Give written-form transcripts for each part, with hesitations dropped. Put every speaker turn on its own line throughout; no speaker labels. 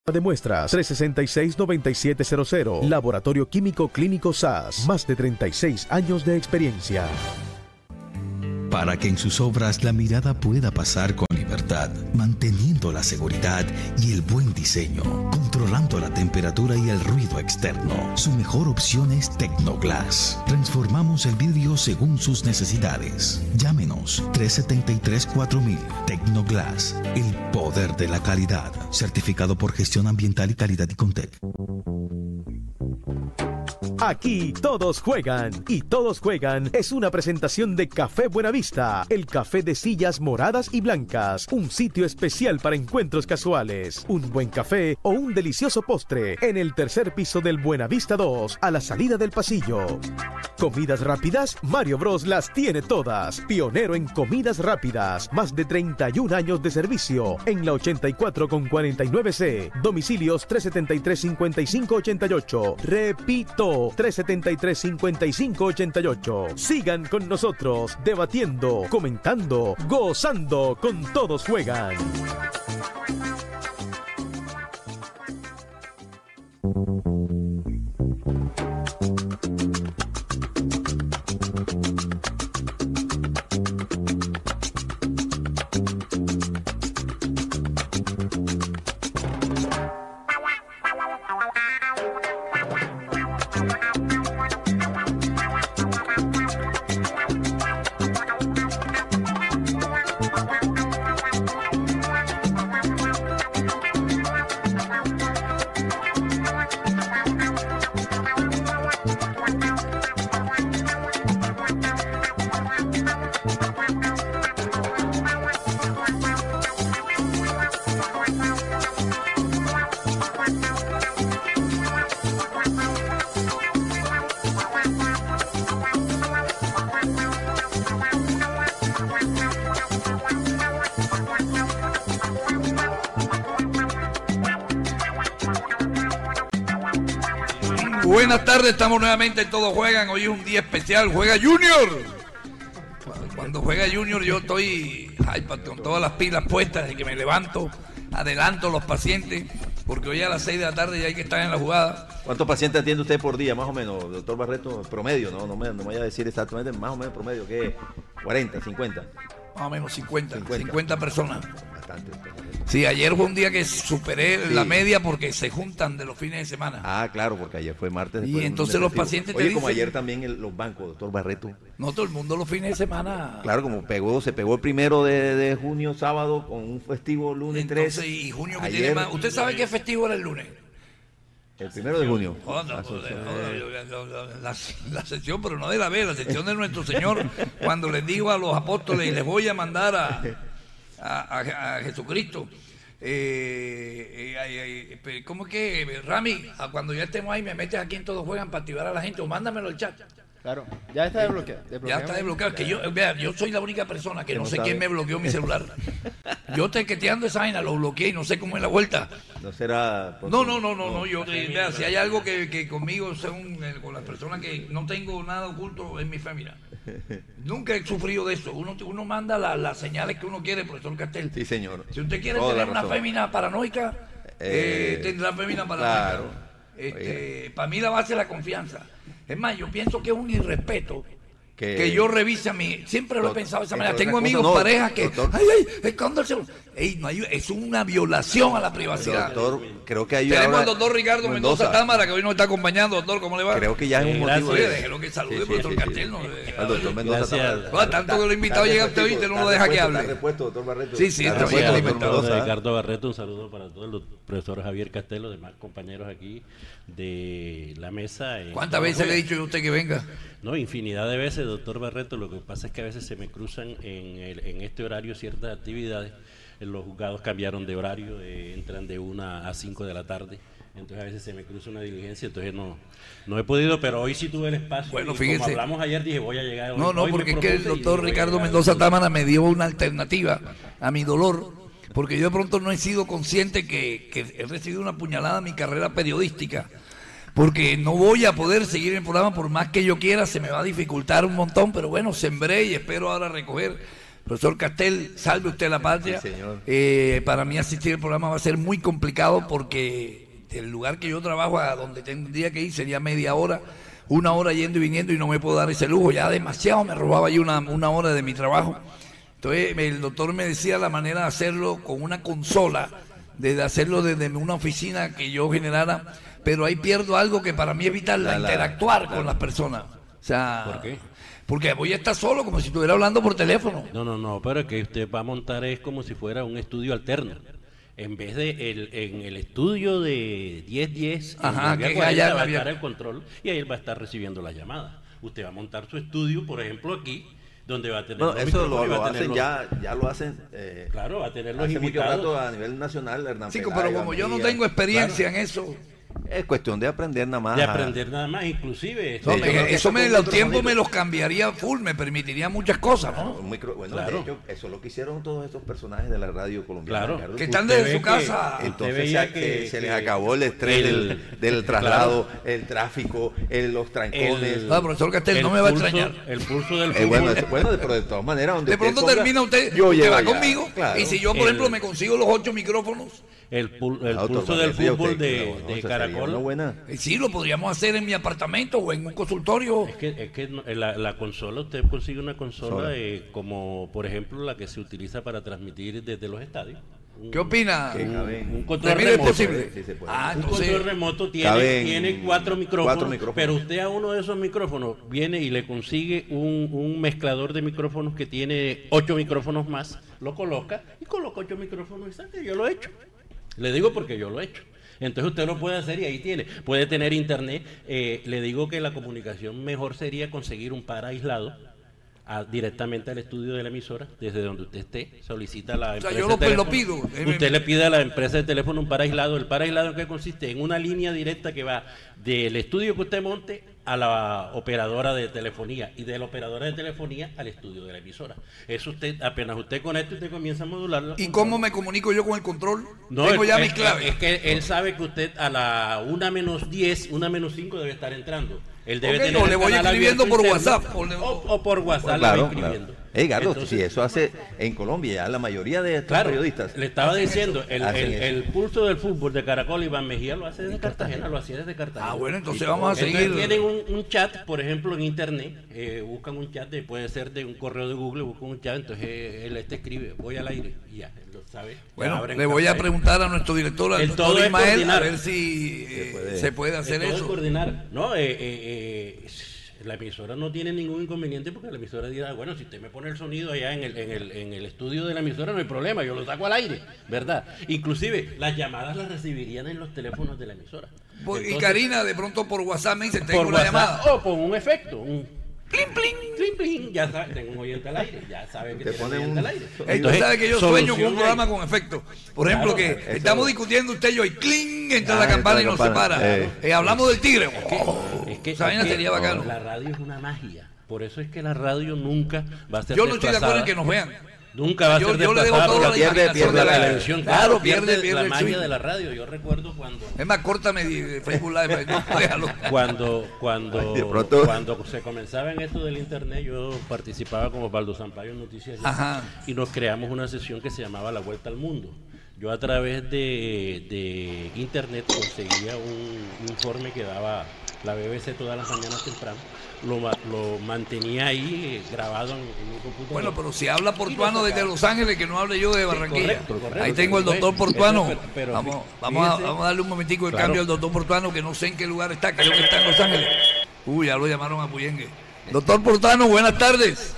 De muestras 366-9700. Laboratorio Químico Clínico SAS. Más de 36 años de experiencia.
Para que en sus obras la mirada pueda pasar con libertad, manteniendo la seguridad y el buen diseño, controlando la temperatura y el ruido externo. Su mejor opción es Tecnoglass. Transformamos el vidrio según sus necesidades. Llámenos 373-4000. Tecnoglass, el poder de la calidad. Certificado por Gestión Ambiental y Calidad y Contec.
Aquí todos juegan y todos juegan es una presentación de Café Buenavista, el café de sillas moradas y blancas, un sitio especial para encuentros casuales, un buen café o un delicioso postre en el tercer piso del Buenavista 2 a la salida del pasillo. Comidas rápidas, Mario Bros las tiene todas, pionero en comidas rápidas, más de 31 años de servicio en la 84 con 49C, domicilios 373-5588, repito, 373-5588. Sigan con nosotros, debatiendo, comentando, gozando con Todos Juegan.
Buenas tardes, estamos nuevamente en Todos Juegan. Hoy es un día especial, juega Junior. Cuando juega Junior yo estoy con todas las pilas puestas y que me levanto, adelanto los pacientes, porque hoy a las 6 de la tarde ya hay que estar en la jugada.
¿Cuántos pacientes atiende usted por día, más o menos, doctor Barreto? Promedio, no me vaya a decir exactamente, más o menos promedio, ¿qué? 40, 50.
Más o menos 50 personas.
Bastante.
Sí, ayer fue un día que superé la media porque se juntan de los fines de semana.
Ah, claro, porque ayer fue martes.
Y entonces los pacientes te dicen...
como ayer también los bancos, doctor Barreto.
No, todo el mundo los fines de semana...
Claro, como se pegó el 1 de junio, sábado, con un festivo lunes entonces, 3.
Y junio que ayer, tiene más... ¿Usted sabe qué festivo era el lunes?
El 1 de junio.
La sección, pero no de la vez, la sección de nuestro Señor, cuando les dijo a los apóstoles, y les voy a mandar a Jesucristo. ¿Cómo es que, Rami, cuando ya estemos ahí, me metes aquí en Todos Juegan para activar a la gente o mándamelo al chat?
Claro, ya está desbloqueado.
Ya está desbloqueado. Que yo soy la única persona que no sé quién me bloqueó mi celular. Yo tequeteando esa vaina, lo bloqueé y no sé cómo es la vuelta.
No será...
No. Yo, si hay algo que conmigo, con las personas que no tengo nada oculto en mi familia. Nunca he sufrido de eso. Uno manda las señales que uno quiere, profesor Castel.
Sí, señor.
Si usted quiere tener una fémina paranoica, tendrá fémina paranoica.
Claro.
Para mí la base es la confianza. Es más, yo pienso que es un irrespeto que yo revise a mí. Siempre lo he pensado de esa manera. Tengo amigos, parejas que... escóndase. Es una violación a la privacidad.
Doctor, creo que hay...
Tenemos al doctor Ricardo Mendoza Támara, que hoy nos está acompañando. Doctor, ¿cómo le va?
Creo que ya es un motivo
de... Déjelo que salude, profesor Castel.
Al doctor Mendoza Támara.
Tanto que lo he invitado a llegar usted hoy, usted no lo deja que hable.
Doctor Barreto.
Sí, está bien.
Ricardo Barreto, un saludo para todo el profesor Javier Castelo, demás compañeros aquí de la mesa.
¿Cuántas veces le he dicho yo a usted que venga?
No, infinidad de veces, doctor Barreto. Lo que pasa es que a veces se me cruzan en este horario ciertas actividades. Los juzgados cambiaron de horario, entran de 1 a 5 de la tarde. Entonces a veces se me cruza una diligencia, entonces no he podido, pero hoy sí tuve el espacio.
Bueno,
y
fíjese.
Como hablamos ayer, dije voy a llegar hoy.
No, porque es que el doctor Ricardo Mendoza Támara me dio una alternativa a mi dolor, porque yo de pronto no he sido consciente que he recibido una puñalada en mi carrera periodística. Porque no voy a poder seguir el programa por más que yo quiera, se me va a dificultar un montón, pero bueno, sembré y espero ahora recoger. Profesor Castel, salve usted la patria.
Sí, señor.
Para mí asistir al programa va a ser muy complicado porque el lugar que yo trabajo, a donde tendría que ir, sería media hora, 1 hora yendo y viniendo, y no me puedo dar ese lujo. Ya demasiado me robaba ahí una hora de mi trabajo. Entonces el doctor me decía la manera de hacerlo con una consola, de hacerlo desde una oficina que yo generara, pero ahí pierdo algo que para mí es vital, interactuar con las personas. O sea,
¿por qué?
Porque voy a estar solo, como si estuviera hablando por teléfono.
No, pero que usted va a montar es como si fuera un estudio alterno. En vez de en el estudio de 10-10,
Ajá,
que
que allá
va a
había...
estar el control y ahí él va a estar recibiendo las llamadas. Usted va a montar su estudio, por ejemplo, aquí, donde va a tener
Bueno,
los
eso
micrófonos y va
lo
a tener
hacen,
los...
ya lo hacen.
Claro, va a tener los
Hace mucho
invitados.
rato a nivel nacional, Hernán
Sí,
Peláez,
pero como yo no
Mejía.
tengo experiencia en eso,
Es cuestión de aprender nada más.
De aprender nada más, inclusive.
no,
yo creo que
eso
con
los
otros
tiempos
amigos.
me los cambiaría full, me permitiría muchas cosas, ¿no?
Bueno,
Claro.
de hecho, eso es lo que hicieron todos estos personajes de la radio colombiana.
Claro.
Ricardo.
Que están
Usted
desde
ve
su casa.
que-
Entonces
veía
se les acabó el estrés del traslado, el tráfico, los trancones.
No, profesor Castel, no me va a extrañar.
El pulso del fútbol.
Bueno, pero de todas maneras, donde
De pronto
usted ponga,
termina usted,
yo
usted
llego
va
allá,
conmigo,
claro.
y si yo, por ejemplo, me consigo los 8 micrófonos,
el
Doctor,
pulso del
parecía
fútbol
usted,
de
no, esa sería
Caracol.
una buena.
sí, lo podríamos hacer en mi apartamento o en un consultorio.
Es que la consola, usted consigue una consola como por ejemplo la que se utiliza para transmitir desde los estadios.
¿Qué opina?
Un control
Remiro, ¿es
remoto.
posible?
Sí, se puede.
Ah,
Un
entonces,
control remoto
Caben
tiene 4 micrófonos,
4 micrófonos.
pero usted a uno de esos micrófonos viene y le consigue un mezclador de micrófonos que tiene 8 micrófonos más, lo coloca y coloca 8 micrófonos y saca. Yo lo he hecho. Le digo porque yo lo he hecho. Entonces usted lo puede hacer y ahí tiene. Puede tener internet. Le digo que la comunicación mejor sería conseguir un par aislado directamente al estudio de la emisora, desde donde usted esté, solicita a la empresa
yo
de
lo
teléfono.
pido.
Usted le pide a la empresa de teléfono un par aislado. ¿El par aislado en qué consiste? En una línea directa que va del estudio que usted monte a la operadora de telefonía y de la operadora de telefonía al estudio de la emisora. Eso usted, apenas usted conecta, usted comienza a modularlo.
¿Y cómo me comunico yo con el control?
No,
Tengo ya
es,
mis claves.
Es que él sabe que usted a la 1:10, 1:05 debe estar entrando. Él debe
Ok,
tener
o
el
le voy
canal
escribiendo
abierto
por
interno,
WhatsApp,
o por WhatsApp le
Claro,
va escribiendo.
Gardo,
Entonces,
si eso hace en Colombia, ya la mayoría de estos
claro,
periodistas.
le estaba diciendo,
Hacen eso.
el pulso del fútbol de Caracol, Iván Mejía lo hace desde Cartagena, lo hacía desde Cartagena.
Ah, bueno, entonces
Y
vamos a
entonces
seguir.
tienen un chat, por ejemplo, en internet, buscan un chat, puede ser de un correo de Google, buscan un chat, entonces él escribe, voy al aire, y ya, él lo sabe.
Bueno,
abren
le voy a
café.
preguntar a nuestro director, al
El
doctor
todo es
Ismael, a
coordinar.
ver si se puede hacer
Todo es
eso.
coordinar. No, la emisora no tiene ningún inconveniente porque la emisora dirá, bueno, si usted me pone el sonido allá en el estudio de la emisora no hay problema, yo lo saco al aire, ¿verdad? Inclusive las llamadas las recibirían en los teléfonos de la emisora.
Y
Entonces,
Karina de pronto por WhatsApp me dice, tengo
por
una
WhatsApp,
llamada.
o con un efecto, un
Plim, plim.
plim, plim, ya sabe, tengo un oyente al aire, ya saben que
Te
tiene un
pone
oyente
un-
al aire.
Entonces sabe que yo sueño con un
solución
programa
ahí.
con efecto. Por ejemplo,
Claro,
que
eso-
estamos discutiendo usted y yo y ¡cling! Entra la
entra
campana
la
y nos
campana.
separa. Hablamos del tigre.
Es que,
Esa vaina
es que
sería bacano.
La radio es una magia. Por eso es que la radio nunca va a ser
Yo no estoy de acuerdo en
desplazada.
que nos vean.
Nunca va a
Yo
ser
le debo
desplazada
toda
por
la
la
imaginación
pierde
de
la
la-
televisión.
Claro,
pierde
pierde
la
el
magia
swing.
de la radio. Yo recuerdo cuando
Es más, córtame de Facebook Live. No, déjalo.
cuando
De pronto-
cuando se comenzaba en esto del internet, yo participaba como Osvaldo Sampaio en Noticias Ya,
Ajá.
y nos creamos una sesión que se llamaba La Vuelta al Mundo. Yo a través de internet conseguía un informe que daba la BBC todas las mañanas temprano, lo mantenía ahí grabado en mi computadora.
Bueno, pero si habla Portuano desde Los Ángeles, que no hable yo de Barranquilla.
correcto.
Ahí tengo al doctor Portuano.
Pero
vamos
fíjese-
a darle un momentico de
Claro.
cambio al doctor Portuano, que no sé en qué lugar está, creo que está en Los Ángeles. Uy, ya lo llamaron a Puyengue. Doctor Portuano, buenas tardes.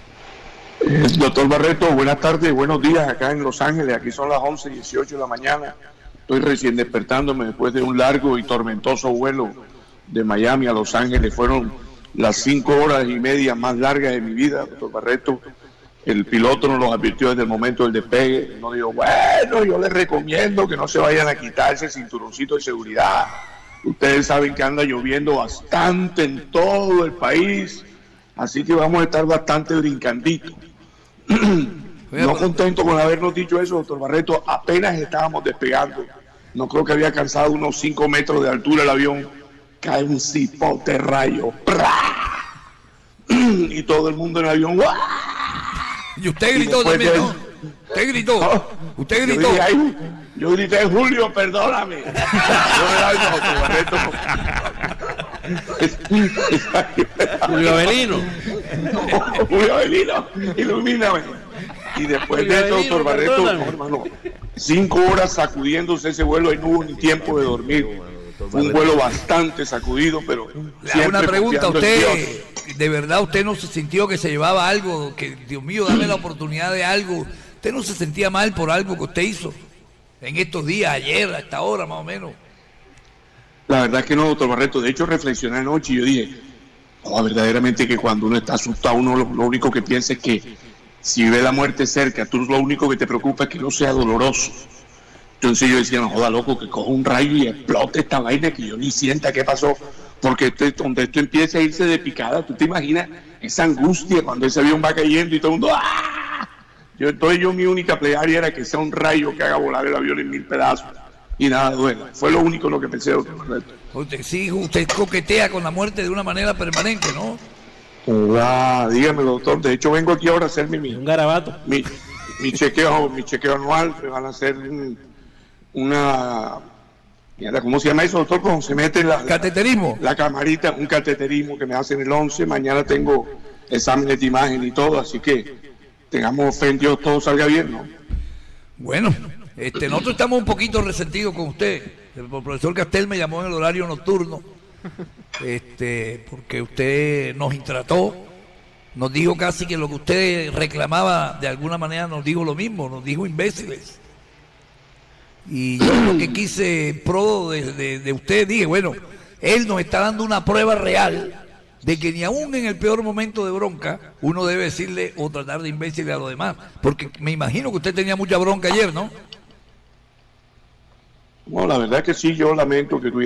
Doctor Barreto, buenas tardes, buenos días acá en Los Ángeles. Aquí son las 11:18 de la mañana. Estoy recién despertándome después de un largo y tormentoso vuelo de Miami a Los Ángeles. Fueron las 5 horas y media más largas de mi vida, doctor Barreto. El piloto nos los advirtió desde el momento del despegue. Nos dijo, bueno, yo les recomiendo que no se vayan a quitar ese cinturoncito de seguridad. Ustedes saben que anda lloviendo bastante en todo el país, así que vamos a estar bastante brincanditos. No contento con habernos dicho eso, doctor Barreto, apenas estábamos despegando. No creo que había alcanzado unos 5 metros de altura el avión. Cae un cipote de rayo. ¡Pra! Y todo el mundo en el avión. ¡Uah!
Y usted gritó también, ¿no? Usted gritó.
No,
Usted gritó.
Yo grité, Julio, perdóname.
Julio Avelino.
Julio Avelino, ilumíname. Y después de eso, doctor Barreto, hermano, 5 horas sacudiéndose ese vuelo y no hubo ni tiempo de dormir. Fue un vuelo bastante sacudido, pero
Le hago una pregunta,
confiando en
usted,
Dios.
¿de verdad usted no se sintió que se llevaba algo? Que, Dios mío, dame la oportunidad de algo. ¿Usted no se sentía mal por algo que usted hizo en estos días, ayer, a esta hora más o menos?
La verdad es que no, doctor Barreto. De hecho, reflexioné anoche y yo dije, no, verdaderamente que cuando uno está asustado, uno lo único que piensa es que si ve la muerte cerca, tú lo único que te preocupa es que no sea doloroso. Entonces yo decía, no joda, loco, que coja un rayo y explote esta vaina, que yo ni sienta qué pasó, porque donde esto empieza a irse de picada, tú te imaginas esa angustia cuando ese avión va cayendo y todo el mundo ¡ah! Entonces mi única plegaria era que sea un rayo que haga volar el avión en 1000 pedazos y nada duela. Fue lo único lo que pensé, doctor Barreto.
Usted coquetea con la muerte de una manera permanente, ¿no?
Dígame, doctor, de hecho vengo aquí ahora a hacerme
Un garabato.
mi chequeo anual. Me van a hacer una, ¿cómo se llama eso, doctor? Cuando se mete
¿Cateterismo?
La camarita, un cateterismo que me hacen el 11. Mañana tengo exámenes de imagen y todo, así que tengamos fe en Dios, todo salga bien, ¿no?
Bueno, nosotros estamos un poquito resentidos con usted. El profesor Castel me llamó en el horario nocturno, porque usted nos intrató, nos dijo casi que lo que usted reclamaba de alguna manera nos dijo lo mismo, nos dijo imbéciles. Y yo lo que quise pro de usted, dije, bueno, él nos está dando una prueba real de que ni aún en el peor momento de bronca uno debe decirle o tratar de imbécil a los demás, porque me imagino que usted tenía mucha bronca ayer, ¿no?
No, la verdad que sí, yo lamento que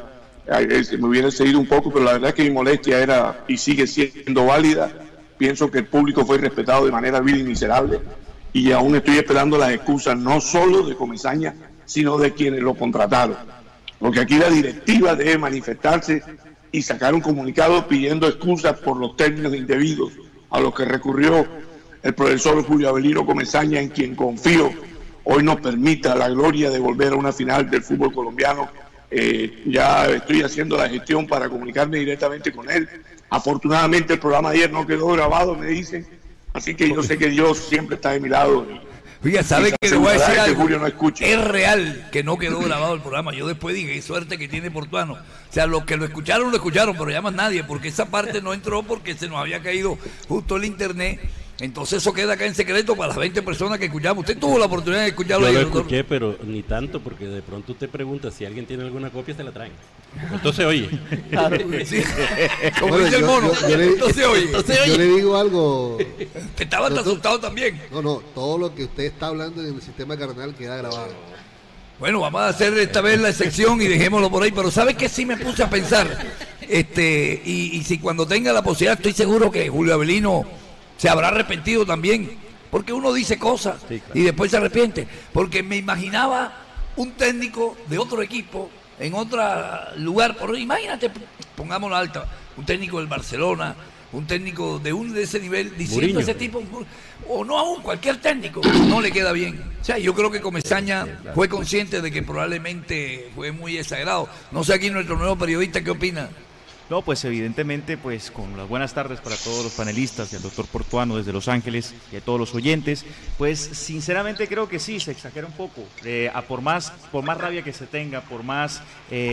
me hubiera seguido un poco, pero la verdad que mi molestia era y sigue siendo válida. Pienso que el público fue respetado de manera vil y miserable, y aún estoy esperando las excusas no solo de Comesaña, sino de quienes lo contrataron. Porque aquí la directiva debe manifestarse y sacar un comunicado pidiendo excusas por los términos indebidos a los que recurrió el profesor Julio Avelino Comesaña, en quien confío hoy nos permita la gloria de volver a una final del fútbol colombiano. Ya estoy haciendo la gestión para comunicarme directamente con él. Afortunadamente el programa de ayer no quedó grabado, me dicen, así que yo sé que Dios siempre está de mi lado.
Oiga, ¿sabe que le voy a decir algo?
Julio no escucha.
Es real que no quedó grabado el programa. Yo después dije, qué suerte que tiene Portuano. O sea, los que lo escucharon, pero ya más nadie, porque esa parte no entró porque se nos había caído justo el internet. Entonces eso queda acá en secreto para las 20 personas que escuchamos. Usted tuvo la oportunidad de escucharlo.
Yo
ahí,
lo escuché, pero ni tanto, porque de pronto usted pregunta si alguien tiene alguna copia, se la traen. Entonces oye.
Claro, sí. Como dice el mono. Entonces oye.
Yo le digo algo.
Te estaba asustado también.
No, todo lo que usted está hablando en el sistema carnal queda grabado.
Bueno, vamos a hacer esta vez la excepción y dejémoslo por ahí. Pero ¿sabes qué? Sí me puse a pensar. Y si cuando tenga la posibilidad, estoy seguro que Julio Avelino se habrá arrepentido también, porque uno dice cosas y después se arrepiente, porque me imaginaba un técnico de otro equipo en otro lugar, imagínate, pongámoslo alta, un técnico del Barcelona, un técnico de ese nivel, diciendo
Mourinho.
Ese tipo, o no aún, cualquier técnico, no le queda bien. O sea, yo creo que Comesaña fue consciente de que probablemente fue muy exagerado. No sé aquí nuestro nuevo periodista, ¿qué opina?
No, pues evidentemente, pues con las buenas tardes para todos los panelistas y al doctor Portuano desde Los Ángeles y a todos los oyentes, pues sinceramente creo que sí, se exagera un poco, por más rabia que se tenga, por más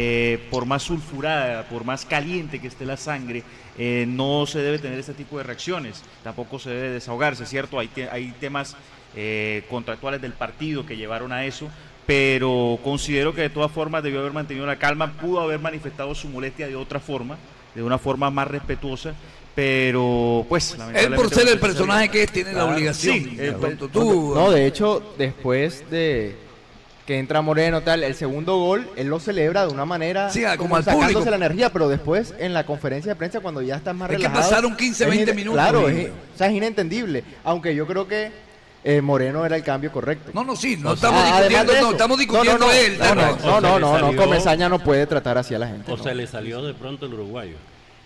sulfurada, por más caliente que esté la sangre, no se debe tener este tipo de reacciones, tampoco se debe desahogarse, ¿cierto? Hay temas contractuales del partido que llevaron a eso, pero considero que de todas formas debió haber mantenido la calma, pudo haber manifestado su molestia de otra forma, de una forma más respetuosa, pero pues
él por ser el personaje que es tiene la obligación.
Sí,
No, de hecho, después de que entra Moreno tal, el segundo gol, él lo celebra de una manera
como al
sacándose
público.
la energía, pero después en la conferencia de prensa cuando ya están más relajados.
Es que pasaron 15, 20 minutos.
Claro, es inentendible, aunque yo creo que Moreno era el cambio correcto.
No, estamos discutiendo, estamos discutiendo él.
No, Comesaña no puede tratar así a la gente.
O se le salió de pronto el uruguayo.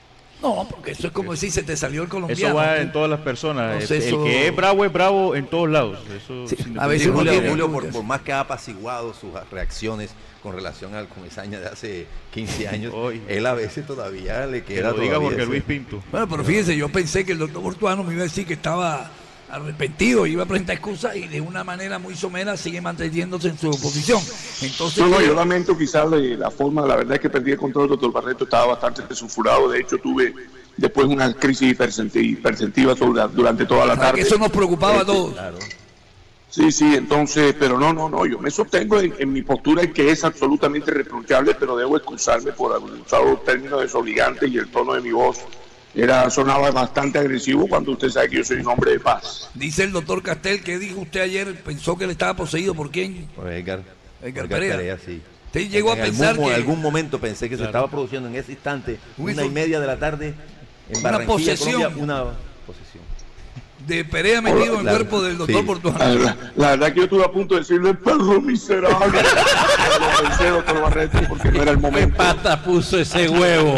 No, porque eso es como decir, se te salió el colombiano.
Eso va
¿no?
en todas las personas.
Entonces,
El que es bravo en todos lados. Eso,
Sí,
sin
a veces
duda.
uno tiene-
Julio, por más que ha apaciguado sus reacciones con relación al Comesaña de hace 15 años,
Hoy.
él a veces todavía le
Que
queda
lo diga
todavía
Jorge
ese-
Luis Pinto.
Bueno, pero fíjense, yo pensé que el doctor Portuano me iba a decir que estaba arrepentido, iba a presentar excusas y de una manera muy somera sigue manteniéndose en su posición. Entonces,
No, yo lamento quizás la forma, la verdad es que perdí el control, doctor Barreto, estaba bastante sulfurado, de hecho tuve después una crisis hipersensiva durante toda la
¿sabes
tarde.
que eso nos preocupaba a todos?
Sí, entonces, pero no, yo me sostengo en mi postura en que es absolutamente reprochable, pero debo excusarme por haber usado los términos desobligantes y el tono de mi voz sonaba bastante agresivo cuando usted sabe que yo soy un hombre de paz.
Dice el doctor Castel, ¿qué dijo usted ayer? ¿Pensó que él estaba poseído por quién?
Por Edgar
Perea.
sí.
Usted llegó a pensar
En
que
algún momento pensé que se estaba produciendo en ese instante,
Uy,
1:30 de la tarde, en
una
Barranquilla,
posesión.
Colombia, una posesión.
de Perea metido en el
Claro,
cuerpo del doctor
sí.
Portuano.
La verdad que yo estuve a punto de decirle perro miserable. Lo pensé, doctor Barreto, porque no era el
¿Qué
momento.
pata puso ese huevo?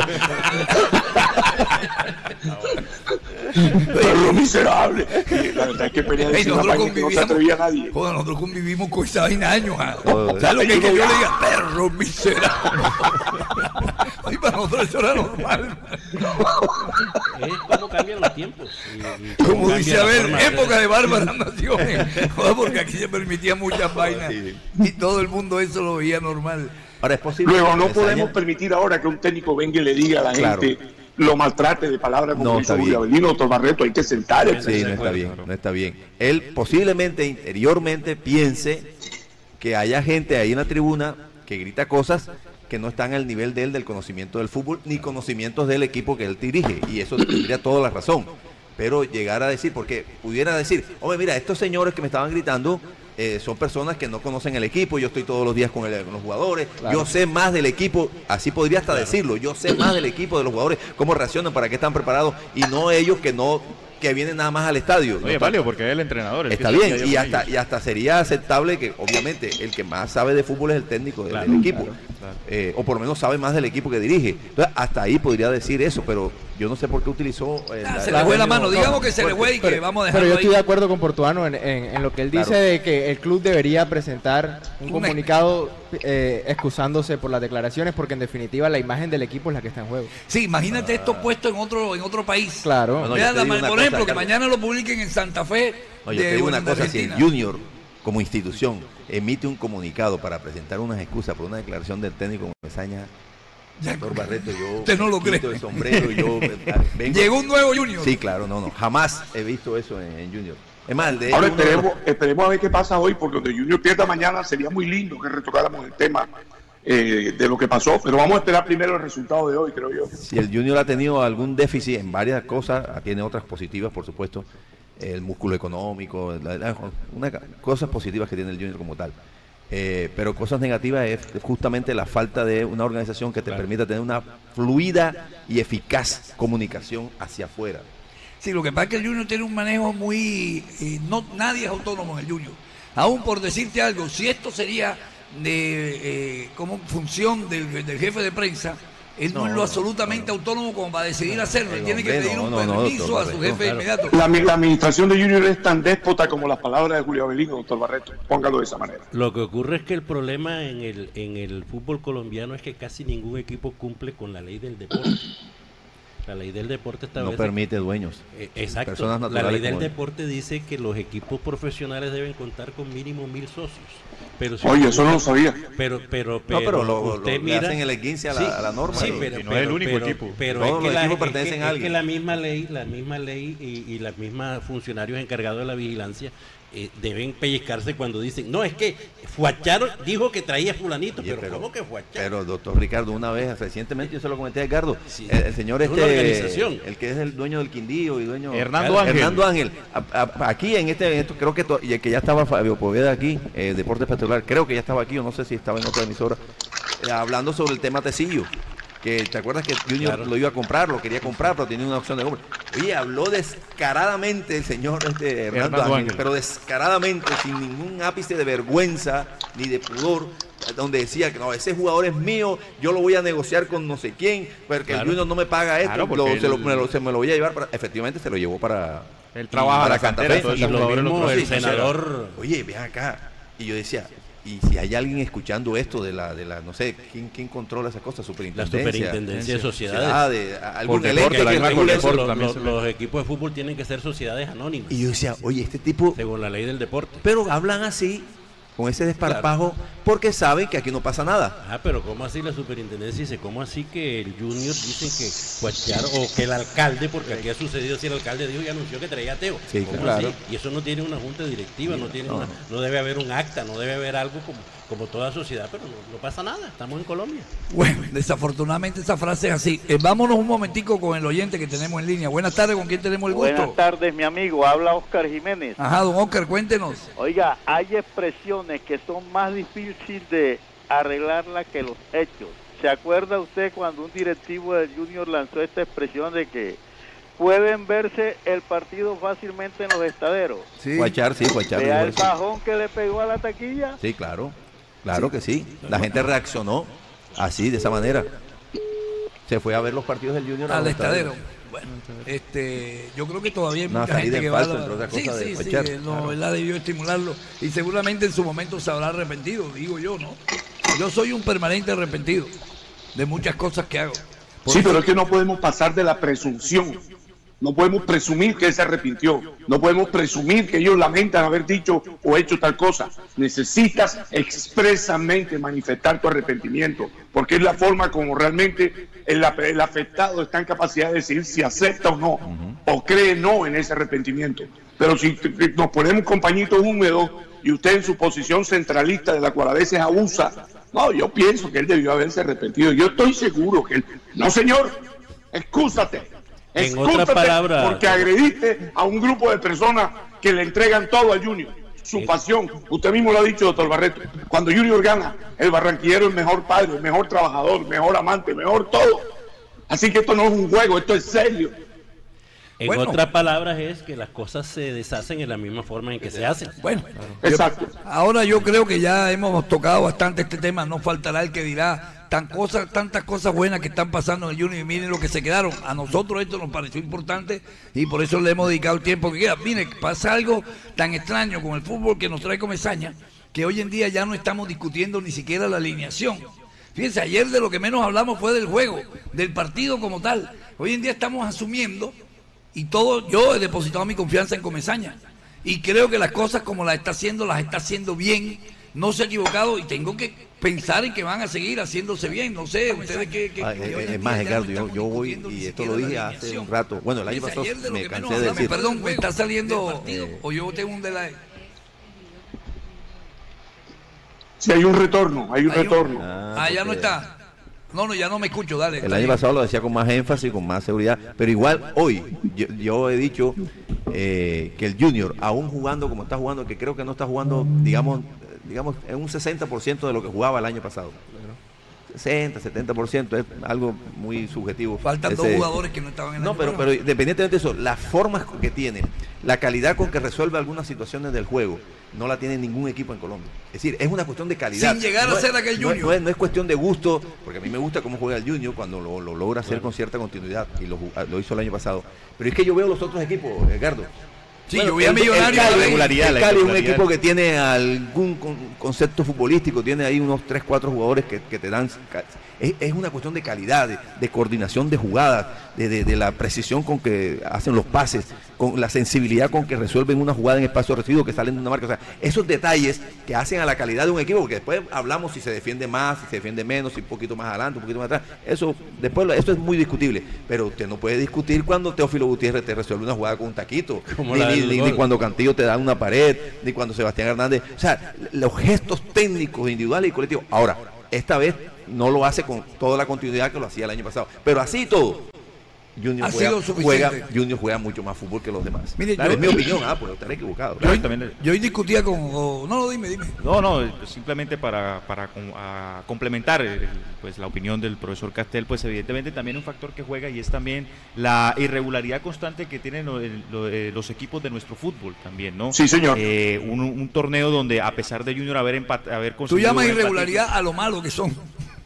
Perro miserable. Y la verdad es que Perea
Ey,
decía una
nosotros
vaina que no se atrevía a nadie.
joder, nosotros convivimos con esa vaina años.
Joder.
¿Sabes lo que es que yo le diga? Perro miserable. Ay, para nosotros eso era normal.
Es cómo cambian los tiempos. y
Como
cómo
dice
cambia la
Abel,
forma de ver.
época de bárbaras naciones. Joder, porque aquí se permitían muchas vainas.
Sí.
Y todo el mundo eso lo veía normal.
Ahora es posible.
Luego,
que
no
Comesaña-
podemos permitir ahora que un técnico venga y le diga a la
Claro.
gente, lo maltrate de palabras como
No,
hizo
está
Julio
bien.
Avelino, doctor Barreto, hay que sentar el
Sí, no está bien, no está bien. Él posiblemente interiormente piense que haya gente ahí en la tribuna que grita cosas que no están al nivel de él del conocimiento del fútbol ni conocimientos del equipo que él dirige, y eso tendría toda la razón. Pero llegar a decir, porque pudiera decir, hombre, mira, estos señores que me estaban gritando son personas que no conocen el equipo, yo estoy todos los días con los jugadores,
Claro.
yo sé más del equipo, así podría hasta decirlo, yo sé más del equipo, de los jugadores, cómo reaccionan, para qué están preparados, y no ellos que vienen nada más al estadio.
Oye,
¿no?
válido, porque es el entrenador.
Está bien, y hasta sería aceptable que obviamente el que más sabe de fútbol es el técnico del equipo, o por lo menos sabe más del equipo que dirige. Entonces hasta ahí podría decir eso, pero yo no sé por qué utilizó
Se le fue la mano, digamos que se le fue y que
Pero,
vamos a
pero
dejarlo
yo
ahí.
estoy de acuerdo con Portuano en lo que él dice
Claro.
de que el club debería presentar un
Una-
comunicado excusándose por las declaraciones, porque en definitiva la imagen del equipo es la que está en juego.
Sí, imagínate esto puesto en otro país.
Claro.
Bueno, yo
Vean
te digo una
por
cosa,
ejemplo, que
Carlos.
mañana lo publiquen en Santa Fe.
Oye, te
de-
digo una
de
cosa, si el
Argentina.
Junior como institución emite un comunicado para presentar unas excusas por una declaración del técnico Comesaña, doctor Barreto, yo
Usted no lo
quito
cree.
el sombrero, yo vengo.
Llegó un nuevo Junior.
Sí, claro, no, jamás he visto eso en Junior. Es más, de
Ahora
hecho, uno de los-
esperemos a ver qué pasa hoy, porque donde Junior pierda mañana sería muy lindo que retocáramos el tema de lo que pasó, pero vamos a esperar primero el resultado de hoy, creo yo.
si el Junior ha tenido algún déficit en varias cosas, tiene otras positivas, por supuesto, el músculo económico, cosas positivas que tiene el Junior como tal. Pero cosas negativas es justamente la falta de una organización que te permita tener una fluida y eficaz comunicación hacia afuera.
Sí, lo que pasa es que el Junior tiene un manejo muy... nadie es autónomo en el Junior. Aún por decirte algo, si esto sería de como función del jefe de prensa, él no es lo absolutamente autónomo como para decidir hacerlo. Él tiene que
hombre,
pedir un
no,
permiso
doctor
a su
Barreto,
jefe inmediato.
La administración de Junior es tan déspota como las palabras de Julio Avelino, doctor Barreto. Póngalo de esa manera.
Lo que ocurre es que el problema en el fútbol colombiano es que casi ningún equipo cumple con la ley del deporte. La ley del deporte establece...
No permite dueños.
Exacto.
Personas
La
naturales
ley del
como-
deporte dice que los equipos profesionales deben contar con mínimo 1000 socios. Pero si
Oye,
usted-
eso no lo sabía.
Pero
No, pero
usted
le
mira,
hacen el esguince a la norma.
Sí,
y-
pero,
y no es el único equipo.
Pero
Todos
es que
los
la,
equipos
es que-
pertenecen a
es
alguien.
que la misma ley y las mismas funcionarios encargados de la vigilancia deben pellizcarse cuando dicen, no, es que Fuacharo dijo que traía fulanito,
Oye,
pero ¿cómo que Fuacharo?
Pero, doctor Ricardo, una vez, recientemente, yo se lo comenté a Edgardo,
Sí.
el señor
Es una organización.
el que es el dueño del Quindío y dueño...
Hernando Ángel.
Hernando Ángel. Aquí en esto creo que, y que ya estaba Fabio Poveda aquí, Deporte Espectacular, creo que ya estaba aquí, o no sé si estaba en otra emisora, hablando sobre el tema Tecillo. Que te acuerdas que Junior
Claro.
lo iba a comprar, lo quería comprar, pero tenía una opción de compra. Oye, habló descaradamente el señor Hernando Ángel,
Ángel.
pero descaradamente, sin ningún ápice de vergüenza ni de pudor, donde decía que no, ese jugador es mío, yo lo voy a negociar con no sé quién, porque el Junior no me paga esto, se me lo voy a llevar para, efectivamente se lo llevó para
el trabajo
para
la cantera,
Fe.
Y lo mismo el senador.
Oye, ven acá. Y yo decía, y si hay alguien escuchando esto de la no sé, ¿quién controla esas cosas?
La superintendencia de sociedades.
Algún elenco que regule eso.
Los equipos de fútbol tienen que ser sociedades anónimas.
Y yo decía, oye, este tipo,
según la ley del deporte.
Pero hablan así, con ese desparpajo, porque saben que aquí no pasa nada.
Ah, pero ¿cómo así la superintendencia dice? ¿Cómo así que el Junior dicen que Cuachar o que el alcalde, porque aquí ha sucedido si el alcalde dijo y anunció que traía a Teo?
Sí,
¿Cómo
claro.
así? Y eso no tiene una junta directiva, no debe haber un acta, no debe haber algo como toda sociedad, pero no pasa nada, estamos en Colombia.
Bueno, desafortunadamente esa frase es así. Vámonos un momentico con el oyente que tenemos en línea. Buenas tardes, ¿con quién tenemos el gusto?
Buenas tardes, mi amigo, habla Oscar Jiménez.
Ajá, don Oscar, cuéntenos.
Oiga, hay expresiones que son más difíciles de arreglarlas que los hechos. ¿Se acuerda usted cuando un directivo del Junior lanzó esta expresión de que pueden verse el partido fácilmente en los estaderos?
Sí. Guachar.
¿Vea el bajón que le pegó a la taquilla?
Sí, claro que sí. La gente reaccionó así, de esa manera. Se fue a ver los partidos del Junior
al estadero. Bueno, yo creo que todavía hay mucha gente que va a... Sí, él ha debido estimularlo y seguramente en su momento se habrá arrepentido, digo yo, ¿no? Yo soy un permanente arrepentido de muchas cosas que hago.
Sí, pero es que no podemos pasar de la presunción. No podemos presumir que él se arrepintió. No podemos presumir que ellos lamentan haber dicho o hecho tal cosa. Necesitas expresamente manifestar tu arrepentimiento, porque es la forma como realmente el afectado está en capacidad de decidir si acepta o no, o cree no en ese arrepentimiento. Pero si nos ponemos con pañitos húmedos y usted en su posición centralista, de la cual a veces abusa, no, yo pienso que él debió haberse arrepentido. Yo estoy seguro que él... No, señor, excúsate.
En otras palabras,
porque agrediste a un grupo de personas que le entregan todo al Junior, su pasión. Usted mismo lo ha dicho, doctor Barreto. Cuando Junior gana, el barranquillero es el mejor padre, el mejor trabajador, el mejor amante, el mejor todo. Así que esto no es un juego, esto es serio.
En otras palabras es que las cosas se deshacen en la misma forma en que se hacen.
Bueno,
exacto.
Ahora yo creo que ya hemos tocado bastante este tema. No faltará el que dirá tantas cosas buenas que están pasando en el Junior y miren lo que se quedaron. A nosotros esto nos pareció importante y por eso le hemos dedicado el tiempo que queda. Mire, pasa algo tan extraño con el fútbol que nos trae Comesaña, que hoy en día ya no estamos discutiendo ni siquiera la alineación. Fíjense, ayer de lo que menos hablamos fue del juego, del partido como tal. Hoy en día estamos asumiendo, y yo he depositado mi confianza en Comesaña y creo que las cosas como las está haciendo bien, no se ha equivocado y tengo que pensar en que van a seguir haciéndose bien. No sé, ustedes qué
es más, Edgardo, yo voy, y esto lo dije hace un rato, bueno, el año pasado me cansé de decir.
Perdón, me está saliendo, o yo tengo un delay.
Sí, hay un retorno.
Ya no está. No, ya no me escucho, dale.
El año pasado lo decía con más énfasis, con más seguridad, pero igual hoy yo he dicho que el Junior, aún jugando como está jugando, que creo que no está jugando, digamos en un 60% de lo que jugaba el año pasado. 60, 70%, es algo muy subjetivo.
Faltan dos jugadores que no estaban en el
pero independientemente de eso, las formas que tiene, la calidad con que resuelve algunas situaciones del juego, no la tiene ningún equipo en Colombia. Es decir, es una cuestión de calidad.
Sin llegar a ser aquel Junior.
No es cuestión de gusto, porque a mí me gusta cómo juega el Junior cuando lo logra hacer con cierta continuidad, y lo hizo el año pasado. Pero es que yo veo los otros equipos, Edgardo.
Sí, yo vi a Millonarios.
El Cali es un equipo que tiene algún concepto futbolístico, tiene ahí unos 3-4 jugadores que te dan... Es una cuestión de calidad, de coordinación de jugadas, de la precisión con que hacen los pases, con la sensibilidad con que resuelven una jugada en espacio reducido, que salen de una marca. O sea, esos detalles que hacen a la calidad de un equipo, porque después hablamos si se defiende más, si se defiende menos, si un poquito más adelante, un poquito más atrás. Eso es muy discutible, pero usted no puede discutir cuando Teófilo Gutiérrez te resuelve una jugada con un taquito, ni cuando Cantillo te da una pared, ni cuando Sebastián Hernández. O sea, los gestos técnicos individuales y colectivos. Ahora, esta vez no lo hace con toda la continuidad que lo hacía el año pasado, pero así todo Junior Junior juega mucho más fútbol que los demás.
Mire,
es mi opinión, puedo estar equivocado.
Yo hoy discutía con... No, dime.
No, simplemente para complementar pues la opinión del profesor Castel, pues evidentemente también un factor que juega y es también la irregularidad constante que tienen los equipos de nuestro fútbol también, ¿no?
Sí, señor.
Un torneo donde a pesar de Junior haber conseguido...
Tú llamas irregularidad a lo malo que son.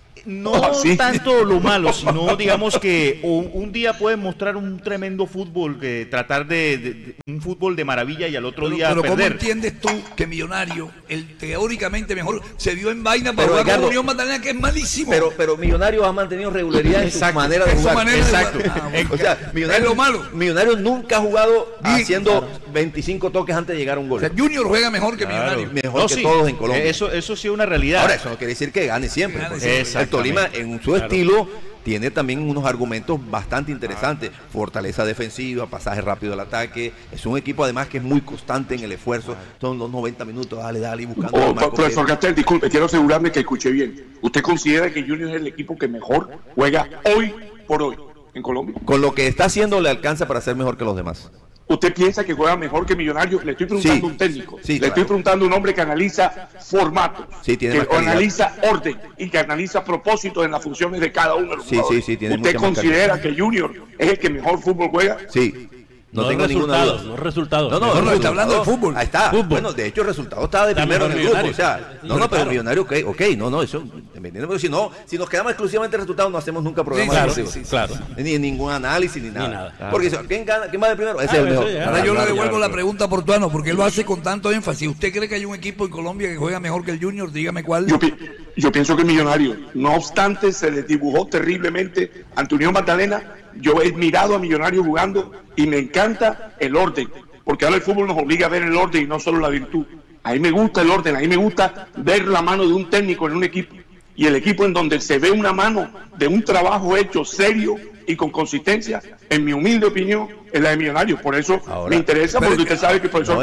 No tanto lo malo, sino digamos que un día pueden mostrar un tremendo fútbol, que tratar de un fútbol de maravilla y al otro día
pero
perder.
¿Cómo entiendes tú que Millonario, el teóricamente mejor, se vio en vaina para jugar con Unión Magdalena, que es malísimo?
Pero Millonario ha mantenido regularidad en su manera de jugar.
Exacto.
O sea,
es lo malo.
Millonario nunca ha jugado haciendo 25 toques antes de llegar a un gol.
O sea, Junior juega mejor que Millonario.
Mejor que todos en Colombia.
Eso sí es una realidad.
Ahora, eso no quiere decir que gane siempre. El Tolima, en su estilo, tiene también unos argumentos bastante interesantes. Fortaleza defensiva, pasaje rápido al ataque. Es un equipo además que es muy constante en el esfuerzo. Son los 90 minutos, dale, buscando.
Profesor Castel, disculpe, quiero asegurarme que escuché bien. ¿Usted considera que Junior es el equipo que mejor juega hoy por hoy en Colombia?
Con lo que está haciendo le alcanza para ser mejor que los demás.
¿Usted piensa que juega mejor que Millonarios? Le estoy preguntando a un técnico. Le estoy preguntando a un hombre que analiza formatos, que analiza orden y que analiza propósitos en las funciones de cada uno de los jugadores. ¿Usted considera que Junior es el que mejor fútbol juega?
Sí.
No tengo ninguna duda. No resultados.
No,
está hablando de fútbol.
Ahí está.
Fútbol.
Bueno, de hecho el resultado estaba de primero en el grupo. O sea, pero el Millonario, eso, pero si nos quedamos exclusivamente en resultados, no hacemos nunca programas deportivos.
Claro.
Ni ningún análisis, ni nada. Porque ¿quién va de primero? Ese es el mejor.
Ahora yo le devuelvo la pregunta a Portuano, porque él lo hace con tanto énfasis. ¿Usted cree que hay un equipo en Colombia que juega mejor que el Junior? Dígame cuál.
Yo pienso que el Millonario, no obstante, se le dibujó terriblemente ante Unión Magdalena. Yo he mirado a Millonarios jugando y me encanta el orden, porque ahora el fútbol nos obliga a ver el orden y no solo la virtud. A mí me gusta el orden, a mí me gusta ver la mano de un técnico en un equipo, y el equipo en donde se ve una mano de un trabajo hecho serio y con consistencia, en mi humilde opinión, es la de Millonarios. Por eso me interesa, porque usted sabe que el profesor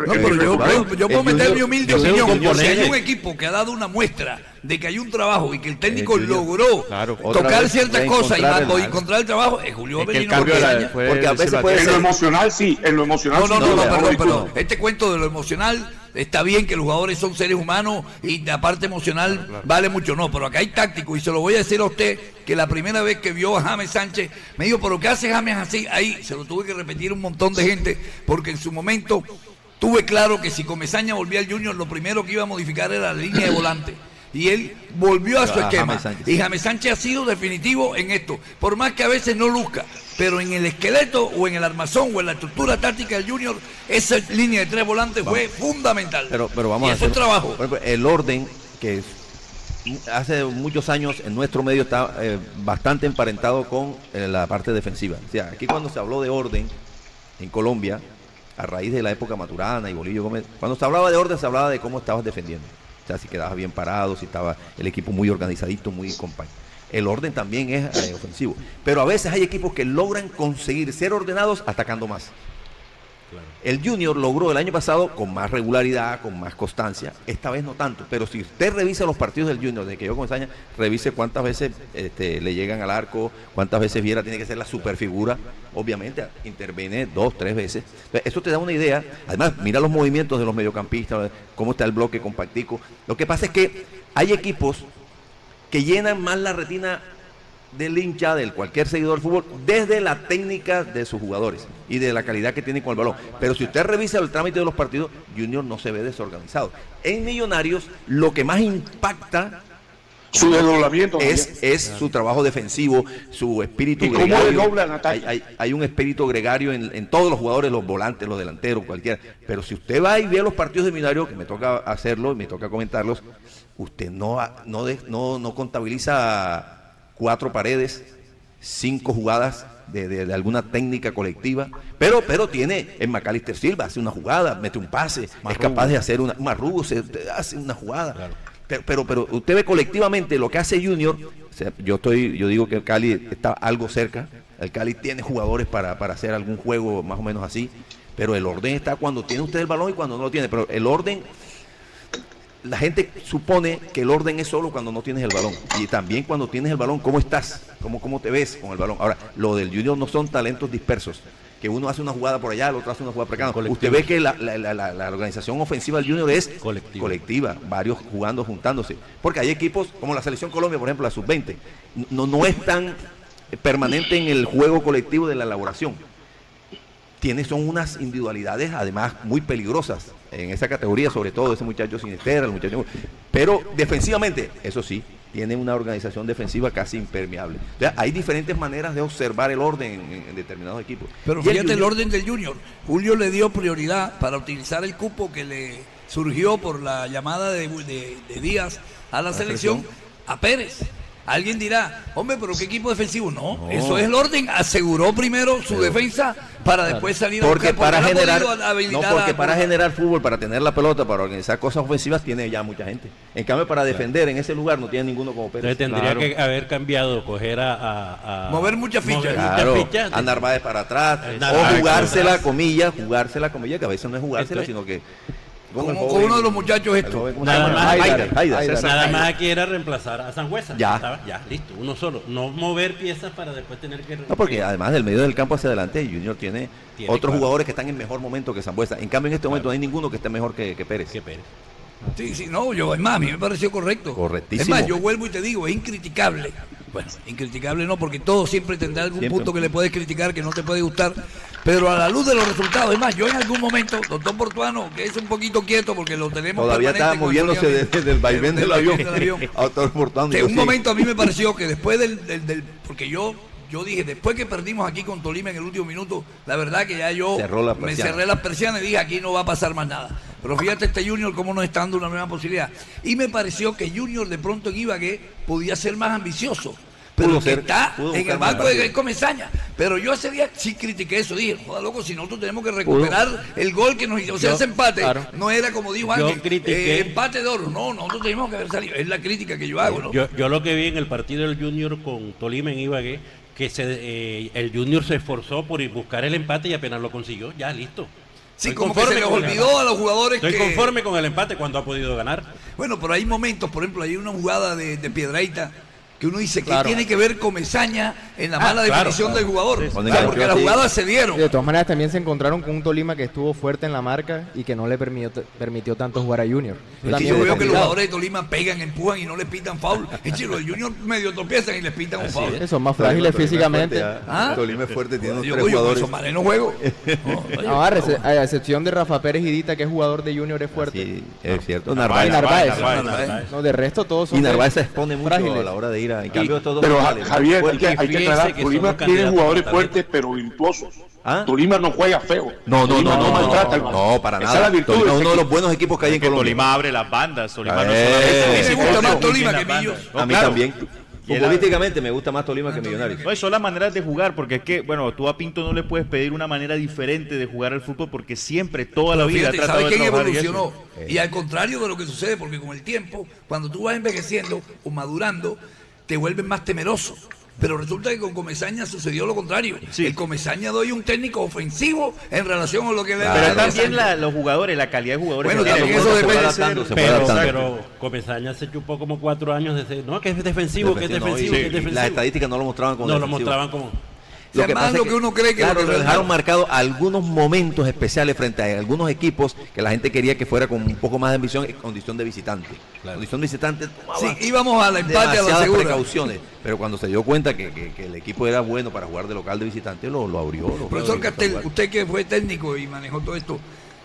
yo puedo meter mi humilde opinión. Si hay un equipo que ha dado una muestra de que hay un trabajo y que el técnico logró tocar ciertas cosas y encontrar el trabajo, es Julio Avelino.
Porque a veces puede ser
en lo emocional, sí, en lo emocional.
Perdón. Este cuento de lo emocional, está bien que los jugadores son seres humanos y la parte emocional vale mucho, pero acá hay táctico, y se lo voy a decir a usted, que la primera vez que vio a James Sánchez me dijo, pero ¿qué hace James así? Ahí se lo tuve que repetir un montón de gente, porque en su momento tuve claro que si Comesaña volvía al Junior, lo primero que iba a modificar era la línea de volante. Y él volvió a su esquema. Y James Sánchez ha sido definitivo en esto. Por más que a veces no luzca, pero en el esqueleto o en el armazón o en la estructura táctica del Junior, esa línea de 3 volantes fue fundamental.
Pero vamos a hacer trabajo. El orden que hace muchos años en nuestro medio está bastante emparentado con la parte defensiva. O sea, aquí cuando se habló de orden en Colombia, a raíz de la época Maturana y Bolillo Gómez, cuando se hablaba de orden, se hablaba de cómo estabas defendiendo. O sea, si quedabas bien parado, si estaba el equipo muy organizadito, muy compacto. El orden también es ofensivo. Pero a veces hay equipos que logran conseguir ser ordenados atacando más. Claro. El Junior logró el año pasado con más regularidad, con más constancia. Esta vez no tanto. Pero si usted revisa los partidos del Junior, de que yo Comesaña, revise cuántas veces le llegan al arco, cuántas veces Viera tiene que ser la superfigura. Obviamente interviene 2, 3 veces. Entonces, eso te da una idea. Además, mira los movimientos de los mediocampistas, cómo está el bloque compactico. Lo que pasa es que hay equipos que llenan más la retina del hincha, del cualquier seguidor del fútbol, desde la técnica de sus jugadores y de la calidad que tienen con el balón. Pero si usted revisa el trámite de los partidos, Junior no se ve desorganizado. En Millonarios, lo que más impacta
su desdoblamiento
es su trabajo defensivo, su espíritu gregario. Hay un espíritu gregario en todos los jugadores, los volantes, los delanteros, cualquiera. Pero si usted va y ve los partidos de Millonarios, que me toca hacerlo y me toca comentarlos, usted no contabiliza 4 paredes, 5 jugadas de alguna técnica colectiva, pero tiene en Macalister Silva, hace una jugada, mete un pase, es capaz de hacer Marrugo hace una jugada. Claro. Pero usted ve colectivamente lo que hace Junior. O sea, yo digo que el Cali está algo cerca. El Cali tiene jugadores para hacer algún juego más o menos así, pero el orden está cuando tiene usted el balón y cuando no lo tiene. Pero el orden, la gente supone que el orden es solo cuando no tienes el balón. Y también cuando tienes el balón, ¿cómo estás? ¿Cómo te ves con el balón? Ahora, lo del Junior no son talentos dispersos, que uno hace una jugada por allá, el otro hace una jugada por acá. No. Usted ve que la organización ofensiva del Junior es colectiva, varios jugando, juntándose. Porque hay equipos, como la Selección Colombia, por ejemplo, la Sub-20, no es tan permanente en el juego colectivo de la elaboración. Son unas individualidades además muy peligrosas en esa categoría, sobre todo ese muchacho Sinisterra, el muchacho, pero defensivamente, eso sí, tiene una organización defensiva casi impermeable. O sea, hay diferentes maneras de observar el orden en determinados equipos.
Pero fíjate el orden del Junior. Julio le dio prioridad para utilizar el cupo que le surgió por la llamada de Díaz a la selección a Pérez. Alguien dirá, hombre, pero ¿qué equipo defensivo? No, eso es el orden. Aseguró primero su defensa para después salir a buscar.
Para generar fútbol, para tener la pelota, para organizar cosas ofensivas, tiene ya mucha gente. En cambio, para defender en ese lugar no tiene ninguno como Pérez.
Entonces tendría que haber cambiado, coger a
mover muchas fichas.
A Narváez para atrás, o jugársela, comillas, que a veces no es jugársela, sino que...
Con uno de los muchachos
nada más aquí era reemplazar a Sangüesa. Ya, listo, uno solo. No mover piezas para después tener que...
No, porque además del medio del campo hacia adelante, Junior tiene otros jugadores que están en mejor momento que Sangüesa. En cambio, en este momento no hay ninguno que esté mejor que Pérez.
Sí, no, es más, a mí me pareció correcto.
Correctísimo.
Es más, yo vuelvo y te digo, es incriticable. Bueno, incriticable no, porque todo siempre tendrá algún punto que le puedes criticar, que no te puede gustar, pero a la luz de los resultados, es más, yo en algún momento, doctor Portuano, que es un poquito quieto porque lo tenemos
todavía está moviéndose desde el vaivén del avión. Doctor Portuano,
en un momento a mí me pareció que después porque yo dije, después que perdimos aquí con Tolima en el último minuto, la verdad que ya yo me cerré las persianas y dije, aquí no va a pasar más nada. Pero fíjate este Junior cómo nos está dando una nueva posibilidad. Y me pareció que Junior de pronto en Ibagué podía ser más ambicioso. Pero está en el banco de Comesaña. Pero yo ese día sí critiqué eso. Dije, joder, loco, si nosotros tenemos que recuperar el gol que nos hizo. O sea, ese empate no era como dijo Ángel, empate de oro. No, nosotros tenemos que haber salido. Es la crítica que yo hago, ¿no?
Yo lo que vi en el partido del Junior con Tolima en Ibagué, que el Junior se esforzó por buscar el empate y apenas lo consiguió. Ya, listo.
Sí, como que se les olvidó a los jugadores
Estoy conforme con el empate cuando ha podido ganar.
Bueno, pero hay momentos, por ejemplo, hay una jugada de Piedrahita que uno dice que tiene que ver Comesaña en la mala definición del jugador. Porque las jugadas se dieron.
De todas maneras, también se encontraron con un Tolima que estuvo fuerte en la marca y que no le permitió tanto jugar a Junior.
Yo veo que los jugadores de Tolima pegan, empujan y no les pitan foul. Los de Junior medio tropiezan y les pitan un foul.
Son más frágiles físicamente.
Tolima es fuerte, tiene unos 3 jugadores.
Son malos, no juego.
A excepción de Rafa Pérez y Dita, que es jugador de Junior, es fuerte.
Sí, es cierto.
Narváez. No, de resto todos son.
Y Narváez se expone mucho a la hora de ir a... En cambio,
pero Javier, hay que aclarar, Tolima tiene jugadores fuertes pero virtuosos. Tolima no juega feo.
No, para nada. Esa es la virtud. Tolima es uno de los buenos equipos que hay en Colombia.
Tolima abre las bandas. Tolima no
me gusta más Tolima que Millos.
A mí también. Políticamente me gusta más Tolima que Millonarios.
No, son las maneras de jugar, porque es que, bueno, tú a Pinto no le puedes pedir una manera diferente de jugar al fútbol, porque siempre, toda la vida...
Fíjate, ¿sabes quién evolucionó? Y al contrario de lo que sucede, porque con el tiempo, cuando tú vas envejeciendo o madurando, te vuelves más temeroso. Pero resulta que con Comesaña sucedió lo contrario. El Comesaña doy un técnico ofensivo en relación a lo que le da.
Pero también los jugadores, la calidad de jugadores.
Bueno, también eso depende.
Pero Comesaña se chupó como 4 años de decir, no, que es defensivo, que es defensivo, que es defensivo.
Las estadísticas no lo mostraban como
defensivo. No lo mostraban como...
Lo que pasa es que uno cree que
lo dejaron marcado algunos momentos especiales frente a algunos equipos que la gente quería que fuera con un poco más de ambición en condición de visitante. Condición de visitante.
Sí, íbamos al empate a la segura.
Precauciones, pero cuando se dio cuenta que el equipo era bueno para jugar de local de visitante, lo abrió.
Profesor Castel, usted que fue técnico y manejó todo esto,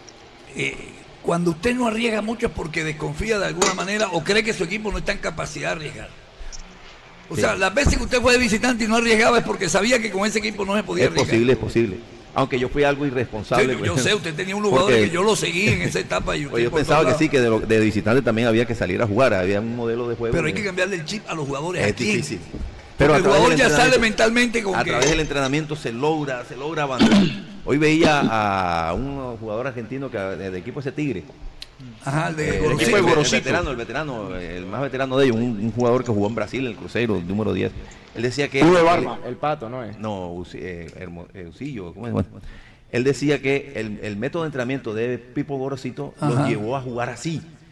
cuando usted no arriesga mucho es porque desconfía de alguna manera o cree que su equipo no está en capacidad de arriesgar. O sea, las veces que usted fue de visitante y no arriesgaba es porque sabía que con ese equipo no se podía arriesgar.
Es posible. Aunque yo fui algo irresponsable.
Sí, yo sé, usted tenía un jugador que yo lo seguí en esa etapa. Y
yo pensaba que sí, que de visitante también había que salir a jugar. Había un modelo de juego.
Pero hay que cambiarle el chip a los jugadores.
Es difícil.
Pero el jugador ya sale mentalmente con
a través del entrenamiento se logra avanzar. Hoy veía a un jugador argentino que del equipo ese Tigre.
Ajá,
el veterano, el más veterano de ellos, un jugador que jugó en Brasil, el Cruzeiro, el número 10. Él decía que...
El Pato, ¿no es?
No, Usillo, ¿cómo es? Bueno, él decía que el método de entrenamiento de Pipo Gorosito los llevó a jugar así.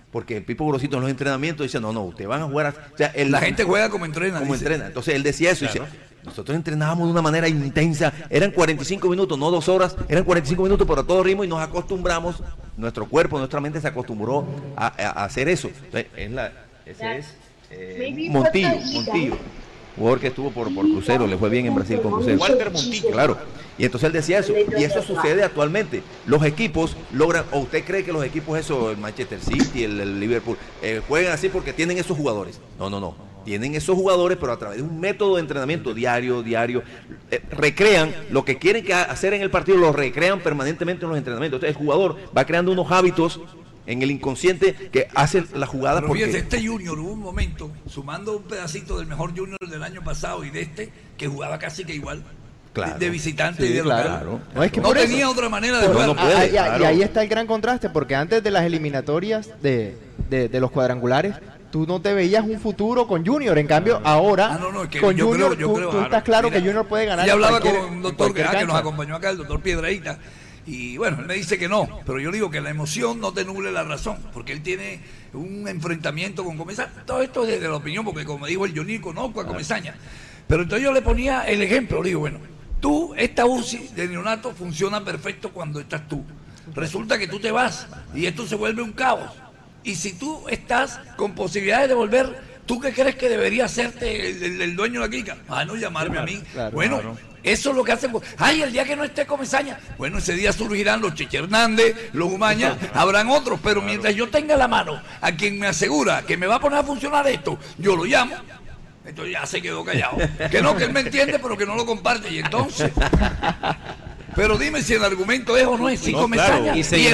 porque el Pipo Gorosito en los entrenamientos dice, no, ustedes van a jugar, o sea,
la gente juega como entrena.
Como
dice.
entrena. Entonces él decía eso, dice, nosotros entrenábamos de una manera intensa, eran 45 minutos, no 2 horas, eran 45 minutos por todo ritmo y nos acostumbramos, nuestro cuerpo, nuestra mente se acostumbró a hacer eso. Entonces, ese es Montillo, jugador que estuvo por Cruzeiro, le fue bien en Brasil con Cruzeiro.
Walter Montillo.
Claro. Y entonces él decía eso, y eso sucede actualmente. Los equipos logran, o usted cree que los equipos, el Manchester City, el Liverpool, juegan así porque tienen esos jugadores. No. Tienen esos jugadores, pero a través de un método de entrenamiento diario, recrean lo que quieren hacer en el partido, lo recrean permanentemente en los entrenamientos. Entonces el jugador va creando unos hábitos en el inconsciente que hacen la jugada.
Pero fíjate, este Junior hubo un momento, sumando un pedacito del mejor Junior del año pasado y de que jugaba casi que igual. Claro. De visitante y de local.
Claro.
No, es que
no tenía otra manera de jugar.
Y ahí está el gran contraste, porque antes de las eliminatorias de los cuadrangulares, tú no te veías un futuro con Junior. En cambio, ahora con Junior, tú estás claro que Junior puede ganar.
Y hablaba con un doctor que nos acompañó acá, el doctor Piedrahíta, y bueno, él me dice que no, pero yo digo que la emoción no te nuble la razón, porque él tiene un enfrentamiento con Comesaña. Todo esto es desde la opinión, porque como dijo el Johnny, conozco a Comesaña. Pero entonces yo le ponía el ejemplo, digo, bueno, esta UCI de neonato funciona perfecto cuando estás tú. Resulta que tú te vas y esto se vuelve un caos. Y si tú estás con posibilidades de volver, ¿tú qué crees que debería hacerte el dueño de la clínica? No llamarme a mí. Bueno, eso es lo que hacen. El día que no esté Comesaña, bueno, ese día surgirán los Cheche Hernández, los Umaña, habrán otros, pero mientras yo tenga la mano a quien me asegura que me va a poner a funcionar esto, yo lo llamo. Entonces ya se quedó callado. Que él me entiende, pero que no lo comparte. Y entonces... Pero dime si el argumento es o no es, si Comesaña,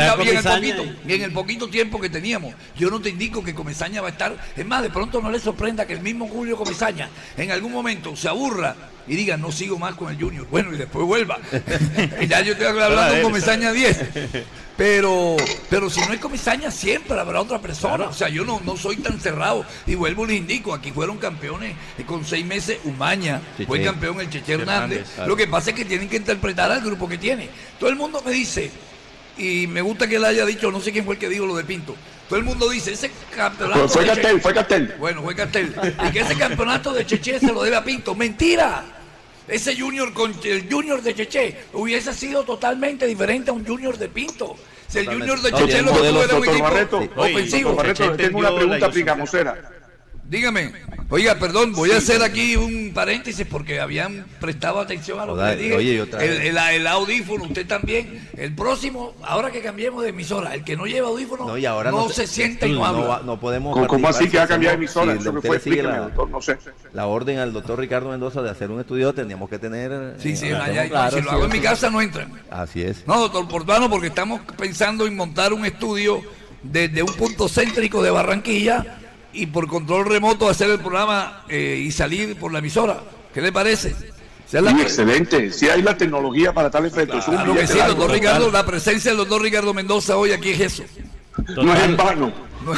y en el poquito tiempo que teníamos, yo no te indico que Comesaña va a estar, es más, de pronto no le sorprenda que el mismo Julio Comesaña en algún momento se aburra y diga, no sigo más con el Junior, bueno, y después vuelva. Y ya yo estoy hablando de Comesaña 10. Pero si no es Comesaña, siempre habrá otra persona. Claro. O sea, yo no soy tan cerrado. Y vuelvo, les indico, aquí fueron campeones con 6 meses. Umaña, fue campeón el Cheche Hernández. Claro. Lo que pasa es que tienen que interpretar al grupo que tiene. Todo el mundo me dice, y me gusta que él haya dicho, no sé quién fue el que dijo lo de Pinto. Todo el mundo dice, ese campeonato...
Fue Castel.
Bueno, fue Castel. Y que ese campeonato de Cheche se lo debe a Pinto. ¡Mentira! Ese Junior con el Junior de Cheche hubiese sido totalmente diferente a un Junior de Pinto. Si el Junior de Cheche lo que tuvo era un equipo ofensivo.
Doctor Barreto, tengo una pregunta picamosera.
Dígame, oiga, perdón, voy a hacer aquí un paréntesis porque habían prestado atención a lo que le dije. Oye, el audífono, usted también. El próximo, ahora que cambiemos de emisora, el que no lleva audífono no se siente y no habla.
No podemos.
¿Cómo así que va a cambiar de emisora?
Eso que fue, explíqueme, doctor, no sé. La orden al doctor Ricardo Mendoza de hacer un estudio teníamos que tener.
Sí, allá, si lo hago en mi casa no entran.
Así es.
No, doctor Portano, porque estamos pensando en montar un estudio desde un punto céntrico de Barranquilla y por control remoto hacer el programa y salir por la emisora. ¿Qué le parece?
Excelente, si hay la tecnología para tal efecto.
Claro que sí, doctor Ricardo, la presencia del doctor Ricardo Mendoza hoy aquí es eso.
No es en vano.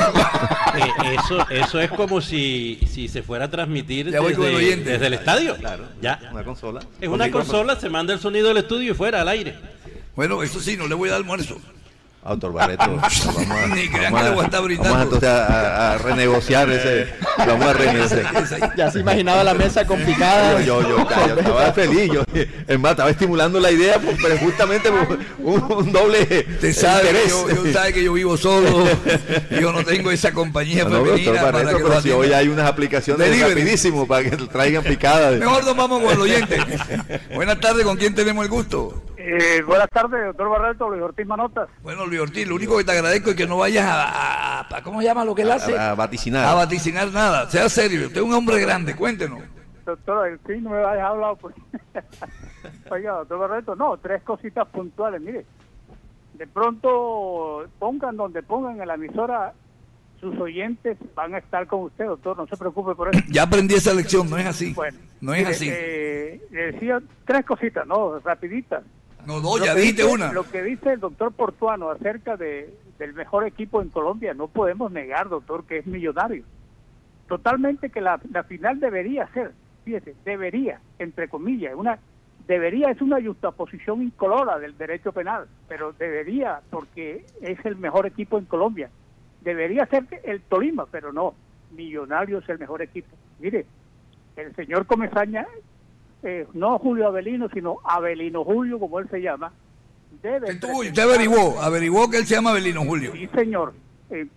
Eso es como si se fuera a transmitir desde el estadio. Claro, ya.
Una consola.
Es una consola, se manda el sonido del estudio y fuera al aire.
Bueno, eso sí, no le voy a dar almuerzo.
Doctor Barreto,
ni crean que le voy a estar brindando.
Vamos entonces a renegociar ese. Vamos a renegociar.
Ya se imaginaba la mesa con picadas.
Yo estaba feliz. Es más, estaba estimulando la idea, pero justamente un doble
interés. Yo sabe que yo vivo solo. Yo no tengo esa compañía femenina.
Doctor Barreto, pero si hoy hay unas aplicaciones rapidísimo para que traigan picadas.
Mejor nos vamos con el oyente. Buenas tardes, ¿con quién tenemos el gusto?
Buenas tardes, doctor Barreto, Luis Ortiz Manotas.
Bueno, Luis Ortiz, lo único que te agradezco es que no vayas a ¿cómo se llama lo que él hace?
A vaticinar.
A vaticinar nada, sea serio, usted es un hombre grande, cuéntenos.
Doctor, el fin no me vayas a hablar. Pues. Oiga, doctor Barreto, no, 3 cositas puntuales, mire. De pronto, pongan donde pongan en la emisora, sus oyentes van a estar con usted, doctor, no se preocupe por eso.
Ya aprendí esa lección, no es así.
Bueno,
no es así.
Le decía 3 cositas, no, rapiditas.
No, ya dijiste una.
Lo que dice el doctor Portuano acerca del mejor equipo en Colombia, no podemos negar, doctor, que es Millonario. Totalmente que la final debería ser, fíjese, debería, entre comillas, debería es una justaposición incolora del derecho penal, pero debería porque es el mejor equipo en Colombia. debería ser el Tolima, pero no, Millonarios es el mejor equipo. Mire, el señor Comesaña, no Julio Avelino, sino Avelino Julio, como él se llama,
Usted averiguó que él se llama Avelino Julio.
Sí, señor, en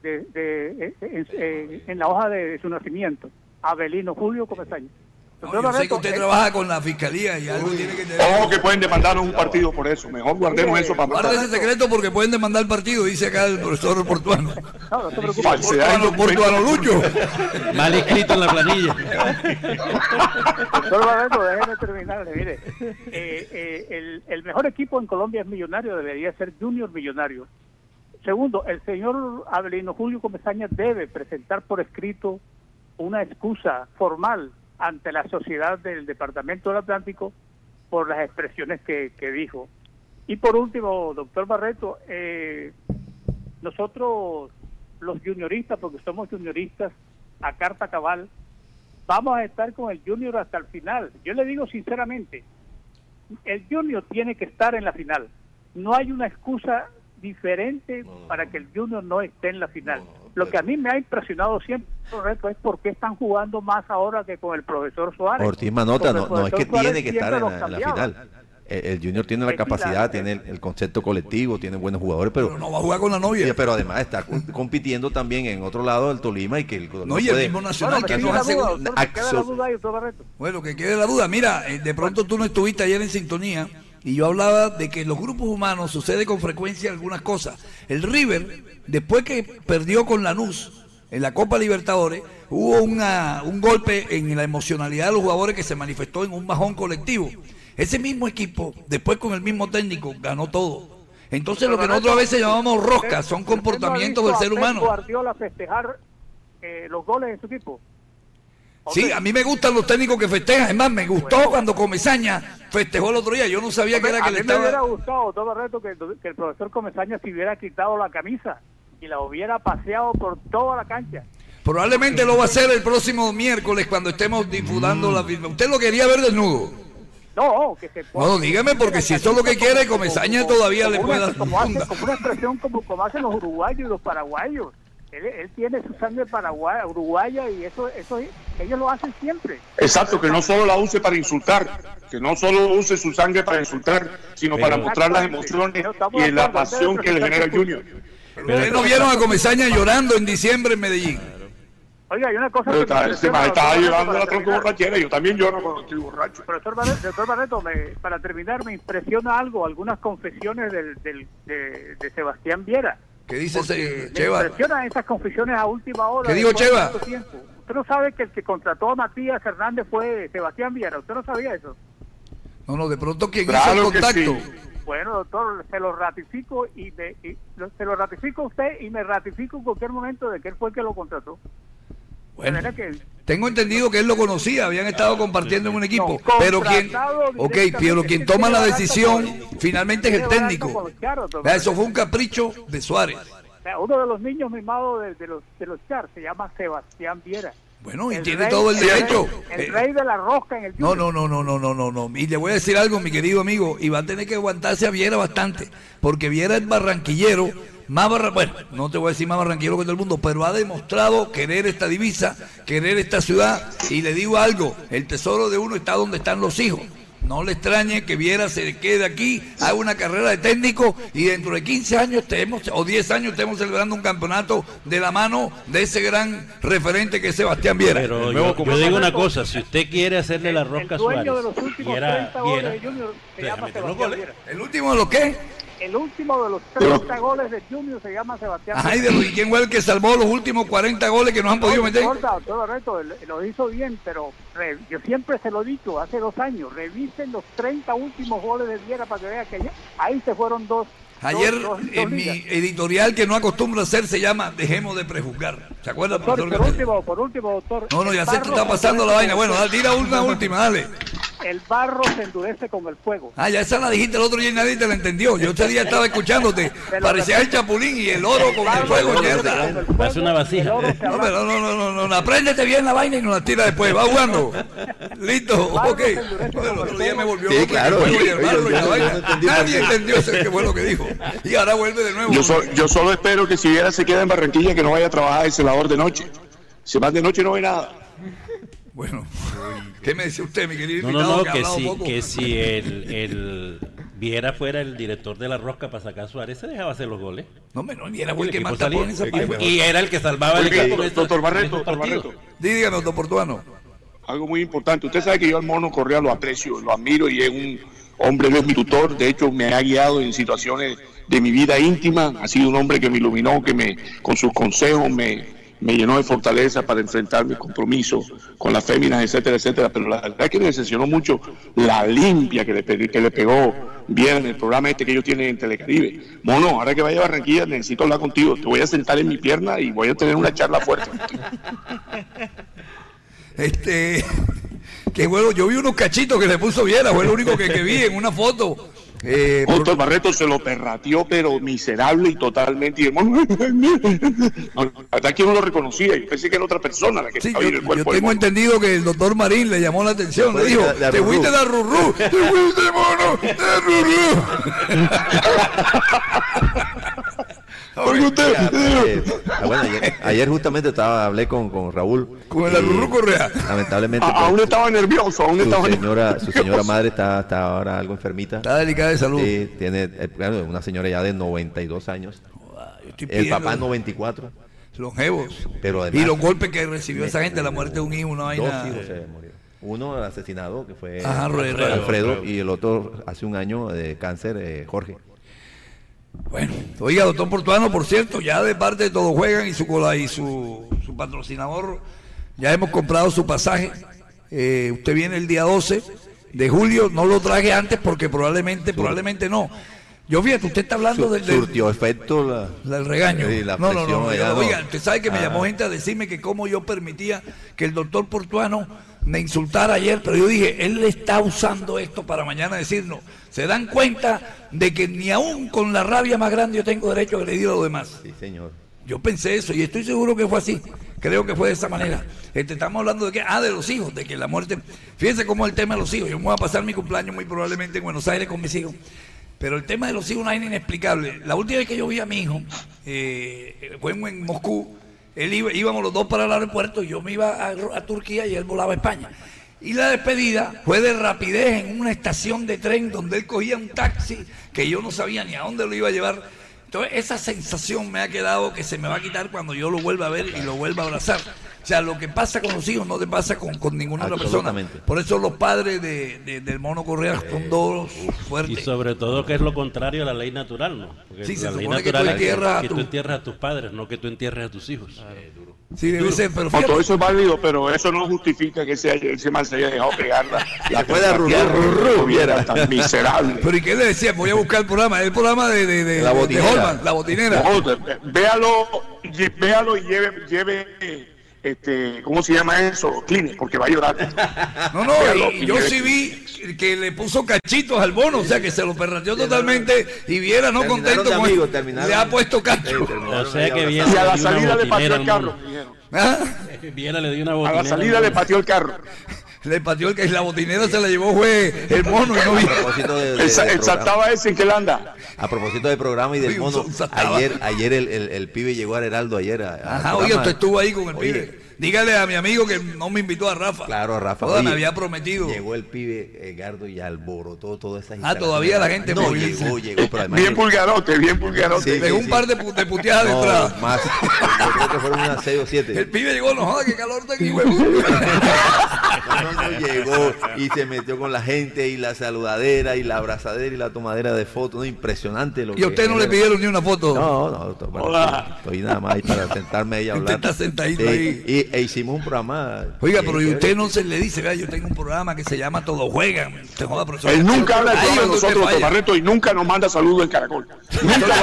la hoja de su nacimiento, Avelino Julio Comesaña.
No, yo sé que usted trabaja con la fiscalía y algo tiene que tener.
Ojo que pueden demandarnos un partido por eso. Mejor guardemos eso para
guarde ese secreto porque pueden demandar el partido, dice acá el profesor Portuano.
No se preocupe.
Portuano Lucho.
Mal escrito en la planilla.
Doctor Barreto, déjeme terminarle. Mire, el mejor equipo en Colombia es Millonario, debería ser Junior Millonario. Segundo, el señor Avelino Julio Comesaña debe presentar por escrito una excusa formal ante la sociedad del Departamento del Atlántico por las expresiones que dijo. Y por último, doctor Barreto, nosotros los junioristas, porque somos junioristas a carta cabal, vamos a estar con el Junior hasta el final. Yo le digo sinceramente, el Junior tiene que estar en la final. No hay una excusa diferente para que el Junior no esté en la final. Lo que a mí me ha impresionado siempre, correcto, es por qué están jugando más ahora que con el profesor Suárez.
Ortiz Manota, no es que tiene que estar en la final. El Junior tiene la capacidad, tiene el concepto colectivo, tiene buenos jugadores, pero
no va a jugar con la novia.
Sí, pero además está compitiendo también en otro lado del Tolima y que el
y el mismo Nacional que no hace bueno, que quede la duda. Mira, de pronto tú no estuviste ayer en sintonía y yo hablaba de que en los grupos humanos sucede con frecuencia algunas cosas. El River, después que perdió con Lanús en la Copa Libertadores, hubo un golpe en la emocionalidad de los jugadores que se manifestó en un bajón colectivo. Ese mismo equipo, después con el mismo técnico, ganó todo. Entonces lo que nosotros a veces llamamos rosca son comportamientos del ser humano.
Guardiola festejar los goles de su equipo.
Sí, a mí me gustan los técnicos que festejan. Es más, me gustó cuando Comesaña festejó el otro día. Yo no sabía que era que le estaba...
A mí me hubiera gustado, todo el reto, que el profesor Comesaña se hubiera quitado la camisa y la hubiera paseado por toda la cancha.
Probablemente lo va a hacer el próximo miércoles cuando estemos disfrutando la firma. ¿Usted lo quería ver desnudo?
No, que se pueda...
No, dígame, porque si eso es lo que quiere, Comesaña todavía le puede dar...
Como una expresión como hacen los uruguayos y los paraguayos. Él tiene su sangre uruguaya y eso ellos lo hacen siempre.
Exacto, que no solo la use para insultar, que no solo use su sangre para insultar, sino para mostrar las emociones y la pasión que le genera el Junior.
¿Ustedes no vieron a Comesaña llorando en diciembre en Medellín?
Oiga, hay una cosa
que estaba llorando la tronca borrachera, yo también lloro cuando estoy borracho.
Profesor Barreto, para terminar, me impresiona algunas confesiones de Sebastián Viera.
¿Qué dice Cheva?
Me impresionan esas confesiones a última hora.
¿Qué dijo Cheva?
Usted no sabe que el que contrató a Matías Hernández fue Sebastián Viera. ¿Usted no sabía eso?
No, de pronto ¿quién hizo el contacto?
Sí. Bueno, doctor, se lo ratifico se lo ratifico a usted y me ratifico en cualquier momento de que él fue el que lo contrató.
Bueno, tengo entendido que él lo conocía, habían estado compartiendo en un equipo, pero quien toma la decisión finalmente es el técnico. Eso fue un capricho de Suárez.
Uno de los niños mimados de los Char se llama Sebastián Viera.
Bueno, y tiene todo el derecho.
El rey de la rosca en el
No. Y le voy a decir algo, mi querido amigo, y va a tener que aguantarse a Viera bastante, porque Viera es barranquillero, bueno, no te voy a decir más barranquillero que todo el mundo, pero ha demostrado querer esta divisa, querer esta ciudad, y le digo algo, el tesoro de uno está donde están los hijos. No le extrañe que Viera se quede aquí, haga una carrera de técnico y dentro de 15 años o 10 años estemos celebrando un campeonato de la mano de ese gran referente que es Sebastián Viera.
Pero yo digo una cosa, si usted quiere hacerle la rosca a Suárez,
de los últimos 30 goles de Junior se llama Sebastián Viera.
¿El último de los qué?
El último de los 30 goles de Junior se llama Sebastián Viera.
¿Y quién fue el que salvó los últimos 40 goles que nos han podido meter?
Todo reto, lo hizo bien, pero yo siempre se lo he dicho, hace 2 años, revisen los 30 últimos goles de Viera para que vean que ahí se fueron dos.
Ayer en mi editorial que no acostumbro a hacer se llama Dejemos de prejuzgar. ¿Se acuerda,
doctor? Por último, doctor.
No, ya se te está pasando la vaina. Bueno, tira una última, dale.
el barro se endurece con el fuego.
Ah, ya esa la dijiste el otro día y nadie te la entendió. Yo ese día estaba escuchándote. Parecía el Chapulín y el oro con el fuego, mierda.
Hace una vasija.
No, apréndete bien la vaina y nos la tira después. Va jugando. Listo, ok. Bueno, el otro día me volvió
sí, claro.
el barro y la vaina. Nadie entendió qué fue lo que dijo. Y ahora vuelve de nuevo.
Yo solo espero que si Viera se queda en Barranquilla, que no vaya a trabajar de celador de noche. Si va de noche no ve nada.
Bueno, ¿qué me decía usted, mi querido
invitado?
No,
que si el Viera fuera el director de la rosca para sacar a Suárez, se dejaba hacer los goles.
No, Viera fue el que más tapó en esa parte.
Y era el que salvaba el equipo.
Doctor Barreto.
Dígame, doctor Portuano.
Algo muy importante. Usted sabe que yo al Mono Correa lo aprecio, lo admiro y es un hombre, no es mi tutor. De hecho, me ha guiado en situaciones de mi vida íntima. Ha sido un hombre que me iluminó, con sus consejos me llenó de fortaleza para enfrentar mis compromisos con las féminas, etcétera, etcétera. Pero la verdad es que me decepcionó mucho la limpia que le pegó bien en el programa que ellos tienen en Telecaribe. Mono, ahora que vaya a Barranquilla necesito hablar contigo. Te voy a sentar en mi pierna y voy a tener una charla fuerte.
Que bueno, yo vi unos cachitos que le puso Viera, fue lo único que vi en una foto.
Doctor Barreto se lo perrateó, pero miserable y totalmente. Y hermano, hasta que no lo reconocía. Yo pensé que era otra persona la que estaba en el cuerpo.
Yo tengo entendido que el doctor Marín le llamó la atención. Le dijo: te fuiste de Rurrú, te fuiste, mono, de Rurrú.
Bueno, ayer justamente hablé con Raúl.
Con el Rurrú Correa.
Lamentablemente.
Aún estaba nervioso,
su señora madre está ahora algo enfermita.
Está delicada de salud.
Sí, tiene una señora ya de 92 años. El papá 94.
Longevos.
Pero además,
y los golpes que recibió esa gente, la muerte de un hijo, una vaina.
2 hijos se murieron. Uno asesinado, que fue
Alfredo,
y el otro hace un año de cáncer, Jorge.
Bueno, oiga, doctor Portuano, por cierto, ya de parte de Todos Juegan y su patrocinador, ya hemos comprado su pasaje. Usted viene el día 12 de julio, no lo traje antes porque probablemente no. Yo fíjate, usted está hablando del
surtió efecto
del regaño.
No.
Oiga, usted sabe que me llamó gente a decirme que cómo yo permitía que el doctor Portuano me insultara ayer, pero yo dije, él está usando esto para mañana decirnos. Se dan cuenta de que ni aún con la rabia más grande yo tengo derecho a agredir a los demás.
Sí, señor.
Yo pensé eso y estoy seguro que fue así. Creo que fue de esa manera. Estamos hablando de qué? De los hijos, de que la muerte. Fíjense cómo es el tema de los hijos. Yo me voy a pasar mi cumpleaños muy probablemente en Buenos Aires con mis hijos. Pero el tema de los hijos es una vaina inexplicable. La última vez que yo vi a mi hijo fue en Moscú. Íbamos los dos para el aeropuerto. Yo me iba a Turquía y él volaba a España. Y la despedida fue de rapidez en una estación de tren donde él cogía un taxi que yo no sabía ni a dónde lo iba a llevar. Entonces esa sensación me ha quedado que se me va a quitar cuando yo lo vuelva a ver y lo vuelva a abrazar. O sea, lo que pasa con los hijos no te pasa con ninguna otra persona. Por eso los padres del Mono Correa son dos fuertes.
Y sobre todo que es lo contrario a la ley natural, ¿no? Porque
sí,
la
se
ley
supone
natural
que tú entierras
a tus padres, no que tú entierres a tus hijos.
Sí, debe ser, pero
todo eso es válido, pero eso no justifica que ese man se haya dejado pegar la
puede
Viera tan miserable.
Pero ¿y qué le decía? Voy a buscar el programa de
la botinera.
De Holman, la botinera.
Véalo y lleve ¿cómo se llama eso? Clean, porque va a llorar.
No, y yo sí vi que le puso cachitos al Mono, o sea que se lo perrateó totalmente y Viera no contento con él. Le ha puesto cacho.
O sea que
Viera. Y a la salida le pateó el carro.
Viera le dio una botinera.
A la salida le pateó el carro.
Le pateó el que la botinera se la llevó fue el Mono y no vi.
El saltaba ese en que él anda.
A propósito del programa y del Mono, ayer el pibe llegó a Heraldo ayer.
Oye, usted estuvo ahí con el pibe. Dígale a mi amigo que no me invitó a Rafa.
Claro, a Rafa.
Oye, me había prometido.
Llegó el pibe, Edgardo, y alborotó toda esa instalación.
Todavía la gente
no llegó, pero además
bien pulgarote.
Sí, dejó un par de puteadas de entrada.
Más. Yo creo que fueron unas 6 o 7.
El pibe llegó, no joda, qué calor está aquí, güey.
No llegó y se metió con la gente y la saludadera y la abrazadera y la tomadera de fotos. No, impresionante lo que.
¿Y a usted no le pidieron ni una foto?
No, estoy nada más ahí para sentarme ahí a hablar.
Usted está sentadito ahí.
E hicimos un programa.
Oiga, pero y usted no se le dice, vea, yo tengo un programa que se llama Todos Juegan. Usted joda, profesor.
Él nunca habla de nosotros, doctor Barreto, y nunca nos manda saludos en Caracol. Nunca lo va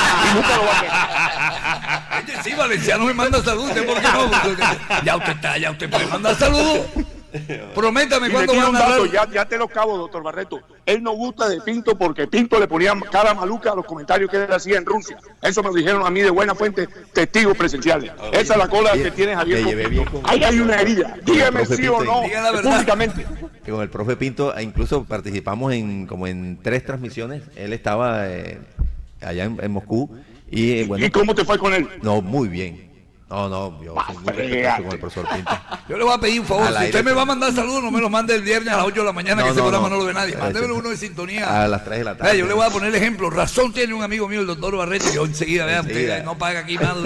a hacer.
Sí, Valenciano me manda saludos, ¿por qué no? Ya usted puede mandar saludos. Prométame cuándo
van a
un dato,
ya te lo acabo, doctor Barreto. Él no gusta de Pinto porque Pinto le ponía cara maluca a los comentarios que él hacía en Rusia. Eso me lo dijeron a mí de buena fuente, testigos presenciales. Esa es la cola que tiene Javier. Ahí hay una herida. Dígame sí o no, públicamente.
Que con el profe Pinto incluso participamos en 3 transmisiones. Él estaba allá en Moscú. ¿Y
cómo te fue con él?
No, muy bien. No, yo soy muy respetuoso con el profesor Pinto.
Yo le voy a pedir un favor, si usted me va a mandar saludos, no me los mande el viernes a las 8 de la mañana, que ese programa no lo ve nadie. Mándeme uno de sintonía.
A las 3 de la tarde.
Yo le voy a poner el ejemplo. Razón tiene un amigo mío, el doctor Barreto, y yo enseguida, vean, usted no paga aquí más.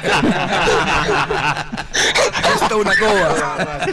Esto es una coba.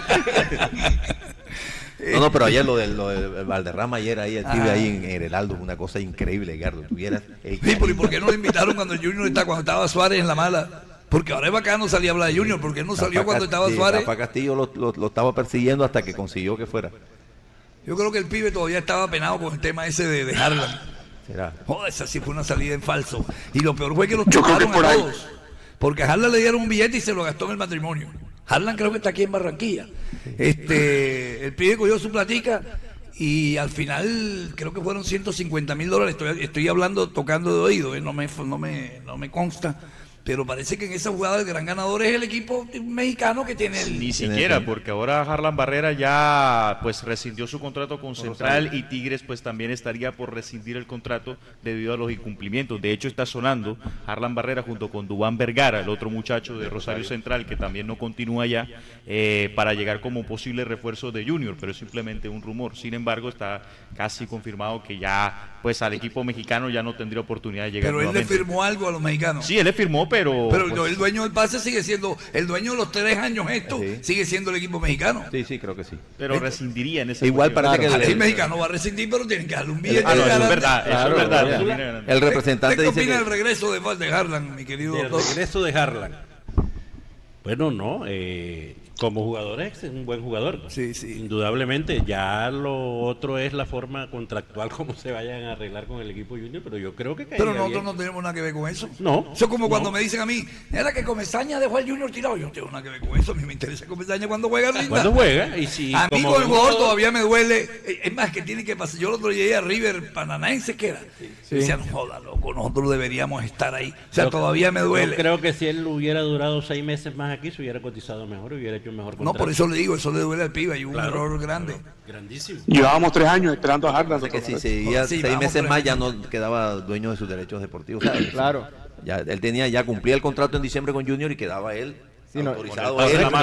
No, pero ayer lo del Valderrama, ayer ahí, el pibe ahí en el Heraldo, una cosa increíble, Edgardo. Tuvieras
¿y por qué no lo invitaron cuando el Junior cuando estaba Suárez en la mala? Porque ahora es bacano salir a hablar de Junior, porque no salió cuando estaba Suárez.
Rafa Castillo lo estaba persiguiendo hasta que consiguió que fuera.
Yo creo que el pibe todavía estaba penado con el tema ese de Harlan.
¿Será?
Joder, esa sí fue una salida en falso. Y lo peor fue que los chocaron a todos. Porque a Harlan le dieron un billete y se lo gastó en el matrimonio. Harlan creo que está aquí en Barranquilla. El pibe cogió su platica y al final creo que fueron $150,000. Estoy hablando, tocando de oído, no me consta. Pero parece que en esa jugada el gran ganador es el equipo mexicano que tiene el...
Ni siquiera, porque ahora Harlan Barrera ya pues rescindió su contrato con Central y Tigres pues también estaría por rescindir el contrato debido a los incumplimientos. De hecho está sonando Harlan Barrera junto con Duván Vergara, el otro muchacho de Rosario Central que también no continúa ya, para llegar como posible refuerzo de Junior, pero es simplemente un rumor. Sin embargo está casi confirmado que ya pues al equipo mexicano ya no tendría oportunidad de llegar.
Pero
nuevamente.
Él le firmó algo a los mexicanos.
Sí, él le firmó, pero
el dueño del pase sigue siendo, el dueño de los 3 años sigue siendo el equipo mexicano.
Sí, creo que sí.
Pero rescindiría en ese
igual parece que
el mexicano va a rescindir, pero tienen que darle un billete.
Eso es verdad, eso es verdad.
El representante
¿Qué opina del regreso de Harlan, mi querido doctor?
El regreso de Harlan. Bueno, no, como jugador es un buen jugador.
Sí.
Indudablemente, ya lo otro es la forma contractual, cómo se vayan a arreglar con el equipo Junior, pero yo creo que
pero nosotros no tenemos nada que ver con eso.
No.
Eso es como cuando me dicen a mí, era que Comesaña dejó al Junior tirado. Yo no tengo nada que ver con eso. A mí me interesa Comesaña cuando juega.
Cuando juega. Y si,
a mí con el jugador todavía me duele. Es más, que tiene que pasar. Yo el otro llegué a River Pananaense, que era. Sí. Decía, no joda, loco, nosotros deberíamos estar ahí. O sea, todavía me duele.
Yo creo que si él hubiera durado 6 meses más aquí, se hubiera cotizado mejor y hubiera hecho un mejor contrato.
No, por eso le digo, eso le duele al pibe, hay un error grande.
Grandísimo.
Llevábamos 3 años esperando a Harlan.
Que si seguía 6 meses más ya no quedaba dueño de sus derechos deportivos. ¿Sabes?
Claro.
Ya, él cumplía el contrato en diciembre con Junior y quedaba él autorizado.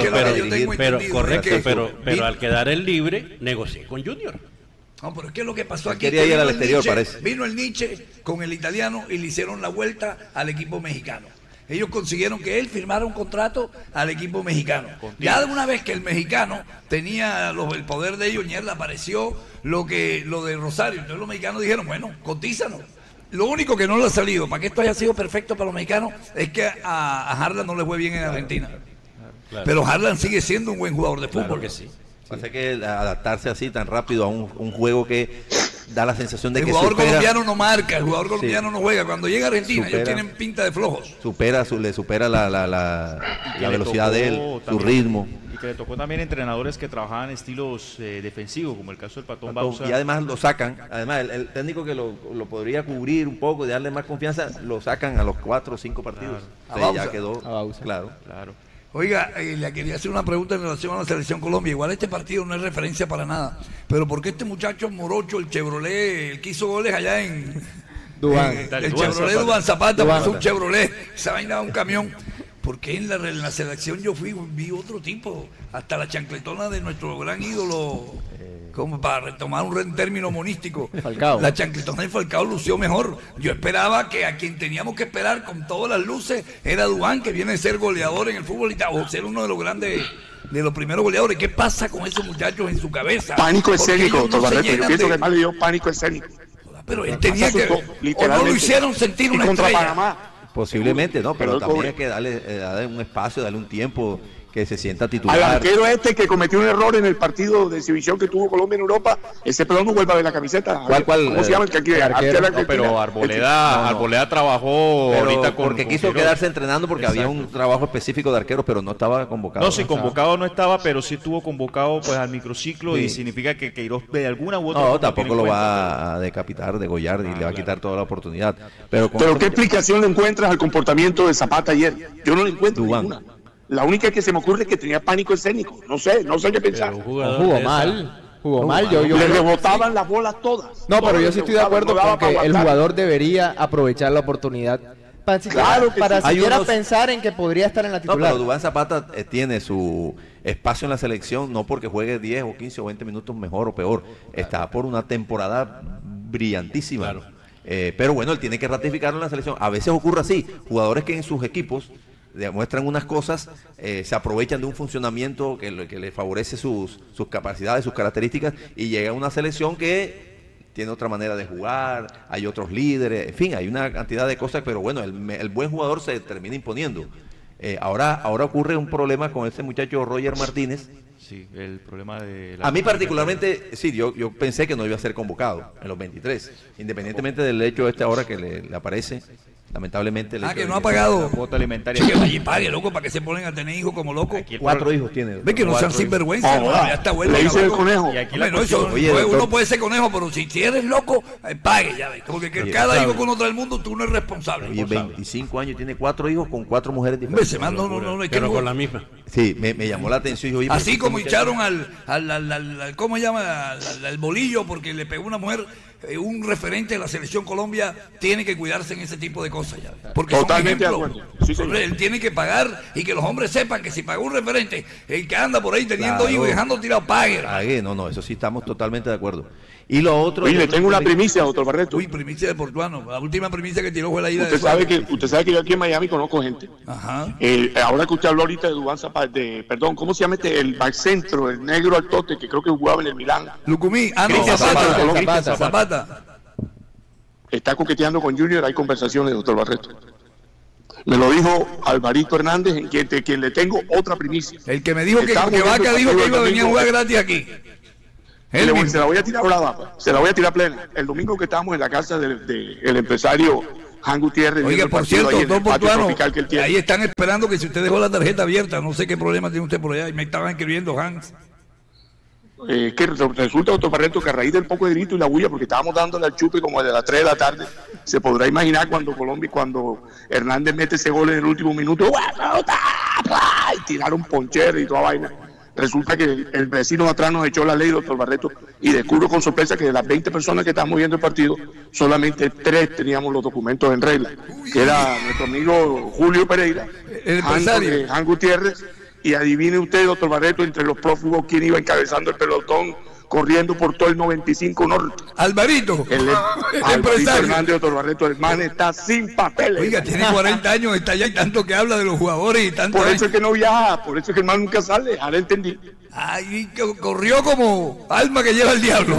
Pero al quedar él libre, negocié con Junior.
No, pero es que lo que pasó aquí
quería ir al exterior, parece.
Vino el Nietzsche con el italiano y le hicieron la vuelta al equipo mexicano. Ellos consiguieron que él firmara un contrato al equipo mexicano. Ya de una vez que el mexicano tenía el poder de ellos, mierda, apareció lo de Rosario. Entonces los mexicanos dijeron, bueno, cotízanos. Lo único que no le ha salido, para que esto haya sido perfecto para los mexicanos, es que a Harlan no le fue bien en Argentina. Claro. Pero Harlan sigue siendo un buen jugador de fútbol.
Claro que sí.
Pasa que adaptarse así tan rápido a un juego que da la sensación de que
el jugador colombiano no marca, el jugador colombiano no juega. Cuando llega a Argentina, ellos tienen pinta de flojos.
Le supera la velocidad de él, su ritmo.
Y que le tocó también entrenadores que trabajaban estilos defensivos, como el caso del Patón Bausa.
Y además lo sacan, además el técnico que lo podría cubrir un poco y darle más confianza, lo sacan a los 4 o 5 partidos.
Claro.
O sea, ya quedó
claro.
Oiga, le quería hacer una pregunta en relación a la Selección Colombia. Igual este partido no es referencia para nada, pero ¿por qué este muchacho morocho, el Chevrolet, el que hizo goles allá en
Duván?
El Chevrolet Duván Zapata, pasó un Chevrolet, esa vaina un camión. Porque en la selección yo vi otro tipo, hasta la chancletona de nuestro gran ídolo, como para retomar un término monístico,
Falcao.
La chancletona de Falcao lució mejor. Yo esperaba que a quien teníamos que esperar con todas las luces era Duván, que viene a ser goleador en el fútbol o ser uno de los grandes, de los primeros goleadores. ¿Qué pasa con esos muchachos en su cabeza?
Pánico escénico, doctor Barreto. Yo pienso que más le dio pánico escénico.
Pero él tenía que, o no lo hicieron sentir una estrella.
Posiblemente, no, pero también hay que darle un espacio, darle un tiempo que se sienta titular.
Al arquero que cometió un error en el partido de exhibición que tuvo Colombia en Europa, ese pelón no vuelve a ver la camiseta.
¿Cuál?
¿Cómo se llama el que aquí?
Pero Arboleda trabajó ahorita
porque quiso quedarse entrenando porque había un trabajo específico de arqueros, pero no estaba convocado.
No, sí, convocado no estaba, pero sí estuvo convocado pues al microciclo y significa que Queiroz de alguna u otra forma
tampoco lo va a decapitar, degollar y le va a quitar toda la oportunidad. Pero
¿qué explicación le encuentras al comportamiento de Zapata ayer? Yo no le encuentro ninguna. La única que se me ocurre es que tenía pánico escénico. No sé qué pensar.
Jugó mal.
Le rebotaban las bolas todas.
No, pero yo sí estoy de acuerdo con que el jugador debería aprovechar la oportunidad para siquiera pensar en que podría estar en la titular.
No, pero Duván Zapata tiene su espacio en la selección, no porque juegue 10 o 15 o 20 minutos mejor o peor. Está por una temporada brillantísima. Claro. Pero bueno, él tiene que ratificarlo en la selección. A veces ocurre así. Jugadores que en sus equipos demuestran unas cosas, se aprovechan de un funcionamiento que le favorece sus capacidades, sus características, y llega a una selección que tiene otra manera de jugar, hay otros líderes, en fin, hay una cantidad de cosas, pero bueno, el buen jugador se termina imponiendo. Ahora ocurre un problema con ese muchacho Roger Martínez.
Sí, el problema de...
A mí particularmente, sí, yo pensé que no iba a ser convocado en los 23, independientemente del hecho ahora que le aparece. Lamentablemente
que no ha pagado
la cuota alimentaria.
Sí, que vaya y pague, loco, para que se ponen a tener hijos como locos.
4 hijos tiene.
Ve que no sean sinvergüenza, ya está bueno.
Le hice el conejo.
Uno puede ser conejo, pero si eres loco, pague, ya ves. Porque cada hijo que uno trae al mundo, tú no eres responsable.
Oye, 25 años, tiene 4 hijos con 4 mujeres diferentes.
Pero con la misma.
Sí, me llamó la atención.
Así como echaron ¿cómo se llama? Al bolillo, porque le pegó una mujer. Un referente de la selección Colombia tiene que cuidarse en ese tipo de cosas ya, porque
totalmente
son ejemplos. Sí, él tiene que pagar y que los hombres sepan que si pagó un referente, el que anda por ahí teniendo hijos y dejando tirado pague.
No, eso sí estamos totalmente de acuerdo. Y lo otro...
Oye, le tengo una primicia, doctor Barreto.
Primicia de Portuano. La última primicia que tiró fue la ida
usted sabe que yo aquí en Miami conozco gente.
Ajá.
Ahora que usted habló ahorita de Duván Zapata, ¿cómo se llama el backcentro, el negro altote que creo que jugaba en el Milán?
Lucumí. Zapata.
Está coqueteando con Junior, hay conversaciones, doctor Barreto. Me lo dijo Alvarito Hernández, en quien le tengo otra primicia.
El que me dijo que Vaca dijo que iba a venir a jugar gratis aquí.
Se la voy a tirar brava, se la voy a tirar plena. El domingo que estábamos en la casa del empresario Han Gutiérrez.
Oiga, por cierto, don Portuano, ahí están esperando que si usted dejó la tarjeta abierta, no sé qué problema tiene usted por allá, y me estaban escribiendo Hans.
Que resulta, doctor Barreto, que a raíz del poco de grito y la bulla, porque estábamos dándole al chupe como de las 3 de la tarde, se podrá imaginar cuando Hernández mete ese gol en el último minuto, y tiraron poncher y toda vaina. Resulta que el vecino de atrás nos echó la ley, doctor Barreto, y descubro con sorpresa que de las 20 personas que estábamos viendo el partido, solamente 3 teníamos los documentos en regla, que era nuestro amigo Julio Pereira, Han Gutiérrez, y adivine usted, doctor Barreto, entre los prófugos, quién iba encabezando el pelotón, corriendo por todo el 95 Norte.
Alvarito.
Alvarito Hernández, doctor Barreto, el man está sin papeles.
Oiga, tiene 40 años, está ya y tanto que habla de los jugadores y tanto.
Por eso es que no viaja, por eso es que el man nunca sale, ahora entendí.
Ay, corrió como alma que lleva el diablo.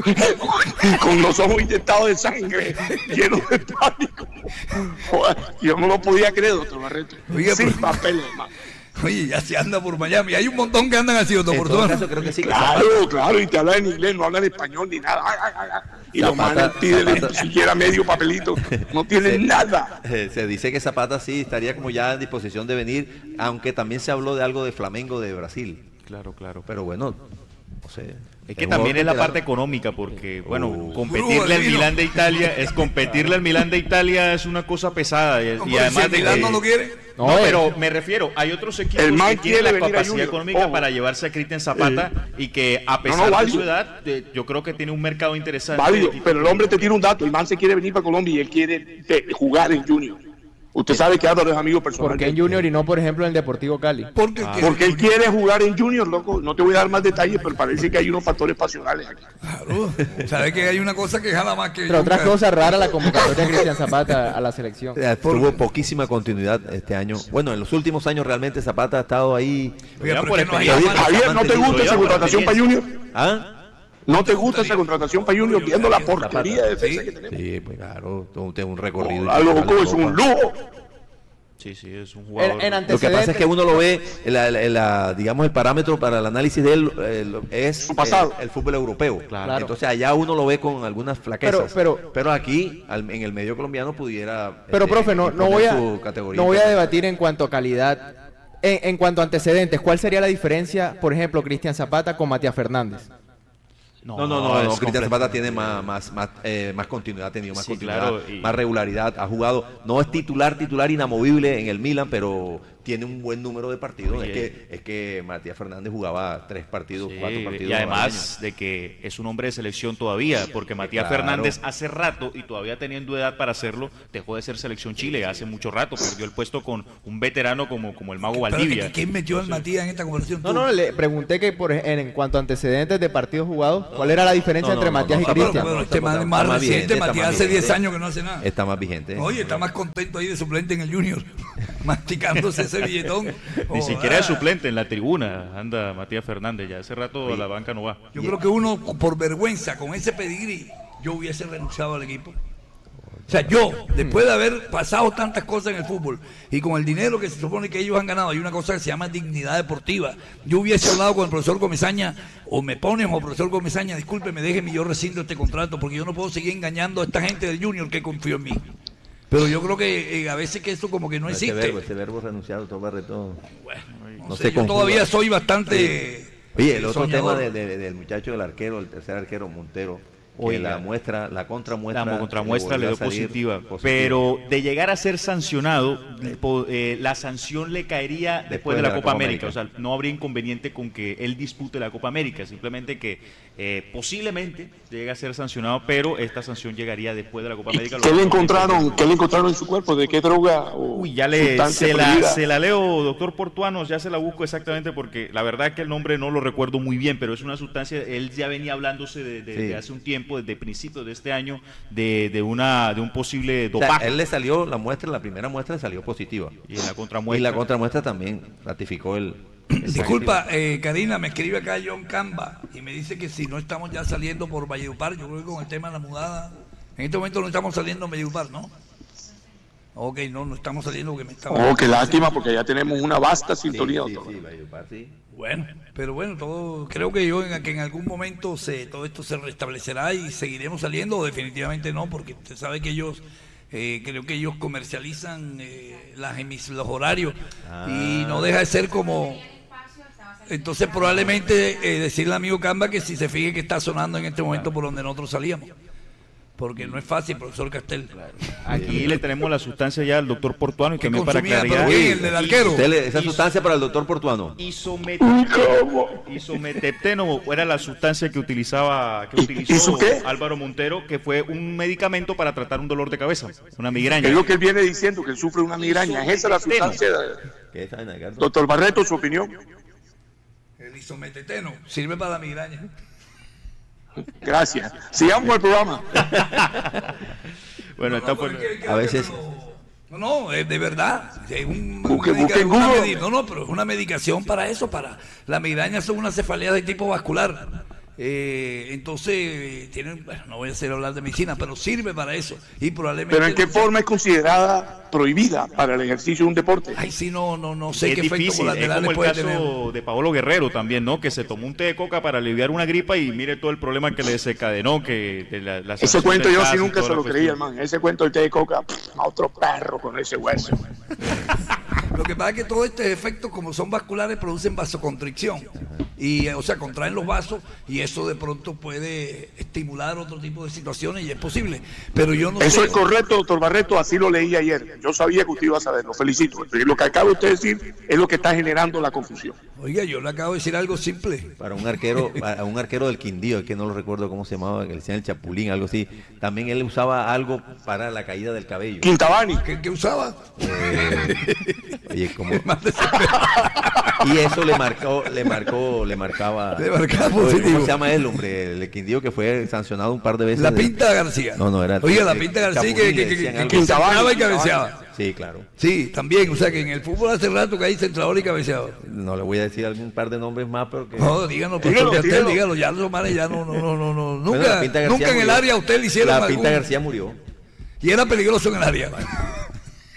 Con los ojos inyectados de sangre, llenos de pánico. Yo no lo podía creer, doctor Barreto.
Oiga,
sin papeles, man.
Oye, ya se anda por Miami. Hay un montón que andan así, doctor Portuano.
Creo que sí.
Claro, y te hablan en inglés, no hablan español ni nada. Y los manes piden ni siquiera medio papelito. No tienen nada.
Se dice que Zapata sí estaría como ya en disposición de venir, aunque también se habló de algo de Flamengo de Brasil.
Claro.
Pero bueno, no sé.
Es que también es la parte económica, porque, competirle al Milán de Italia, es una cosa pesada. Y además
si el Milán no lo quiere.
No, pero me refiero, hay otros equipos que tienen la capacidad económica para llevarse a Cristian Zapata y que a pesar de su edad, yo creo que tiene un mercado interesante.
Válido, pero el hombre te tira un dato, el man se quiere venir para Colombia y él quiere jugar en Junior. Usted sabe que Álvaro es amigo personal.
¿Por qué en Junior y no, por ejemplo, en el Deportivo Cali?
Porque él quiere jugar en Junior, loco. No te voy a dar más detalles, pero parece que hay unos factores pasionales aquí.
Claro. ¿Sabes que hay una cosa que jala más que...
Pero otra cosa rara, la convocatoria de Cristian Zapata a la selección.
Tuvo poquísima continuidad este año. Bueno, en los últimos años realmente Zapata ha estado ahí.
Javier, ¿no te gusta esa contratación para Junior? ¿No te gusta esa contratación para Junior viendo la porquería de defensa que tenemos?
Sí, pues claro, un recorrido.
Loco, es un lujo.
Sí, es un jugador.
Lo que pasa es que uno lo ve, digamos, el parámetro para el análisis de él es el fútbol europeo.
Claro.
Entonces allá uno lo ve con algunas flaquezas. Pero aquí, en el medio colombiano pudiera...
Pero, profe, no voy a debatir en cuanto a calidad. En cuanto a antecedentes, ¿cuál sería la diferencia, por ejemplo, Cristian Zapata con Matías Fernández?
No, Cristian Zapata tiene más continuidad, ha tenido más continuidad,
claro,
más regularidad, ha jugado, no es titular inamovible en el Milan, pero tiene un buen número de partidos. Es que Matías Fernández jugaba 3 partidos, 4 partidos.
Y además de que es un hombre de selección todavía, porque Matías Fernández hace rato, y todavía teniendo edad para hacerlo, dejó de ser selección Chile hace mucho rato, perdió el puesto con un veterano como el Mago Valdivia.
¿Quién metió al Matías en esta conversación?
No, le pregunté que en cuanto a antecedentes de partidos jugados, ¿cuál era la diferencia entre Matías y Cristian?
Pero este más reciente, Matías hace 10 años que no hace nada.
Está más vigente.
Oye, está más contento ahí de suplente en el Junior, masticándose ese billetón.
Ni siquiera es suplente en la tribuna, anda Matías Fernández, ya hace rato a la banca no va.
Yo creo que uno, por vergüenza, con ese pedigrí, yo hubiese renunciado al equipo. O sea, yo, después de haber pasado tantas cosas en el fútbol y con el dinero que se supone que ellos han ganado, hay una cosa que se llama dignidad deportiva. Yo hubiese hablado con el profesor Comesaña, o me ponen, o profesor Comesaña, discúlpeme, déjeme, yo rescindo este contrato, porque yo no puedo seguir engañando a esta gente del Junior que confió en mí. Pero yo creo que a veces que eso como que no existe.
Ese verbo renunciado, todo Barreto.
Bueno, no sé, yo todavía soy bastante...
Oye, el otro tema del muchacho, del arquero, el tercer arquero, Montero, que la contramuestra
le dio positiva, pero de llegar a ser sancionado, la sanción le caería después de la Copa América. O sea, no habría inconveniente con que él dispute la Copa América, simplemente que posiblemente llegue a ser sancionado, pero esta sanción llegaría después de la Copa América.
¿Qué le encontraron en su cuerpo? ¿De qué droga?
Uy, ya se la leo, doctor Portuanos, ya se la busco exactamente, porque la verdad es que el nombre no lo recuerdo muy bien, pero es una sustancia, él ya venía hablándose de hace un tiempo, desde principios de este año, de un posible dopaje.
O sea, él le salió la primera muestra le salió positiva.
Y la contramuestra también ratificó el...
Disculpa, Karina, me escribe acá John Camba y me dice que si no estamos ya saliendo por Valledupar, yo creo que con el tema de la mudada, en este momento no estamos saliendo en Valledupar, ¿no? Ok, no estamos saliendo porque me estaba...
Oh, qué lástima, porque ya tenemos una vasta sintonía.
Sí, Valledupar, sí.
Bueno, pero bueno, creo que en algún momento todo esto se restablecerá y seguiremos saliendo, o definitivamente no, porque usted sabe que ellos... creo que ellos comercializan los horarios y no deja de ser como... Entonces probablemente decirle al amigo Camba que si se fije que está sonando en este momento por donde nosotros salíamos, porque no es fácil, profesor Castel.
Aquí le tenemos la sustancia ya al doctor Portuano y que me para claridad.
El del arquero.
Esa sustancia para el doctor Portuano.
Isometepteno era la sustancia que utilizó Álvaro Montero, que fue un medicamento para tratar un dolor de cabeza, una migraña.
Es lo que él viene diciendo, que él sufre una migraña. ¿Es esa la sustancia? Doctor Barreto, su opinión.
El isometeteno sirve para la migraña.
Gracias. Sigamos con el programa.
Bueno,
a veces...
No, de verdad. Es pero es una medicación para eso, para la migraña. Son una cefalea de tipo vascular. Entonces no voy a hacer hablar de medicina, pero sirve para eso y probablemente.
¿Pero en qué forma es considerada prohibida para el ejercicio de un deporte?
Ay, sí, no sé qué efecto colateral puede tener.
Es como el caso de Paolo Guerrero también, ¿no? Que se tomó un té de coca para aliviar una gripa y mire todo el problema que le desencadenó,
ese cuento yo sí nunca se lo creía, hermano. Ese cuento del té de coca, a otro perro con ese hueso.
Lo que pasa es que todos estos efectos, como son vasculares, producen vasoconstricción. Y, o sea, contraen los vasos y eso de pronto puede estimular otro tipo de situaciones y es posible. Pero yo no sé.
Eso es correcto, doctor Barreto, así lo leí ayer. Yo sabía que usted iba a saber, lo felicito. Lo que acaba usted de decir es lo que está generando la confusión.
Oiga, yo le acabo de decir algo simple.
Para un arquero del Quindío, es que no lo recuerdo cómo se llamaba, que le decían el Chapulín, algo así. También él usaba algo para la caída del cabello.
Quintabani.
¿Qué usaba?
Oye, ¿cómo? Y eso le marcaba positivo. ¿Cómo se llama él, hombre? El Quindío que fue sancionado un par de veces.
La Pinta García.
No era.
Oiga, la Pinta García que centraba y cabeceaba.
Sí, claro.
Sí, también, o sea que en el fútbol hace rato que hay centrador y cabeceador.
No le voy a decir algún par de nombres más, pero que...
No, díganos, dígalo, ya los manes ya no. Nunca en el área usted le hicieron
La Pinta García murió.
Y era peligroso en el área.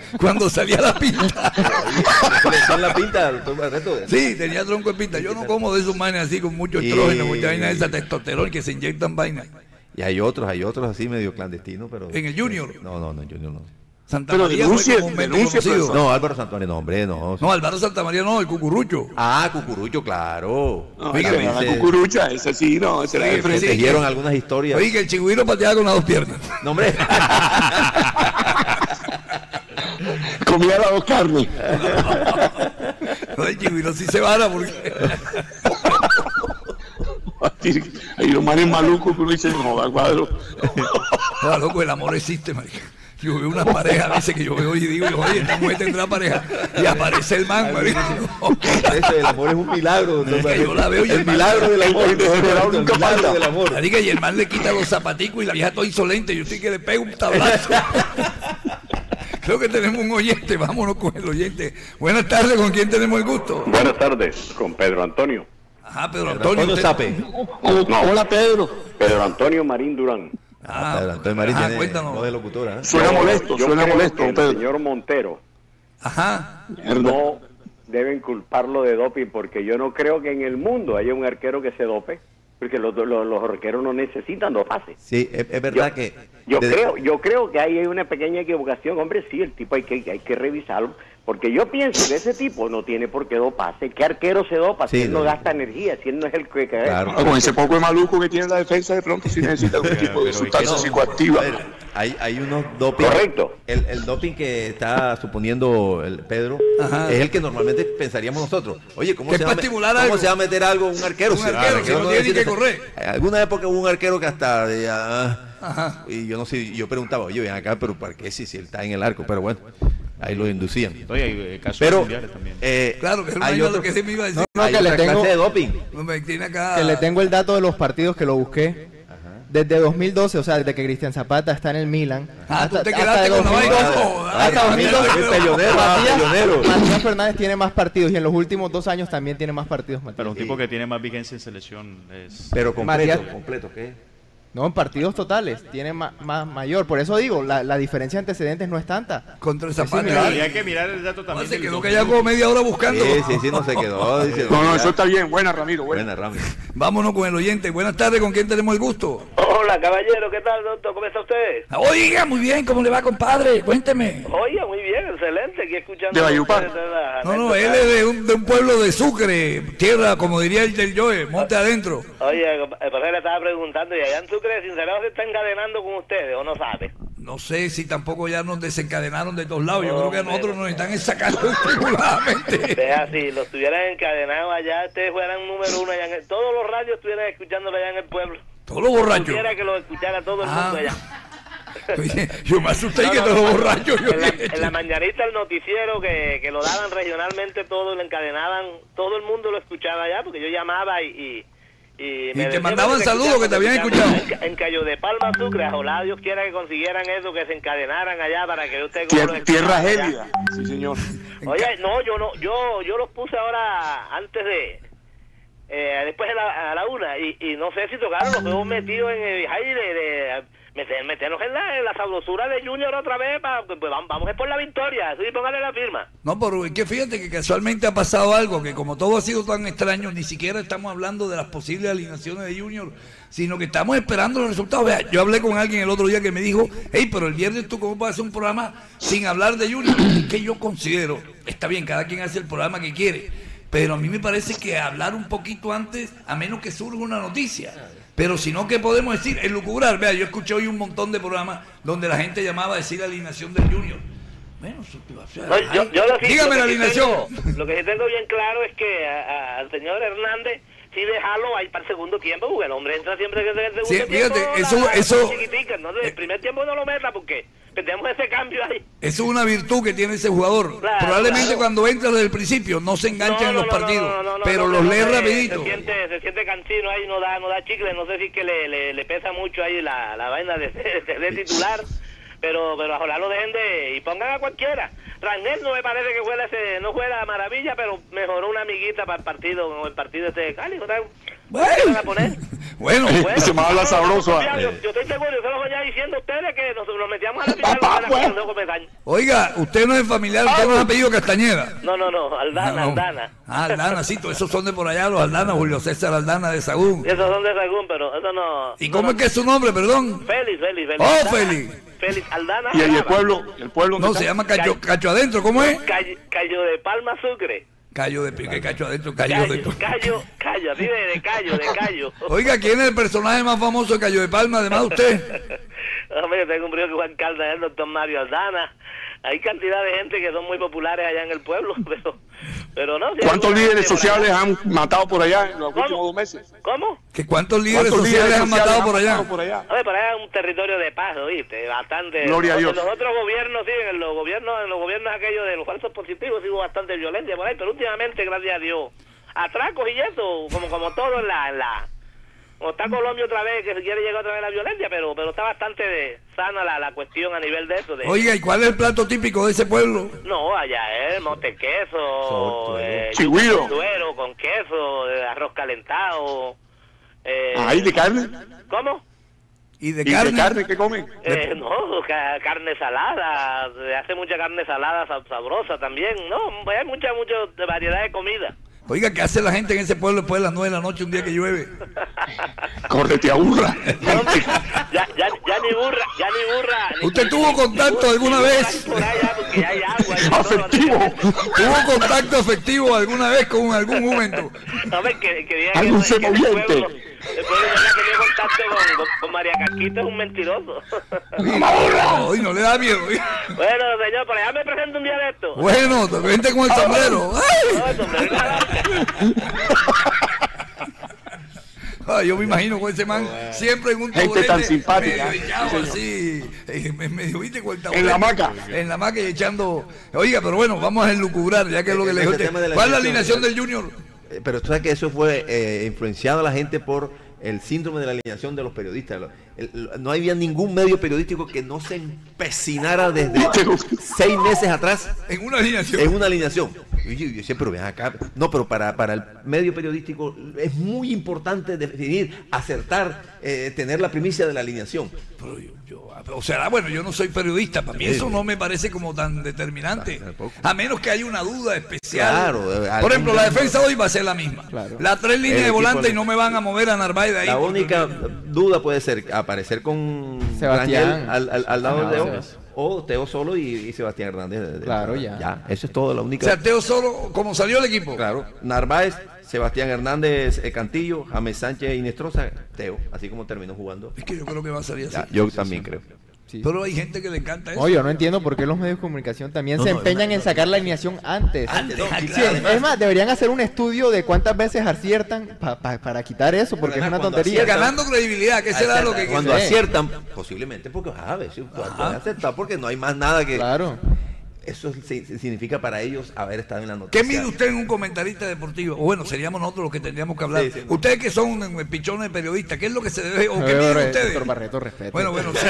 cuando salía la pinta.
la pinta, doctor Barreto?
Sí, tenía tronco de pinta. Yo no como de esos manes así con mucho estrógeno, mucha vaina de esa testosterona que se inyectan vainas.
Y hay otros así medio clandestinos, pero...
¿En el Junior?
No, en Junior no.
Santa María denuncia,
no, Álvaro Santamaría, no, hombre, no.
No, Álvaro Santamaría no, el Cucurucho.
Ah, Cucurucho, claro.
No, la Cucurucha, ese sí, no, ese
se tejieron algunas historias.
Oye, que el chigüiro pateaba con las dos piernas.
No, hombre.
Comía las dos carnes.
No, el chigüiro sí se vara porque...
Hay los manes malucos que uno dice, no, da cuadro.
No, loco, el amor existe, marica. Yo veo una pareja a veces que yo veo y digo, oye, esta mujer tendrá pareja. Y aparece el man, marica.
El amor es un milagro.
Yo la veo y
el milagro del amor. El
milagro
del amor.
Marica, y el man le quita los zapaticos y la vieja toda insolente. Yo estoy que le pego un tablazo. Creo que tenemos un oyente, vámonos con el oyente. Buenas tardes, ¿con quién tenemos el gusto?
Buenas tardes, con Pedro Antonio.
Ajá, Pedro Antonio.
Sape.
No, hola Pedro. Pedro Antonio Marín Durán.
Pedro Antonio Marín tiene
cuéntanos.
de locutora.
Suena molesto,
Pedro. El señor Montero.
Ajá.
No deben culparlo de doping porque yo no creo que en el mundo haya un arquero que se dope. Porque los arqueros no necesitan doparse.
Sí, es verdad que...
Yo creo que hay una pequeña equivocación. Hombre, sí, el tipo hay que revisarlo. Porque yo pienso que ese tipo no tiene por qué doparse. ¿Qué arquero se dopa si él no gasta energía? Si él no es el que...
Claro. Con ese poco de maluco que tiene la defensa, de pronto sí necesita un tipo de sustancia psicoactiva.
Hay unos doping.
Correcto.
El doping que está suponiendo el Pedro es el que normalmente pensaríamos nosotros. Oye, ¿cómo se va a meter algo un arquero?
Un arquero que no tiene ni que correr.
Alguna época hubo un arquero que hasta... y yo no sé, yo preguntaba, oye, ven acá, pero ¿para qué si él está en el arco? Pero bueno, ahí lo inducían.
Oye, hay casos
pero
mundiales también.
Claro, que
hay
lo que se me iba a decir.
Hay otra clase de doping.
Que le tengo el dato de los partidos que lo busqué. Desde 2012, o sea, desde que Cristian Zapata está en el Milan,
hasta 2012,
Matías Fernández tiene más partidos y en los últimos 2 años también tiene más partidos. Matías.
Pero un tipo que tiene más vigencia en selección es...
Pero completo, ¿qué?
No, en partidos totales, tiene más mayor. Por eso digo, la diferencia de antecedentes no es tanta.
Contra el Zapata.
Y hay que mirar el dato también.
Se quedó que ya como media hora buscando.
Sí, no se quedó.
No, eso está bien. Buena, Ramiro.
Buena, Ramiro.
Vámonos con el oyente. Buenas tardes, ¿con quién tenemos el gusto?
Hola, caballero. ¿Qué tal, doctor? ¿Cómo está usted?
Oiga, muy bien. ¿Cómo le va, compadre? Cuénteme.
Oiga, muy bien. Excelente. Aquí escuchando.
¿De Valledupar?
No, él es de un pueblo de Sucre. Tierra, como diría el del Joe. Monte adentro.
Oye, el padre le estaba preguntando. ¿Y allá en Sucre, sinceramente, está encadenando con ustedes o no sabe?
No sé si tampoco ya nos desencadenaron de todos lados. Yo creo que a nosotros nos están sacando regularmente.
Vea, si lo estuvieran encadenados allá, ustedes fueran número uno allá en todos los radios estuvieran escuchándolo allá en el pueblo.
Todos los borrachos.
Quisiera que lo escuchara todo el mundo allá.
Oye, yo me asusté que todos los borrachos.
En la mañanita el noticiero que lo daban regionalmente todo, lo encadenaban, todo el mundo lo escuchaba allá, porque yo llamaba y
te mandaban saludos que te habían escuchado.
En Cayo de Palma, Sucre, ojalá Dios quiera que consiguieran eso, que se encadenaran allá para que usted...
Tierra gélida, sí señor.
Oye, no, yo los puse ahora antes de... después a la 1 y no sé si tocaron, los hemos metido en el aire meternos en la sabrosura de Junior otra vez, pues vamos a por la victoria, sí, póngale la firma.
No, pero es que fíjate que casualmente ha pasado algo, que como todo ha sido tan extraño, ni siquiera estamos hablando de las posibles alineaciones de Junior, sino que estamos esperando los resultados. Vea, yo hablé con alguien el otro día que me dijo, hey, pero el viernes tú cómo puedes hacer un programa sin hablar de Junior. Es que yo considero, está bien, cada quien hace el programa que quiere, pero a mí me parece que hablar un poquito antes, a menos que surja una noticia. Pero si no, ¿qué podemos decir? Elucubrar. Vea, yo escuché hoy un montón de programas donde la gente llamaba a decir la alineación del Junior. Bueno, dígame la alineación.
Lo que sí tengo bien claro es que al señor Hernández sí dejarlo ahí para el segundo tiempo, porque el hombre entra siempre que es el segundo tiempo.
Fíjate, eso
chiquitica, ¿no? El primer tiempo no lo meta porque tenemos ese cambio ahí.
Eso es una virtud que tiene ese jugador. Claro, probablemente cuando entra desde el principio no se engancha en los partidos, pero los lee rapidito.
Se siente cansino ahí, no da chicle, no sé si es que le pesa mucho ahí la vaina de titular. Pero ojalá lo dejen y pongan a cualquiera. Rangel no me parece que no fue la maravilla, pero mejoró una amiguita para el partido, como el partido de Cali.
Bueno, Bueno,
se me habla sabroso.
Yo estoy seguro, yo se los venía diciendo a ustedes que nos metíamos a la final.
Oiga, usted no es familiar, usted no es apellido Castañeda.
No, Aldana, Aldana.
Ah, Aldana, sí, todos esos son de por allá, los Aldana, Julio César Aldana de Sagún.
Esos son de Sagún, pero eso no...
¿Y cómo es que es su nombre, perdón?
Félix.
Oh, Félix.
Félix Aldana.
¿Y el pueblo?
No, se llama Cacho Adentro, ¿cómo es?
Cayo de Palma Sucre.
Cayo Adentro,
Callo, así de callo.
Oiga, ¿quién es el personaje más famoso de Cayo de Palma, además de usted?
Hombre, yo tengo un primo que Juan Caldas, el doctor Mario Aldana. Hay cantidad de gente que son muy populares allá en el pueblo, pero no. Si
¿cuántos líderes sociales han matado por allá en los últimos 2 meses?
¿Cómo?
¿Que cuántos líderes sociales han matado por allá?
A ver, por allá es un territorio de paz, ¿oíste? Bastante.
Gloria a Dios.
En los otros gobiernos, sí, en los gobiernos aquellos de los falsos positivos, sí hubo bastante violencia por ahí, pero últimamente, gracias a Dios, atracos y eso, como todo en la como está Colombia otra vez, que se quiere llegar otra vez a la violencia, pero está bastante sana la cuestión a nivel de eso.
Oiga, ¿y cuál es el plato típico de ese pueblo?
No, allá es montequeso,
chigüiro,
suero con queso, arroz calentado.
¿Ahí de carne?
¿Cómo?
¿Y de
carne qué comen?
No, carne salada, se hace mucha carne salada sabrosa también, no, hay mucha variedad de comida.
Oiga, ¿qué hace la gente en ese pueblo después de las 9 de la noche un día que llueve?
Córrete a burra.
Ya ni burra.
¿Usted tuvo contacto alguna vez?
Afectivo.
¿Tuvo contacto afectivo alguna vez con algún momento?
¿Algún semoviente?
Después de que tenía contacto con María Casquita, es un mentiroso.
Hoy no le da miedo.
Bueno, señor, por allá me presento un día de esto.
Bueno, vente con el sombrero.
No, el sombrero.
Yo me imagino con ese man siempre en un
taburete. Gente tan simpática.
Medio, ¿viste? Con el
taburete. En la hamaca.
En la hamaca y echando... Oiga, pero bueno, vamos a enlucubrar, ya que es lo que le digo. ¿Cuál es la alineación del Junior?
Pero tú sabes que eso fue influenciado a la gente por el síndrome de la alineación de los periodistas. No había ningún medio periodístico que no se empecinara desde 6 meses atrás
en una alineación.
En una alineación. Yo siempre ven acá. No, pero para el medio periodístico es muy importante definir, acertar, tener la primicia de la alineación.
Pero o sea, bueno, yo no soy periodista, para mí eso no me parece como tan determinante, a menos que haya una duda especial.
Claro,
por ejemplo, la defensa hoy va a ser la misma. Claro. Las 3 líneas de volante y no me van a mover a Narváez de ahí.
La única duda puede ser aparecer con
Sebastián
al lado de Teo, o Teo solo y Sebastián Hernández.
Claro, ya.
Eso es todo, la única.
O sea, Teo solo, como salió el equipo.
Claro, Narváez, Sebastián Hernández, Cantillo, James Sánchez y Nestroza, Teo, así como terminó jugando.
Es que yo creo que va a salir así.
Yo también creo.
Sí. Pero hay gente que le encanta eso.
Oye, yo no entiendo por qué los medios de comunicación también se empeñan en sacar la alineación antes. Sí, es más, deberían hacer un estudio de cuántas veces aciertan para quitar eso, porque es una tontería.
Ganando credibilidad, ¿qué será lo que
cuando aciertan? Posiblemente porque a ver, pueden acertar porque no hay más nada que...
Claro.
Eso significa para ellos haber estado en la noticia.
¿Qué mide usted en un comentarista deportivo? O bueno, seríamos nosotros los que tendríamos que hablar. Sí, ustedes que son pichones de periodistas, ¿qué es lo que se debe? ¿O qué miden ustedes?
Doctor Barreto, respeto.
Bueno, sí.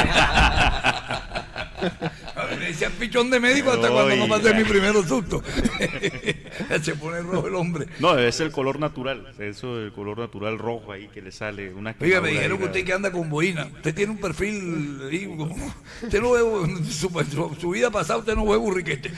Me decían pichón de médico hasta cuando no pasé mi primer susto. Se pone rojo el hombre.
No, es el color natural. Eso, el color natural rojo ahí que le sale.
Oiga, me dijeron que usted que anda con boina. Usted tiene un perfil. Usted no ve su vida pasada, usted no ve burriquete.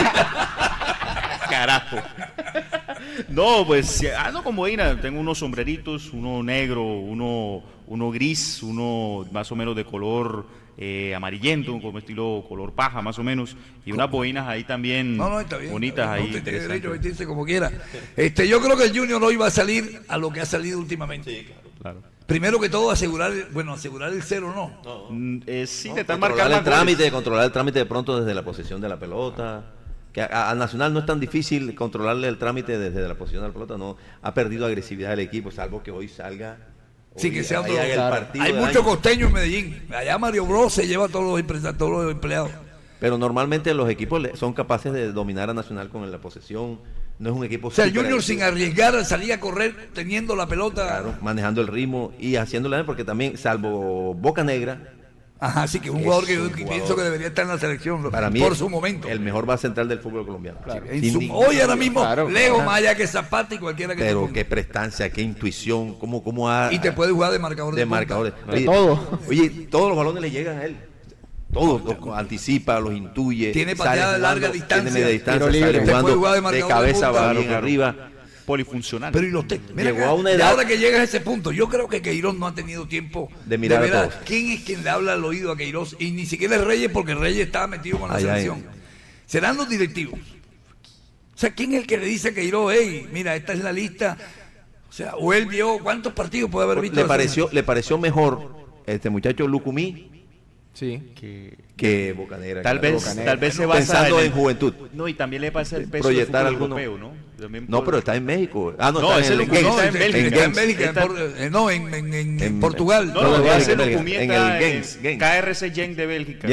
Carajo. No, pues ando con boina. Tengo unos sombreritos, uno negro, uno gris, uno más o menos de color amarillento, como estilo color paja más o menos, y unas boinas ahí también
está bien,
bonitas
está bien.
ahí.
Usted tiene derecho a vestirse como quiera. Yo creo que el Junior hoy va a salir a lo que ha salido últimamente.
Sí, claro.
Primero que todo asegurar el cero,
sí,
intentar marcar controlar el trámite de pronto desde la posesión de la pelota. Que a Nacional no es tan difícil controlarle el trámite desde la posesión de la pelota, no ha perdido agresividad el equipo, salvo que hoy salga.
Sí, que sea otro.
Partido
hay mucho costeño en Medellín. Allá Mario Bros se lleva a todos los empleados.
Pero normalmente los equipos son capaces de dominar a Nacional con la posesión. No es un equipo...
O sea, el Junior sin arriesgar salía a correr teniendo la pelota.
Claro, manejando el ritmo y haciéndole, porque también, salvo Boca Negra,
Ajá, sí, que es un jugador que yo pienso que debería estar en la selección
para mí
por su momento.
El mejor base central del fútbol colombiano.
Claro. Hoy ahora mismo, lejos más allá que Zapata y cualquiera que
pero qué prestancia, qué intuición, cómo ha...
Y te puede jugar de marcador
de marcadores.
De todo.
Oye, todos los balones le llegan a él. Todos los anticipa, los intuye.
Tiene pateada de larga distancia.
Tiene media distancia, sale jugando de cabeza, va bien arriba.
Polifuncional.
Pero y los
llegó a una edad.
Y ahora que llegas a ese punto, yo creo que Queiroz no ha tenido tiempo
de mirar a todos.
¿Quién es quien le habla al oído a Queiroz? Y ni siquiera es Reyes, porque Reyes estaba metido con la selección. Serán los directivos. O sea, ¿quién es el que le dice a Queiroz, hey, mira, esta es la lista? O sea, o él vio cuántos partidos puede haber visto.
Le pareció mejor este muchacho Lucumí.
Sí.
Que Bocanegra.
Tal vez se basa
pensando en juventud.
No, y también le pasa el peso
proyectar
del
fútbol
europeo, ¿no?
No, pero está en México. Ah, no,
está en
Bélgica. En Portugal.
No, en el Gens. KRC Genk de Bélgica.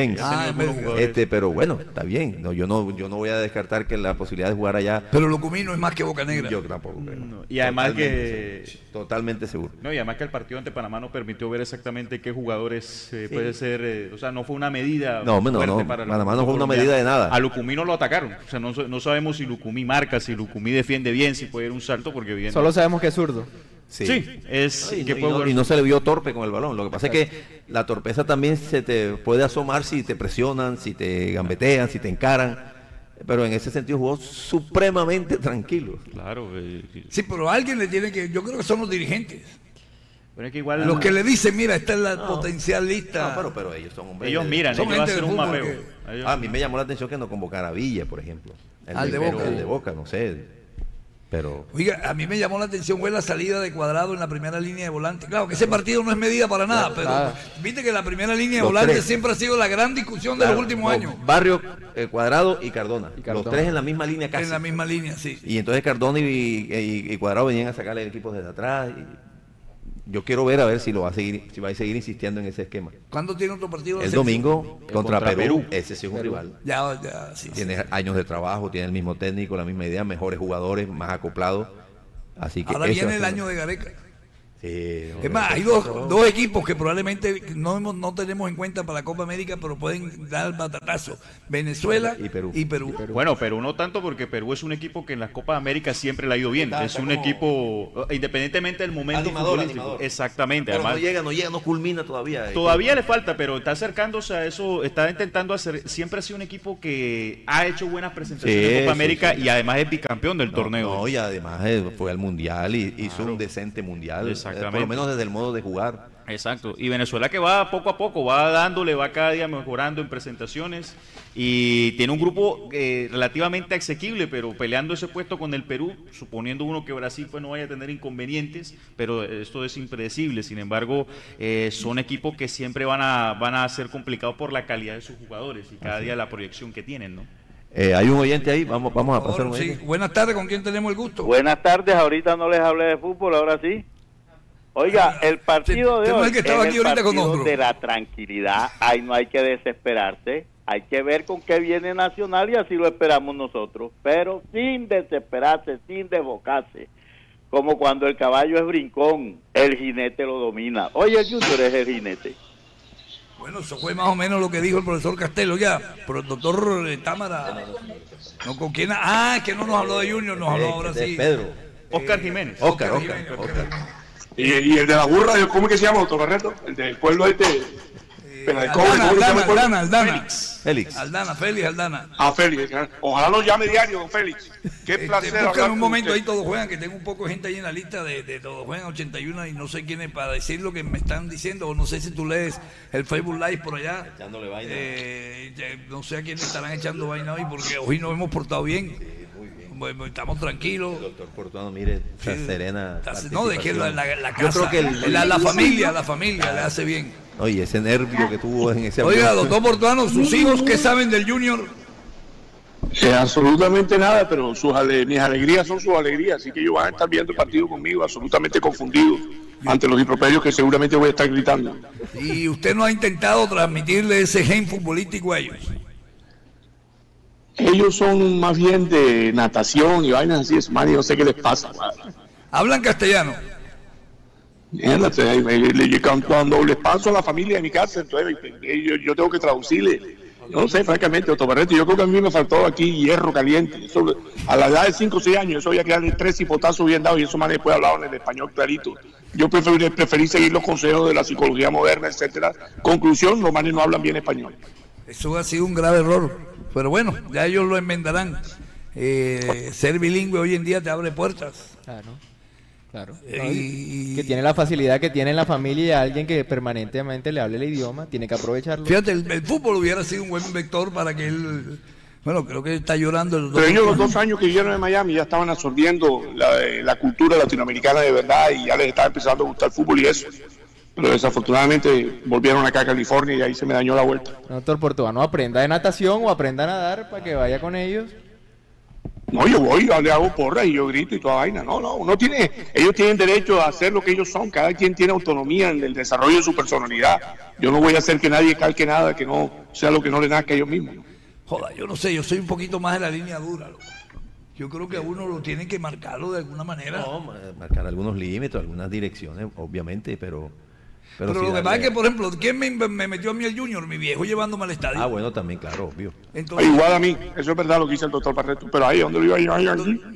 Pero bueno, está bien. No, yo no voy a descartar que la posibilidad de jugar allá.
Pero Lucumí no es más que Bocanegra.
Yo tampoco creo.
Y además
totalmente seguro.
No, y además que el partido ante Panamá no permitió ver exactamente qué jugadores puede ser. O sea, no fue una medida.
No, Panamá no fue una medida de nada.
A Lucumí no lo atacaron. O sea, no sabemos si Lucumí marca, si Lucumí defiende bien, si puede ir un salto, porque bien.
Solo sabemos que es zurdo.
Sí,
es
y no se le vio torpe con el balón. Lo que pasa es que la torpeza también se te puede asomar si te presionan, si te gambetean, si te encaran. Pero en ese sentido jugó supremamente tranquilo.
Claro.
Sí, pero alguien le tiene que... Yo creo que son los dirigentes.
Pero es que igual
los que le dicen, mira, esta es la potencial lista.
No, pero ellos son hombres.
Ellos miran,
son
ellos hacen un mapeo.
A mí me llamó la atención que no convocara a Villa, por ejemplo.
Al de Boca.
El de Boca, no sé. Pero...
Oiga, a mí me llamó la atención fue la salida de Cuadrado en la primera línea de volante. Claro que ese partido no es medida para nada, pero viste que la primera línea de volante siempre ha sido la gran discusión de los últimos años.
Barrio, Cuadrado y Cardona. Los tres en la misma línea casi.
En la misma línea, sí.
Y entonces Cardona y Cuadrado venían a sacarle el equipo desde atrás. Yo quiero ver a ver si va a seguir insistiendo en ese esquema.
¿Cuándo tiene otro partido?
El domingo contra Perú. Ese sí es un rival.
Sí,
tiene años de trabajo, tiene el mismo técnico, la misma idea, mejores jugadores, más acoplados. Así que
ahora viene el año de Gareca.
Sí,
es más, hay dos equipos que probablemente no tenemos en cuenta para la Copa América, pero pueden dar el batatazo. Venezuela y Perú.
Bueno, Perú no tanto, porque Perú es un equipo que en las Copas América siempre le ha ido bien. Es un equipo, independientemente del momento futbolístico. Exactamente.
Pero además, no llega, no culmina todavía.
Todavía le falta, pero está acercándose a eso, está intentando hacer. Siempre ha sido un equipo que ha hecho buenas presentaciones en Copa América y además es bicampeón del torneo.
Y además fue al Mundial y hizo un decente Mundial. Por lo menos desde el modo de jugar.
Exacto. Y Venezuela que va poco a poco, va dándole, va cada día mejorando en presentaciones y tiene un grupo relativamente asequible, pero peleando ese puesto con el Perú, suponiendo uno que Brasil pues no vaya a tener inconvenientes, pero esto es impredecible. Sin embargo, son equipos que siempre van a ser complicados por la calidad de sus jugadores y cada día la proyección que tienen, ¿no?
Hay un oyente ahí, vamos a pasar un oyente.
Sí. Buenas tardes, ¿con quién tenemos el gusto?
Buenas tardes, ahorita no les hablé de fútbol, ahora sí. Oiga, el partido de hoy es el partido de la tranquilidad. Ahí no hay que desesperarse. Hay que ver con qué viene Nacional y así lo esperamos nosotros. Pero sin desesperarse, sin desbocarse. Como cuando el caballo es brincón, el jinete lo domina. Oye, el Junior es el jinete.
Bueno, eso fue más o menos lo que dijo el profesor Castelo ya. Pero el doctor Támara... ¿No, con quién? Que no nos habló de Junior, nos habló ahora sí.
Pedro.
Oscar Jiménez.
Oscar.
Y el de la burra, ¿cómo es que se llama, doctor Barreto? El del pueblo
Félix Aldana.
Félix. Ojalá nos llame diario, don Félix. Qué placer.
Buscan un momento ahí, Todos Juegan, que tengo un poco de gente ahí en la lista de Todos Juegan 81 y no sé quién es para decir lo que me están diciendo, o no sé si tú lees el Facebook Live por allá.
Echándole vaina.
No sé a quién estarán echando vaina hoy, porque hoy nos hemos portado bien. Bueno, estamos tranquilos.
El doctor Portuano, mire, está serena.
No, de que la casa, yo creo que la familia le hace bien.
Oye, ese nervio que tuvo en ese...
Oiga, doctor Portuano, ¿sus hijos qué saben del Junior?
Absolutamente nada, pero mis alegrías son sus alegrías, así que ellos van a estar viendo el partido conmigo absolutamente confundidos ante los improperios que seguramente voy a estar gritando.
¿Y usted no ha intentado transmitirle ese gen futbolístico a ellos?
Ellos son más bien de natación y vainas así, es más, yo no sé qué les pasa.
¿Hablan castellano?
Le cuando les paso a la familia de mi casa, entonces yo tengo que traducirle. Yo no sé, francamente, doctor Barreto, yo creo que a mí me faltó aquí hierro caliente. Eso, a la edad de 5 o 6 años, eso había que darle 3 hipotazos bien dados y eso más después hablaban en español clarito. Yo preferí seguir los consejos de la psicología moderna, etcétera. Conclusión, los manes no hablan bien español.
Eso ha sido un grave error, pero bueno, ya ellos lo enmendarán. Ser bilingüe hoy en día te abre puertas.
Claro. Que tiene la facilidad que tiene en la familia y alguien que permanentemente le hable el idioma, tiene que aprovecharlo.
Fíjate, el fútbol hubiera sido un buen vector para que él... Bueno, creo que está llorando.
Pero ellos los 2 años que vivieron en Miami ya estaban absorbiendo la cultura latinoamericana de verdad y ya les estaba empezando a gustar el fútbol y eso. Pero desafortunadamente volvieron acá a California y ahí se me dañó la vuelta.
Doctor Portuano, aprenda de natación o aprenda a nadar para que vaya con ellos.
No, yo voy, le hago porra y yo grito y toda vaina. No, ellos tienen derecho a hacer lo que ellos son. Cada quien tiene autonomía en el desarrollo de su personalidad. Yo no voy a hacer que nadie calque nada que no sea lo que no le nazca a ellos mismos.
Joda, yo no sé, yo soy un poquito más de la línea dura, loco. Yo creo que a uno lo tiene que marcarlo de alguna manera.
No, marcar algunos límites, algunas direcciones, obviamente, pero
lo que pasa es que, por ejemplo, ¿quién me metió a mí el Junior? Mi viejo llevándome al estadio.
Ah, bueno, también, claro, obvio.
Entonces,
igual a mí, eso es verdad lo que dice el doctor Barreto, pero ahí, ¿dónde lo iba a ir?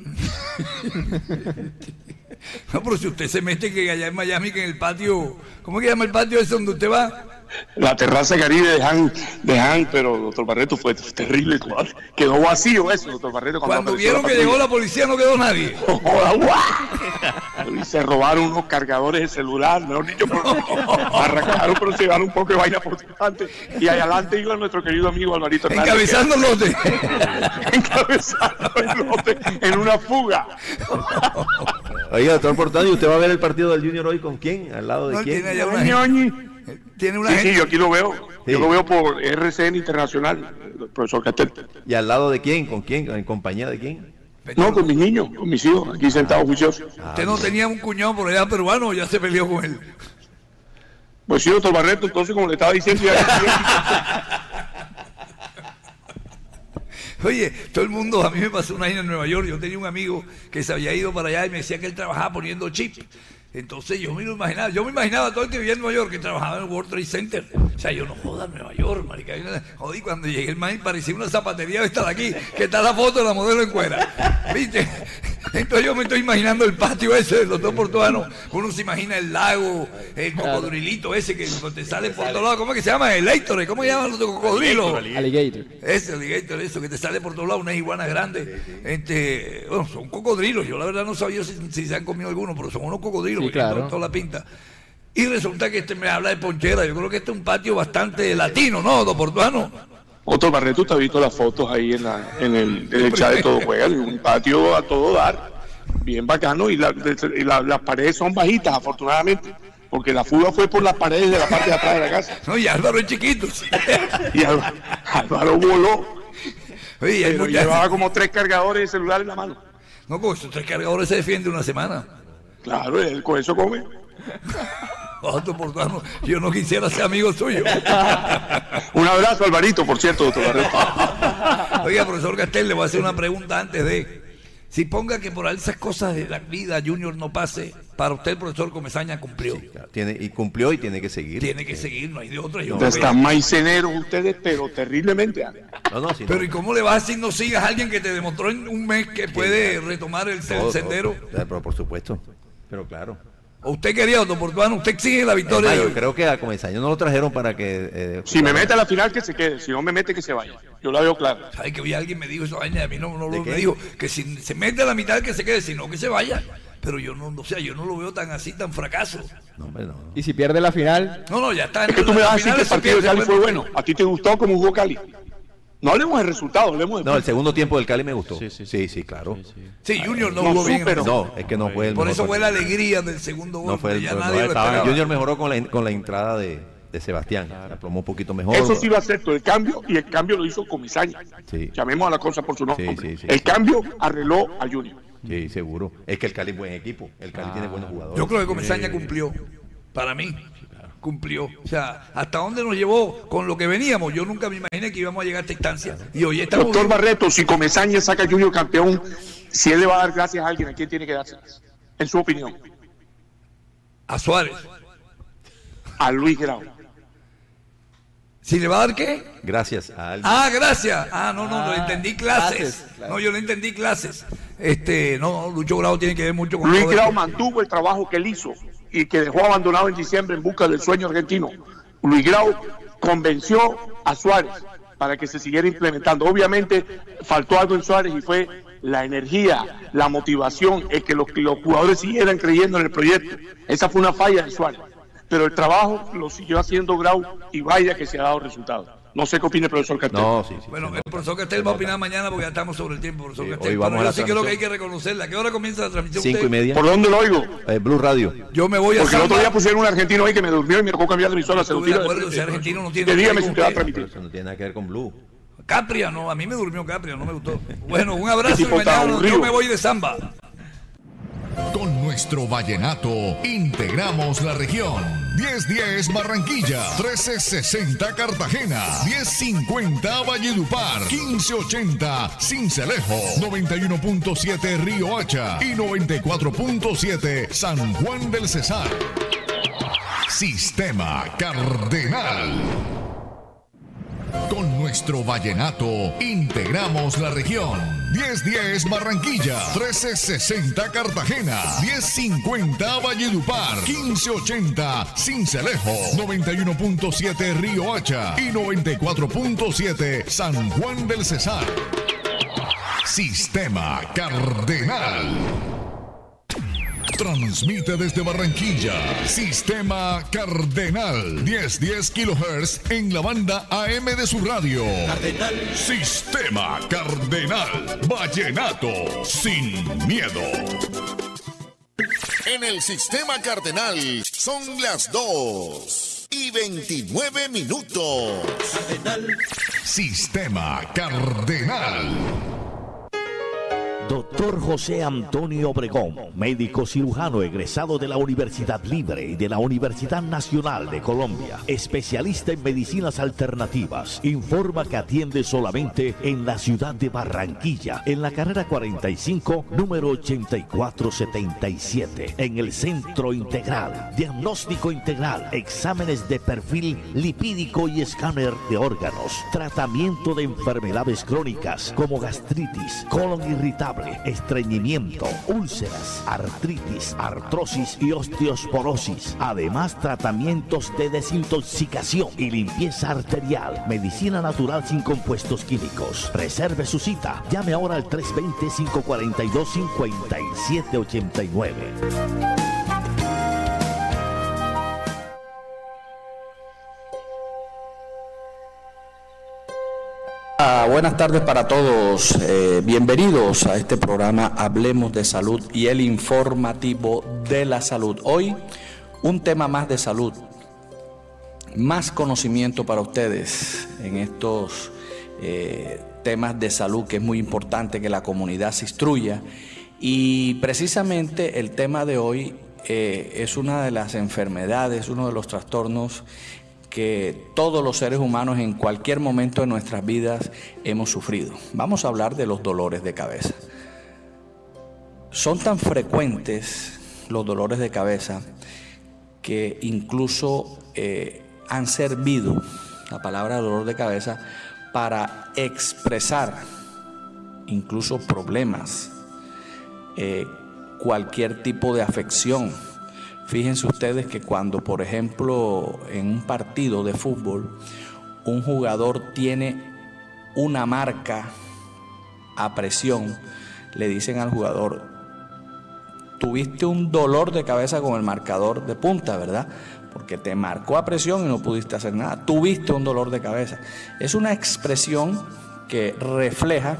No, pero si usted se mete que allá en Miami, que en el patio, ¿cómo que llama el patio ese donde usted va?
La terraza Caribe de Han, pero doctor Barreto fue terrible, quedó vacío eso, doctor Barreto.
Cuando vieron que llegó la policía no quedó nadie.
Y se robaron unos cargadores de celular, mejor dicho, arrancaron, pero se llevaron un poco de vaina por delante. Y allá adelante iba nuestro querido amigo Alvarito Hernández.
Encabezando el lote.
Encabezando el lote en una fuga.
Oiga, doctor Portuano, ¿y usted va a ver el partido del Junior hoy con quién? ¿Al lado de quién?
Tiene una
sí, yo aquí lo veo. Sí. Yo lo veo por RCN Internacional, el profesor Castel.
¿Y al lado de quién? ¿Con quién? ¿En compañía de quién?
No, con mis niños, con mis hijos, aquí sentados juiciosos.
¿Usted no tenía un cuñado por allá peruano o ya se peleó con él?
Pues sí, doctor Barreto, entonces como le estaba diciendo ya...
Oye, todo el mundo, a mí me pasó una vaina en Nueva York, yo tenía un amigo que se había ido para allá y me decía que él trabajaba poniendo chip. Entonces yo me imaginaba todo el que vivía en Nueva York que trabajaba en el World Trade Center. O sea, yo no joda Nueva York, marica. Jodí, cuando llegué el man parecía una zapatería de esta de aquí, que está la foto de la modelo en cuera. ¿Viste? Entonces yo me estoy imaginando el patio ese del doctor Portuano. Uno se imagina el lago, el cocodrilito ese que te sale por todos lados. ¿Cómo es que se llama? El Leitor. ¿Cómo se llaman los cocodrilos?
Alligator.
Ese alligator, eso, que te sale por todos lados, unas iguanas grandes. Bueno, son cocodrilos. Yo la verdad no sabía si se han comido algunos, pero son unos cocodrilos.
Sí, claro.
Toda la pinta. Y resulta que me habla de ponchera. Yo creo que este es un patio bastante latino, ¿no, don Portuano?
Doctor Barreto, ¿te has visto las fotos ahí en el chat de Todo Juega? Un patio a todo dar, bien bacano, y las paredes son bajitas, afortunadamente, porque la fuga fue por las paredes de la parte de atrás de la casa.
No, y Álvaro es chiquito.
Y Álvaro voló.
Oye,
pero llevaba como 3 cargadores de celular en la mano.
No, con esos 3 cargadores se defiende una semana.
Claro, él con eso come.
Doctor Portuano, yo no quisiera ser amigo suyo.
Un abrazo, Alvarito, por cierto, doctor Barreto.
Oiga, profesor Castel, le voy a hacer una pregunta antes de... Si ponga que por esas cosas de la vida Junior no pase, para usted el profesor Comesaña cumplió.
Sí, claro. Cumplió y tiene que seguir.
Tiene que seguir, no hay de otra.
Están maiceneros ustedes, pero terriblemente.
Pero ¿y cómo le vas a decir no sigas a alguien que te demostró en un mes que puede retomar el sendero?
Pero por supuesto, pero claro.
¿Usted quería, doctor Portuano? ¿Usted exige la victoria?
Yo creo que a Comesaña no lo trajeron para que...
si me mete a la final, que se quede. Si no me mete, que se vaya. Yo la veo clara.
¿Sabe que hoy alguien me dijo eso? A mí no me dijo que si se mete a la mitad, que se quede, sino que se vaya. Pero yo no, o sea, yo no lo veo tan así, tan fracaso.
No, hombre, no.
¿Y si pierde la final?
No, ya está.
Es que tú me vas a decir que el partido de Cali fue bueno. ¿A ti te gustó cómo jugó Cali? No hablemos del resultado, hablemos de...
No, el segundo tiempo del Cali me gustó. Sí, claro.
Sí, Junior no jugó bien.
No, es que no fue el
Por eso fue la alegría del segundo gol.
No fue el Junior mejoró con la entrada de Sebastián. La aplomó un poquito mejor.
Eso sí lo acepto, el cambio, y el cambio lo hizo Comesaña.
Sí.
Llamemos a la cosa por su nombre.
Sí.
El cambio arregló a Junior.
Sí, seguro. Es que el Cali es buen equipo. El Cali tiene buenos jugadores.
Yo creo que Comesaña cumplió. Para mí. Cumplió. O sea, ¿hasta dónde nos llevó con lo que veníamos? Yo nunca me imaginé que íbamos a llegar a esta instancia. Y hoy estamos...
Doctor Barreto, si Comesaña saca a Junior campeón, si él le va a dar gracias a alguien, ¿a quién tiene que darse? En su opinión.
Pero ¿y cómo le vas a decir no sigas a alguien que te demostró en un mes que puede retomar el sendero?
Doctor Barreto, si Comesaña saca a Junior campeón, si él le va a dar gracias a alguien, ¿a quién tiene que darse?
A Suárez.
A Luis Grau.
¿Si le va a dar qué?
Gracias a alguien.
Ah, gracias. No, entendí clases. Claro. No, yo no entendí clases. No, Lucho Grau tiene que ver mucho con
Luis Grau mantuvo el trabajo que él hizo y que dejó abandonado en diciembre en busca del sueño argentino. Luis Grau convenció a Suárez para que se siguiera implementando. Obviamente faltó algo en Suárez y fue la energía, la motivación, el que los jugadores siguieran creyendo en el proyecto. Esa fue una falla de Suárez. Pero el trabajo lo siguió haciendo Grau y vaya que se ha dado resultado. No sé qué opina el profesor Castel.
No, sí.
Bueno, el profesor Castel va a opinar mañana porque ya estamos sobre el tiempo, profesor Castel. Bueno, yo sí creo que hay que reconocerla. ¿A qué hora comienza la transmisión?
5:30.
¿Por dónde lo oigo?
Blue Radio.
Yo me voy a
Porque el otro día pusieron un argentino ahí que me durmió y me tocó cambiar de emisora.
Estoy de acuerdo, ese argentino no tiene
que dígame si usted va a transmitir.
Eso no tiene nada que ver con Blue.
Capria, no, a mí me durmió Capria, no me gustó. Bueno, un abrazo y mañana yo me voy de samba.
Con nuestro vallenato integramos la región. 1010 Barranquilla, 1360 Cartagena, 1050 Valledupar, 1580 Sincelejo, 91.7 Río Hacha y 94.7 San Juan del Cesar. Sistema Cardenal. Con nuestro vallenato integramos la región. 1010 Barranquilla, 1360 Cartagena, 1050 Valledupar, 1580 Sincelejo, 91.7 Río Hacha y 94.7 San Juan del Cesar. Sistema Cardenal. Transmite desde Barranquilla, Sistema Cardenal, 1010 kHz en la banda AM de su radio. Cardenal. Sistema Cardenal, vallenato sin miedo. En el Sistema Cardenal son las 2:29. Cardenal. Sistema Cardenal.
Doctor José Antonio Obregón, médico cirujano egresado de la Universidad Libre y de la Universidad Nacional de Colombia, especialista en medicinas alternativas, informa que atiende solamente en la ciudad de Barranquilla, en la carrera 45, número 8477, en el Centro Integral, Diagnóstico Integral, exámenes de perfil lipídico y escáner de órganos, tratamiento de enfermedades crónicas como gastritis, colon irritable, estreñimiento, úlceras, artritis, artrosis y osteosporosis. Además, tratamientos de desintoxicación y limpieza arterial. Medicina natural sin compuestos químicos. Reserve su cita. Llame ahora al 320-542-5789.
Buenas tardes para todos, bienvenidos a este programa Hablemos de Salud y el informativo de la salud. Hoy un tema más de salud, más conocimiento para ustedes en estos temas de salud, que es muy importante que la comunidad se instruya. Y precisamente el tema de hoy es una de las enfermedades, uno de los trastornos que todos los seres humanos en cualquier momento de nuestras vidas hemos sufrido. Vamos a hablar de los dolores de cabeza. Son tan frecuentes los dolores de cabeza que incluso han servido, la palabra dolor de cabeza, para expresar incluso problemas, cualquier tipo de afección. Fíjense ustedes que cuando, por ejemplo, en un partido de fútbol, un jugador tiene una marca a presión, le dicen al jugador: tuviste un dolor de cabeza con el marcador de punta, ¿verdad? Porque te marcó a presión y no pudiste hacer nada. Tuviste un dolor de cabeza. Es una expresión que refleja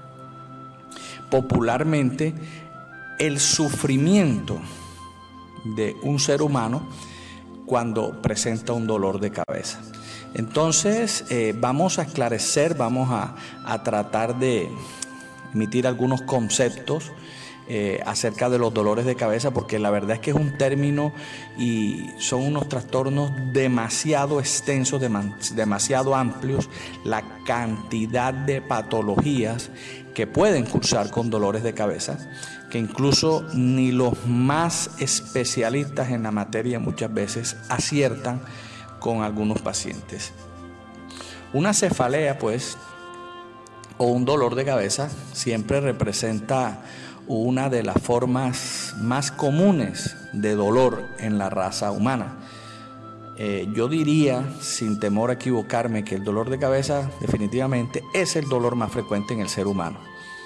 popularmente el sufrimiento de un ser humano cuando presenta un dolor de cabeza. Entonces vamos a esclarecer, vamos a tratar de emitir algunos conceptos acerca de los dolores de cabeza, porque la verdad es que es un término y son unos trastornos demasiado extensos, demasiado amplios, la cantidad de patologías que pueden cursar con dolores de cabeza. que incluso ni los más especialistas en la materia muchas veces aciertan con algunos pacientes. Una cefalea, pues, o un dolor de cabeza siempre representa una de las formas más comunes de dolor en la raza humana. Yo diría, sin temor a equivocarme, que el dolor de cabeza definitivamente es el dolor más frecuente en el ser humano.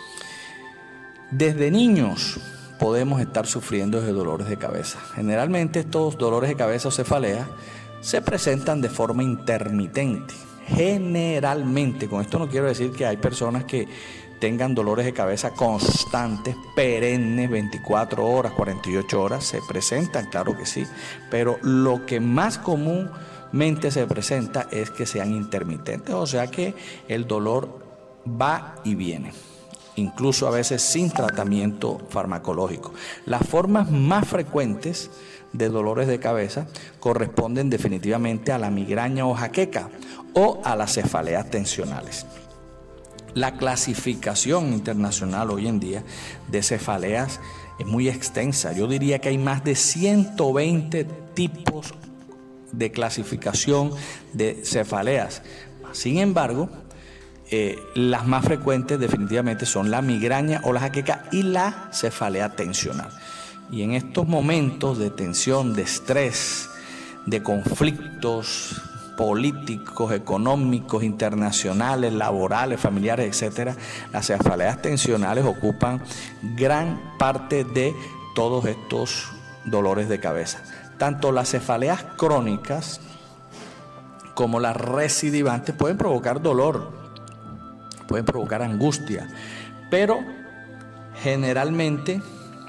Desde niños podemos estar sufriendo de dolores de cabeza. Generalmente estos dolores de cabeza o cefaleas se presentan de forma intermitente. Generalmente, con esto no quiero decir que hay personas que tengan dolores de cabeza constantes, perennes, 24 horas, 48 horas, se presentan, claro que sí, pero lo que más comúnmente se presenta es que sean intermitentes, o sea que el dolor va y viene, incluso a veces sin tratamiento farmacológico. Las formas más frecuentes de dolores de cabeza corresponden definitivamente a la migraña o jaqueca o a las cefaleas tensionales. La clasificación internacional hoy en día de cefaleas es muy extensa. Yo diría que hay más de 120 tipos de clasificación de cefaleas. Sin embargo, las más frecuentes definitivamente son la migraña o la jaqueca y la cefalea tensional. Y en estos momentos de tensión, de estrés, de conflictos políticos, económicos, internacionales, laborales, familiares, etcétera, las cefaleas tensionales ocupan gran parte de todos estos dolores de cabeza. Tanto las cefaleas crónicas como las recidivantes pueden provocar dolor, pueden provocar angustia, pero generalmente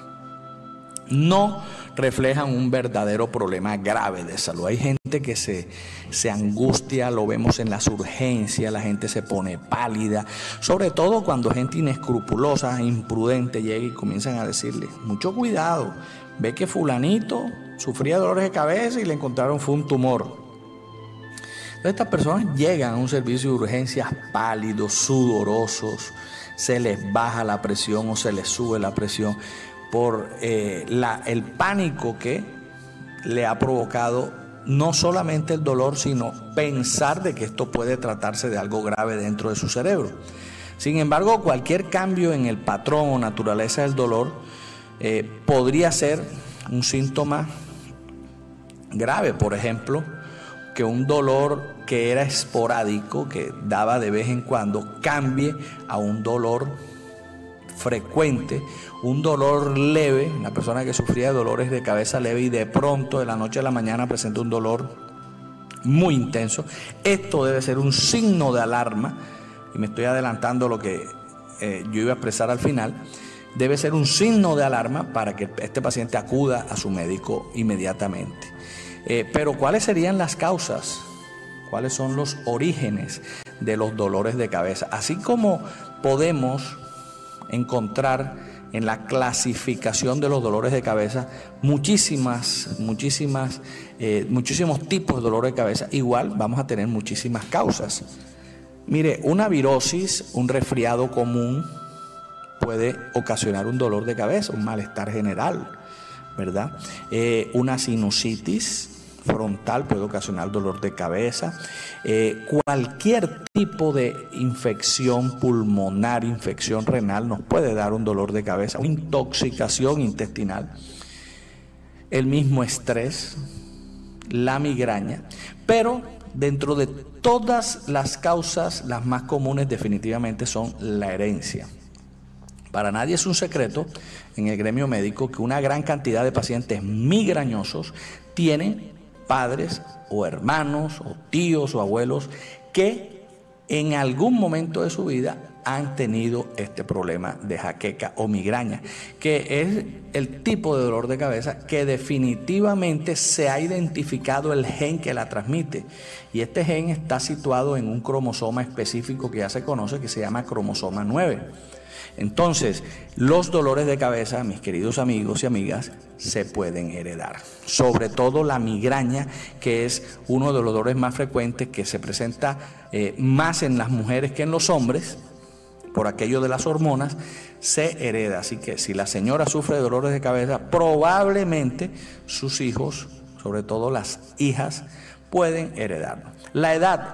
no reflejan un verdadero problema grave de salud. Hay gente que se angustia, lo vemos en las urgencias, la gente se pone pálida, sobre todo cuando gente inescrupulosa, imprudente llega y comienzan a decirle, mucho cuidado, ve que fulanito sufría dolores de cabeza y le encontraron fue un tumor. Entonces estas personas llegan a un servicio de urgencias pálidos, sudorosos, se les baja la presión o se les sube la presión por el pánico que le ha provocado no solamente el dolor, sino pensar de que esto puede tratarse de algo grave dentro de su cerebro. Sin embargo, cualquier cambio en el patrón o naturaleza del dolor podría ser un síntoma grave. Por ejemplo, que un dolor que era esporádico, que daba de vez en cuando, cambie a un dolor frecuente, un dolor leve, una persona que sufría de dolores de cabeza leve y de pronto de la noche a la mañana presenta un dolor muy intenso. Esto debe ser un signo de alarma, y me estoy adelantando lo que yo iba a expresar al final. Debe ser un signo de alarma para que este paciente acuda a su médico inmediatamente. Pero ¿cuáles serían las causas? ¿Cuáles son los orígenes de los dolores de cabeza? Así como podemos encontrar en la clasificación de los dolores de cabeza muchísimos tipos de dolores de cabeza, igual vamos a tener muchísimas causas. Mire, una virosis, un resfriado común puede ocasionar un dolor de cabeza, un malestar general, ¿verdad? Una sinusitis frontal puede ocasionar dolor de cabeza. Cualquier tipo de infección pulmonar, infección renal nos puede dar un dolor de cabeza, una intoxicación intestinal, el mismo estrés, la migraña. Pero dentro de todas las causas, las más comunes definitivamente son la herencia. Para nadie es un secreto en el gremio médico que una gran cantidad de pacientes migrañosos tienen padres o hermanos o tíos o abuelos que en algún momento de su vida han tenido este problema de jaqueca o migraña, que es el tipo de dolor de cabeza que definitivamente se ha identificado el gen que la transmite, y este gen está situado en un cromosoma específico que ya se conoce, que se llama cromosoma 9. Entonces, los dolores de cabeza, mis queridos amigos y amigas, se pueden heredar. Sobre todo la migraña, que es uno de los dolores más frecuentes, que se presenta más en las mujeres que en los hombres, por aquello de las hormonas, se hereda. Así que si la señora sufre de dolores de cabeza, probablemente sus hijos, sobre todo las hijas, pueden heredarlo. La edad.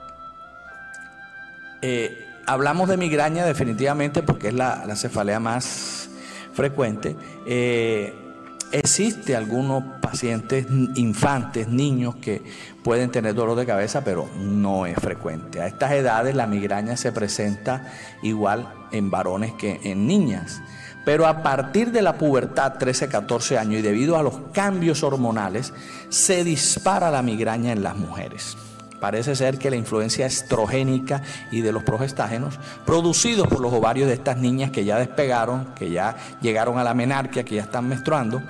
Hablamos de migraña definitivamente porque es la cefalea más frecuente. Existe algunos pacientes infantes, niños que pueden tener dolor de cabeza, pero no es frecuente. A estas edades la migraña se presenta igual en varones que en niñas. Pero a partir de la pubertad, 13, 14 años, y debido a los cambios hormonales, se dispara la migraña en las mujeres. Parece ser que la influencia estrogénica y de los progestágenos producidos por los ovarios de estas niñas que ya despegaron, que ya llegaron a la menarquia, que ya están menstruando,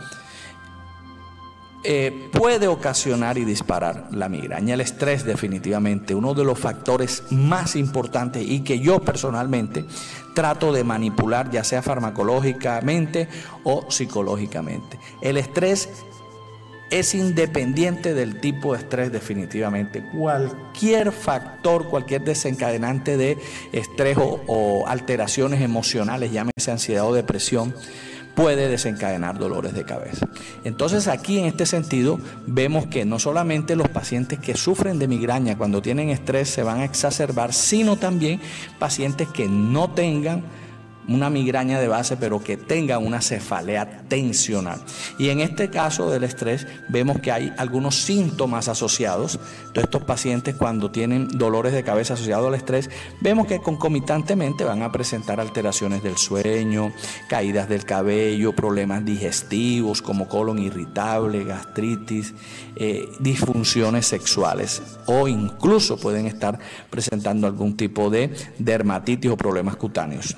puede ocasionar y disparar la migraña. El estrés definitivamente, uno de los factores más importantes y que yo personalmente trato de manipular, ya sea farmacológicamente o psicológicamente. El estrés es independiente del tipo de estrés definitivamente. Cualquier factor, cualquier desencadenante de estrés o alteraciones emocionales, llámese ansiedad o depresión, puede desencadenar dolores de cabeza. Entonces aquí en este sentido vemos que no solamente los pacientes que sufren de migraña cuando tienen estrés se van a exacerbar, sino también pacientes que no tengan una migraña de base, pero que tengan una cefalea tensional. Y en este caso del estrés vemos que hay algunos síntomas asociados. Entonces estos pacientes, cuando tienen dolores de cabeza asociados al estrés, vemos que concomitantemente van a presentar alteraciones del sueño, caídas del cabello, problemas digestivos como colon irritable, gastritis, disfunciones sexuales, o incluso pueden estar presentando algún tipo de dermatitis o problemas cutáneos.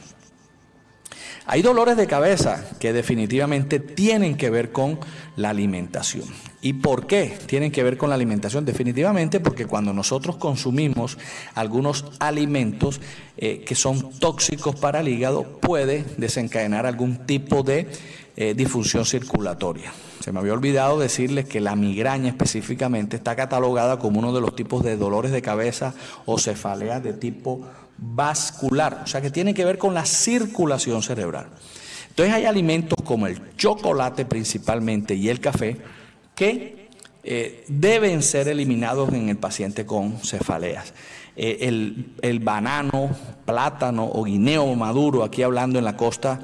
Hay dolores de cabeza que definitivamente tienen que ver con la alimentación. ¿Y por qué tienen que ver con la alimentación? Definitivamente porque cuando nosotros consumimos algunos alimentos que son tóxicos para el hígado, puede desencadenar algún tipo de disfunción circulatoria. Se me había olvidado decirles que la migraña específicamente está catalogada como uno de los tipos de dolores de cabeza o cefaleas de tipo vascular, o sea que tiene que ver con la circulación cerebral. Entonces hay alimentos como el chocolate principalmente y el café que deben ser eliminados en el paciente con cefaleas. El banano, plátano o guineo maduro, aquí hablando en la costa,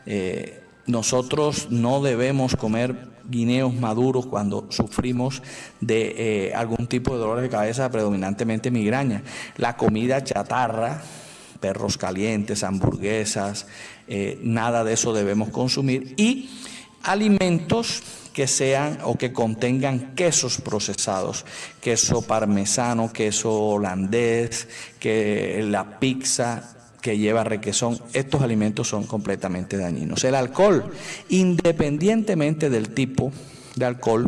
nosotros no debemos comer guineos maduros cuando sufrimos de algún tipo de dolor de cabeza, predominantemente migraña. La comida chatarra, perros calientes, hamburguesas, nada de eso debemos consumir. Y alimentos que sean o que contengan quesos procesados, queso parmesano, queso holandés, que la pizza que lleva requesón, estos alimentos son completamente dañinos. El alcohol, independientemente del tipo de alcohol,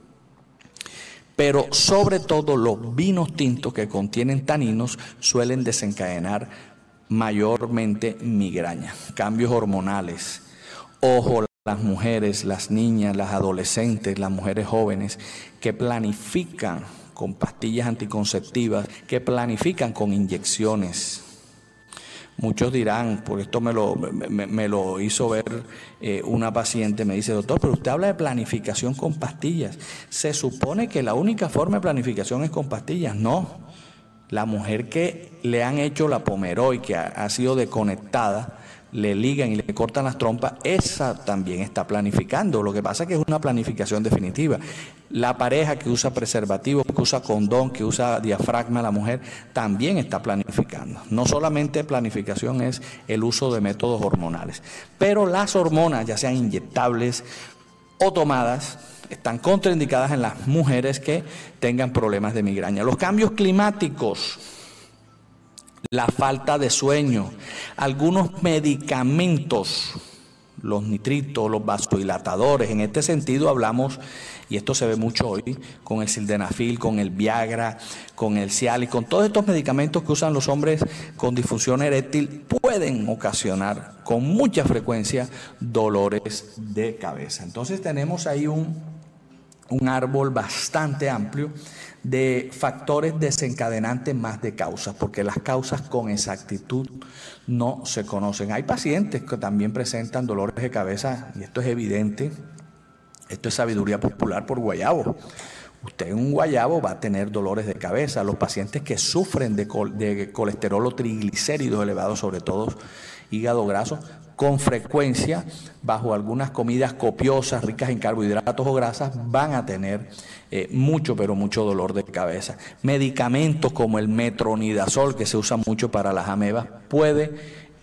pero sobre todo los vinos tintos que contienen taninos suelen desencadenar mayormente migraña, cambios hormonales. Ojo, las mujeres, las niñas, las adolescentes, las mujeres jóvenes que planifican con pastillas anticonceptivas, que planifican con inyecciones. Muchos dirán, por esto me lo hizo ver una paciente, me dice: doctor, pero usted habla de planificación con pastillas. Se supone que la única forma de planificación es con pastillas. No, la mujer que le han hecho la Pomeroy, que ha sido desconectada, le ligan y le cortan las trompas, esa también está planificando. Lo que pasa es que es una planificación definitiva. La pareja que usa preservativo, que usa condón, que usa diafragma, la mujer, también está planificando. No solamente planificación es el uso de métodos hormonales, pero las hormonas, ya sean inyectables o tomadas, están contraindicadas en las mujeres que tengan problemas de migraña. Los cambios climáticos, la falta de sueño, algunos medicamentos, los nitritos, los vasodilatadores. En este sentido hablamos, y esto se ve mucho hoy, con el sildenafil, con el Viagra, con el Cialis, con todos estos medicamentos que usan los hombres con disfunción eréctil, pueden ocasionar con mucha frecuencia dolores de cabeza. Entonces tenemos ahí un árbol bastante amplio de factores desencadenantes más de causas, porque las causas con exactitud no se conocen. Hay pacientes que también presentan dolores de cabeza, y esto es evidente, esto es sabiduría popular por guayabo. Usted en un guayabo va a tener dolores de cabeza. Los pacientes que sufren de colesterol o triglicéridos elevados, sobre todo hígado graso, con frecuencia, bajo algunas comidas copiosas, ricas en carbohidratos o grasas, van a tener mucho, pero mucho dolor de cabeza. Medicamentos como el metronidazol, que se usa mucho para las amebas, puede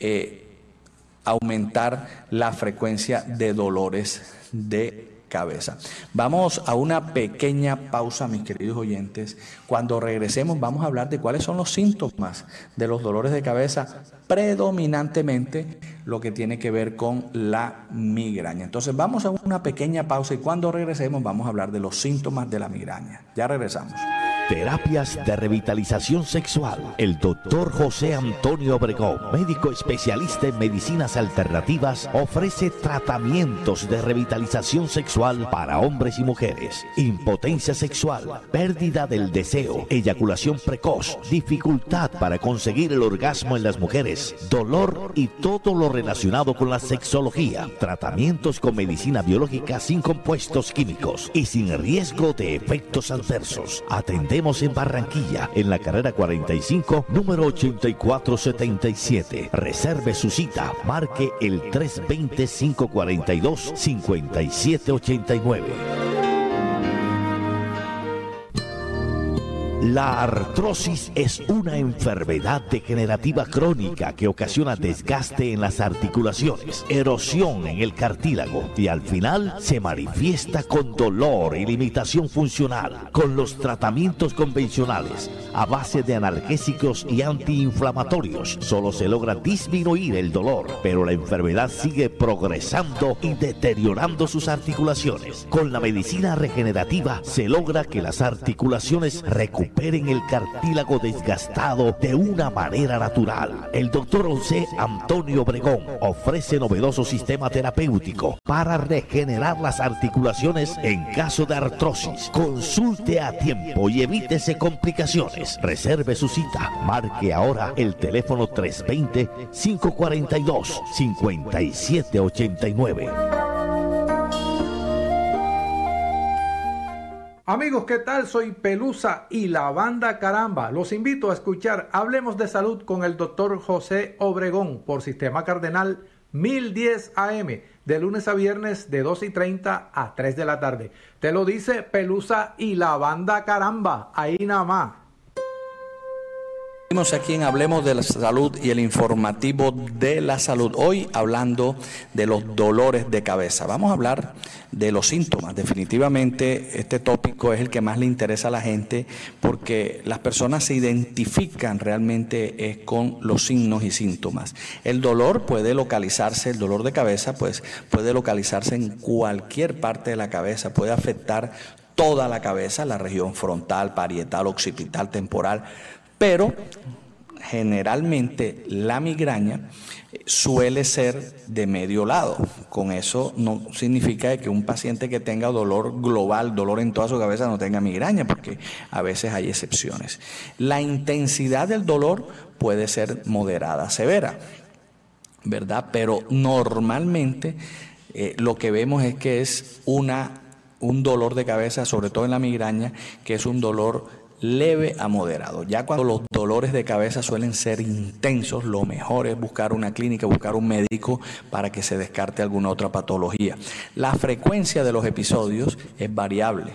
aumentar la frecuencia de dolores de cabeza. Vamos a una pequeña pausa, mis queridos oyentes. Cuando regresemos vamos a hablar de cuáles son los síntomas de los dolores de cabeza, predominantemente lo que tiene que ver con la migraña. Entonces vamos a una pequeña pausa y cuando regresemos vamos a hablar de los síntomas de la migraña. Ya regresamos.
Terapias de revitalización sexual. El doctor José Antonio Obregón, médico especialista en medicinas alternativas, ofrece tratamientos de revitalización sexual para hombres y mujeres. Impotencia sexual, pérdida del deseo, eyaculación precoz, dificultad para conseguir el orgasmo en las mujeres, dolor y todo lo relacionado con la sexología. Tratamientos con medicina biológica sin compuestos químicos y sin riesgo de efectos adversos. Atendemos en Barranquilla, en la carrera 45, número 8477. Reserve su cita. Marque el 320-542-5789. La artrosis es una enfermedad degenerativa crónica que ocasiona desgaste en las articulaciones, erosión en el cartílago y al final se manifiesta con dolor y limitación funcional. Con los tratamientos convencionales a base de analgésicos y antiinflamatorios solo se logra disminuir el dolor, pero la enfermedad sigue progresando y deteriorando sus articulaciones. Con la medicina regenerativa se logra que las articulaciones recuperen el cartílago desgastado de una manera natural. El doctor José Antonio Obregón ofrece novedoso sistema terapéutico para regenerar las articulaciones en caso de artrosis. Consulte a tiempo y evítese complicaciones. Reserve su cita. Marque ahora el teléfono 320-542-5789.
Amigos, ¿qué tal? Soy Pelusa y la banda Caramba. Los invito a escuchar Hablemos de Salud con el doctor José Obregón por Sistema Cardenal 1010 AM, de lunes a viernes de 2:30 a 3 de la tarde. Te lo dice Pelusa y la banda Caramba. Ahí nada más.
Seguimos aquí en Hablemos de la Salud y el informativo de la salud. Hoy hablando de los dolores de cabeza. Vamos a hablar de los síntomas. Definitivamente este tópico es el que más le interesa a la gente porque las personas se identifican realmente con los signos y síntomas. El dolor puede localizarse, el dolor de cabeza pues puede localizarse en cualquier parte de la cabeza, puede afectar toda la cabeza, la región frontal, parietal, occipital, temporal. Pero generalmente la migraña suele ser de medio lado. Con eso no significa que un paciente que tenga dolor global, dolor en toda su cabeza, no tenga migraña, porque a veces hay excepciones. La intensidad del dolor puede ser moderada, severa, ¿verdad? Pero normalmente lo que vemos es que es un dolor de cabeza, sobre todo en la migraña, que es un dolor leve a moderado. Ya cuando los dolores de cabeza suelen ser intensos, lo mejor es buscar una clínica, buscar un médico para que se descarte alguna otra patología. La frecuencia de los episodios es variable.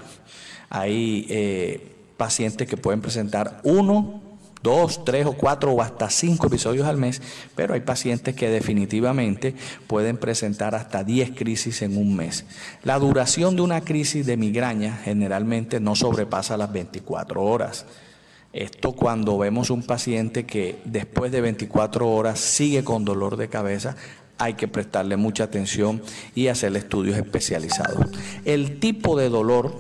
Hay pacientes que pueden presentar 1, 2, 3 o 4 o hasta 5 episodios al mes, pero hay pacientes que definitivamente pueden presentar hasta 10 crisis en un mes. La duración de una crisis de migraña generalmente no sobrepasa las 24 horas. Esto cuando vemos un paciente que después de 24 horas sigue con dolor de cabeza, hay que prestarle mucha atención y hacerle estudios especializados. El tipo de dolor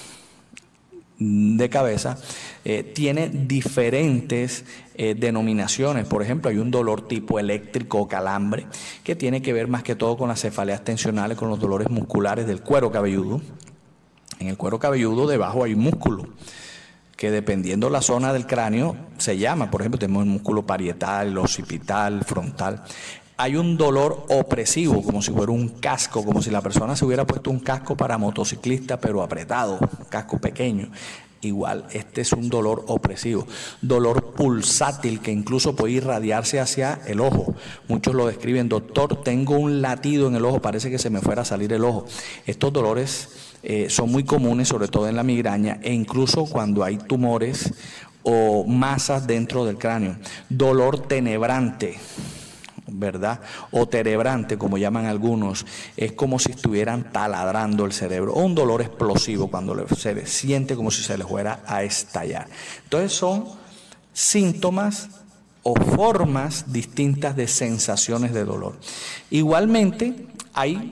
de cabeza tiene diferentes denominaciones. Por ejemplo, hay un dolor tipo eléctrico o calambre que tiene que ver más que todo con las cefaleas tensionales, con los dolores musculares del cuero cabelludo. En el cuero cabelludo debajo hay músculo que dependiendo la zona del cráneo se llama, por ejemplo, tenemos el músculo parietal, el occipital, frontal. Hay un dolor opresivo, como si fuera un casco, como si la persona se hubiera puesto un casco para motociclista, pero apretado, un casco pequeño. Igual, este es un dolor opresivo, dolor pulsátil que incluso puede irradiarse hacia el ojo. Muchos lo describen: doctor, tengo un latido en el ojo, parece que se me fuera a salir el ojo. Estos dolores son muy comunes, sobre todo en la migraña, e incluso cuando hay tumores o masas dentro del cráneo. Dolor tenebrante, ¿verdad? O terebrante, como llaman algunos, es como si estuvieran taladrando el cerebro, o un dolor explosivo cuando se siente como si se le fuera a estallar. Entonces son síntomas o formas distintas de sensaciones de dolor. Igualmente hay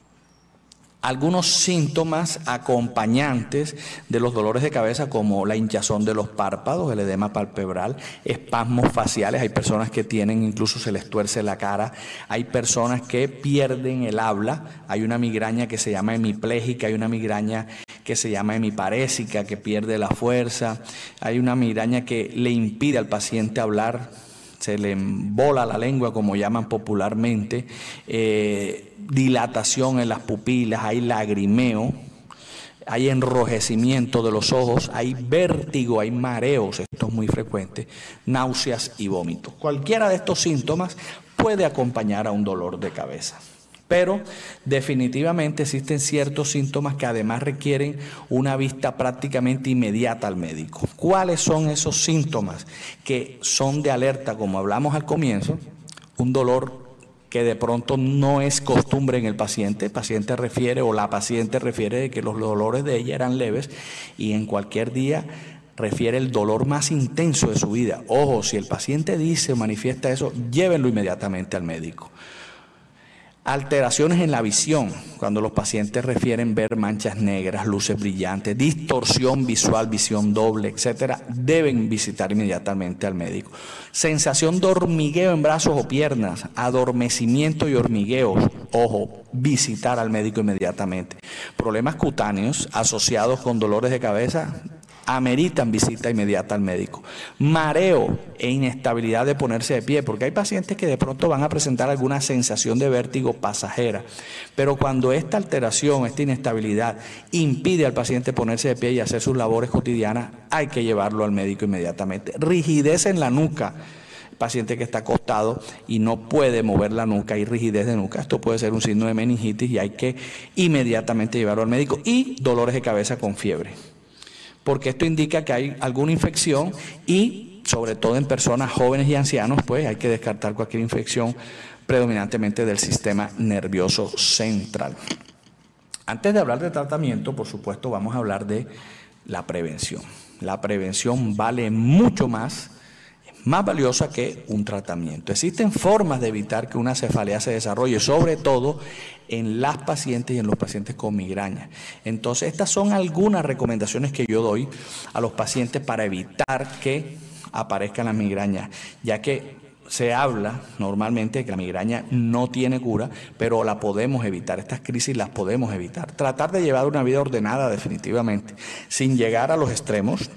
algunos síntomas acompañantes de los dolores de cabeza, como la hinchazón de los párpados, el edema palpebral, espasmos faciales. Hay personas que tienen, incluso se les tuerce la cara. Hay personas que pierden el habla. Hay una migraña que se llama hemipléjica, hay una migraña que se llama hemiparésica, que pierde la fuerza. Hay una migraña que le impide al paciente hablar, se le embola la lengua, como llaman popularmente, dilatación en las pupilas, hay lagrimeo, hay enrojecimiento de los ojos, hay vértigo, hay mareos, esto es muy frecuente, náuseas y vómitos. Cualquiera de estos síntomas puede acompañar a un dolor de cabeza. Pero definitivamente existen ciertos síntomas que además requieren una vista prácticamente inmediata al médico. ¿Cuáles son esos síntomas que son de alerta, como hablamos al comienzo? Un dolor que de pronto no es costumbre en el paciente refiere, o la paciente refiere, de que los dolores de ella eran leves, y en cualquier día refiere el dolor más intenso de su vida. Ojo, si el paciente dice o manifiesta eso, llévenlo inmediatamente al médico. Alteraciones en la visión, cuando los pacientes refieren ver manchas negras, luces brillantes, distorsión visual, visión doble, etcétera, deben visitar inmediatamente al médico. Sensación de hormigueo en brazos o piernas, adormecimiento y hormigueo, ojo, visitar al médico inmediatamente. Problemas cutáneos asociados con dolores de cabeza ameritan visita inmediata al médico. Mareo e inestabilidad de ponerse de pie, porque hay pacientes que de pronto van a presentar alguna sensación de vértigo pasajera, pero cuando esta alteración, esta inestabilidad impide al paciente ponerse de pie y hacer sus labores cotidianas, hay que llevarlo al médico inmediatamente. Rigidez en la nuca, paciente que está acostado y no puede mover la nuca, hay rigidez de nuca, esto puede ser un signo de meningitis y hay que inmediatamente llevarlo al médico. Y dolores de cabeza con fiebre, porque esto indica que hay alguna infección, y sobre todo en personas jóvenes y ancianos, pues hay que descartar cualquier infección predominantemente del sistema nervioso central. Antes de hablar de tratamiento, por supuesto, vamos a hablar de la prevención. La prevención vale mucho más, es más valiosa que un tratamiento. Existen formas de evitar que una cefalea se desarrolle, sobre todo en las pacientes y en los pacientes con migraña. Entonces, estas son algunas recomendaciones que yo doy a los pacientes para evitar que aparezcan las migrañas, ya que se habla normalmente de que la migraña no tiene cura, pero la podemos evitar, estas crisis las podemos evitar. Tratar de llevar una vida ordenada definitivamente, sin llegar a los extremos,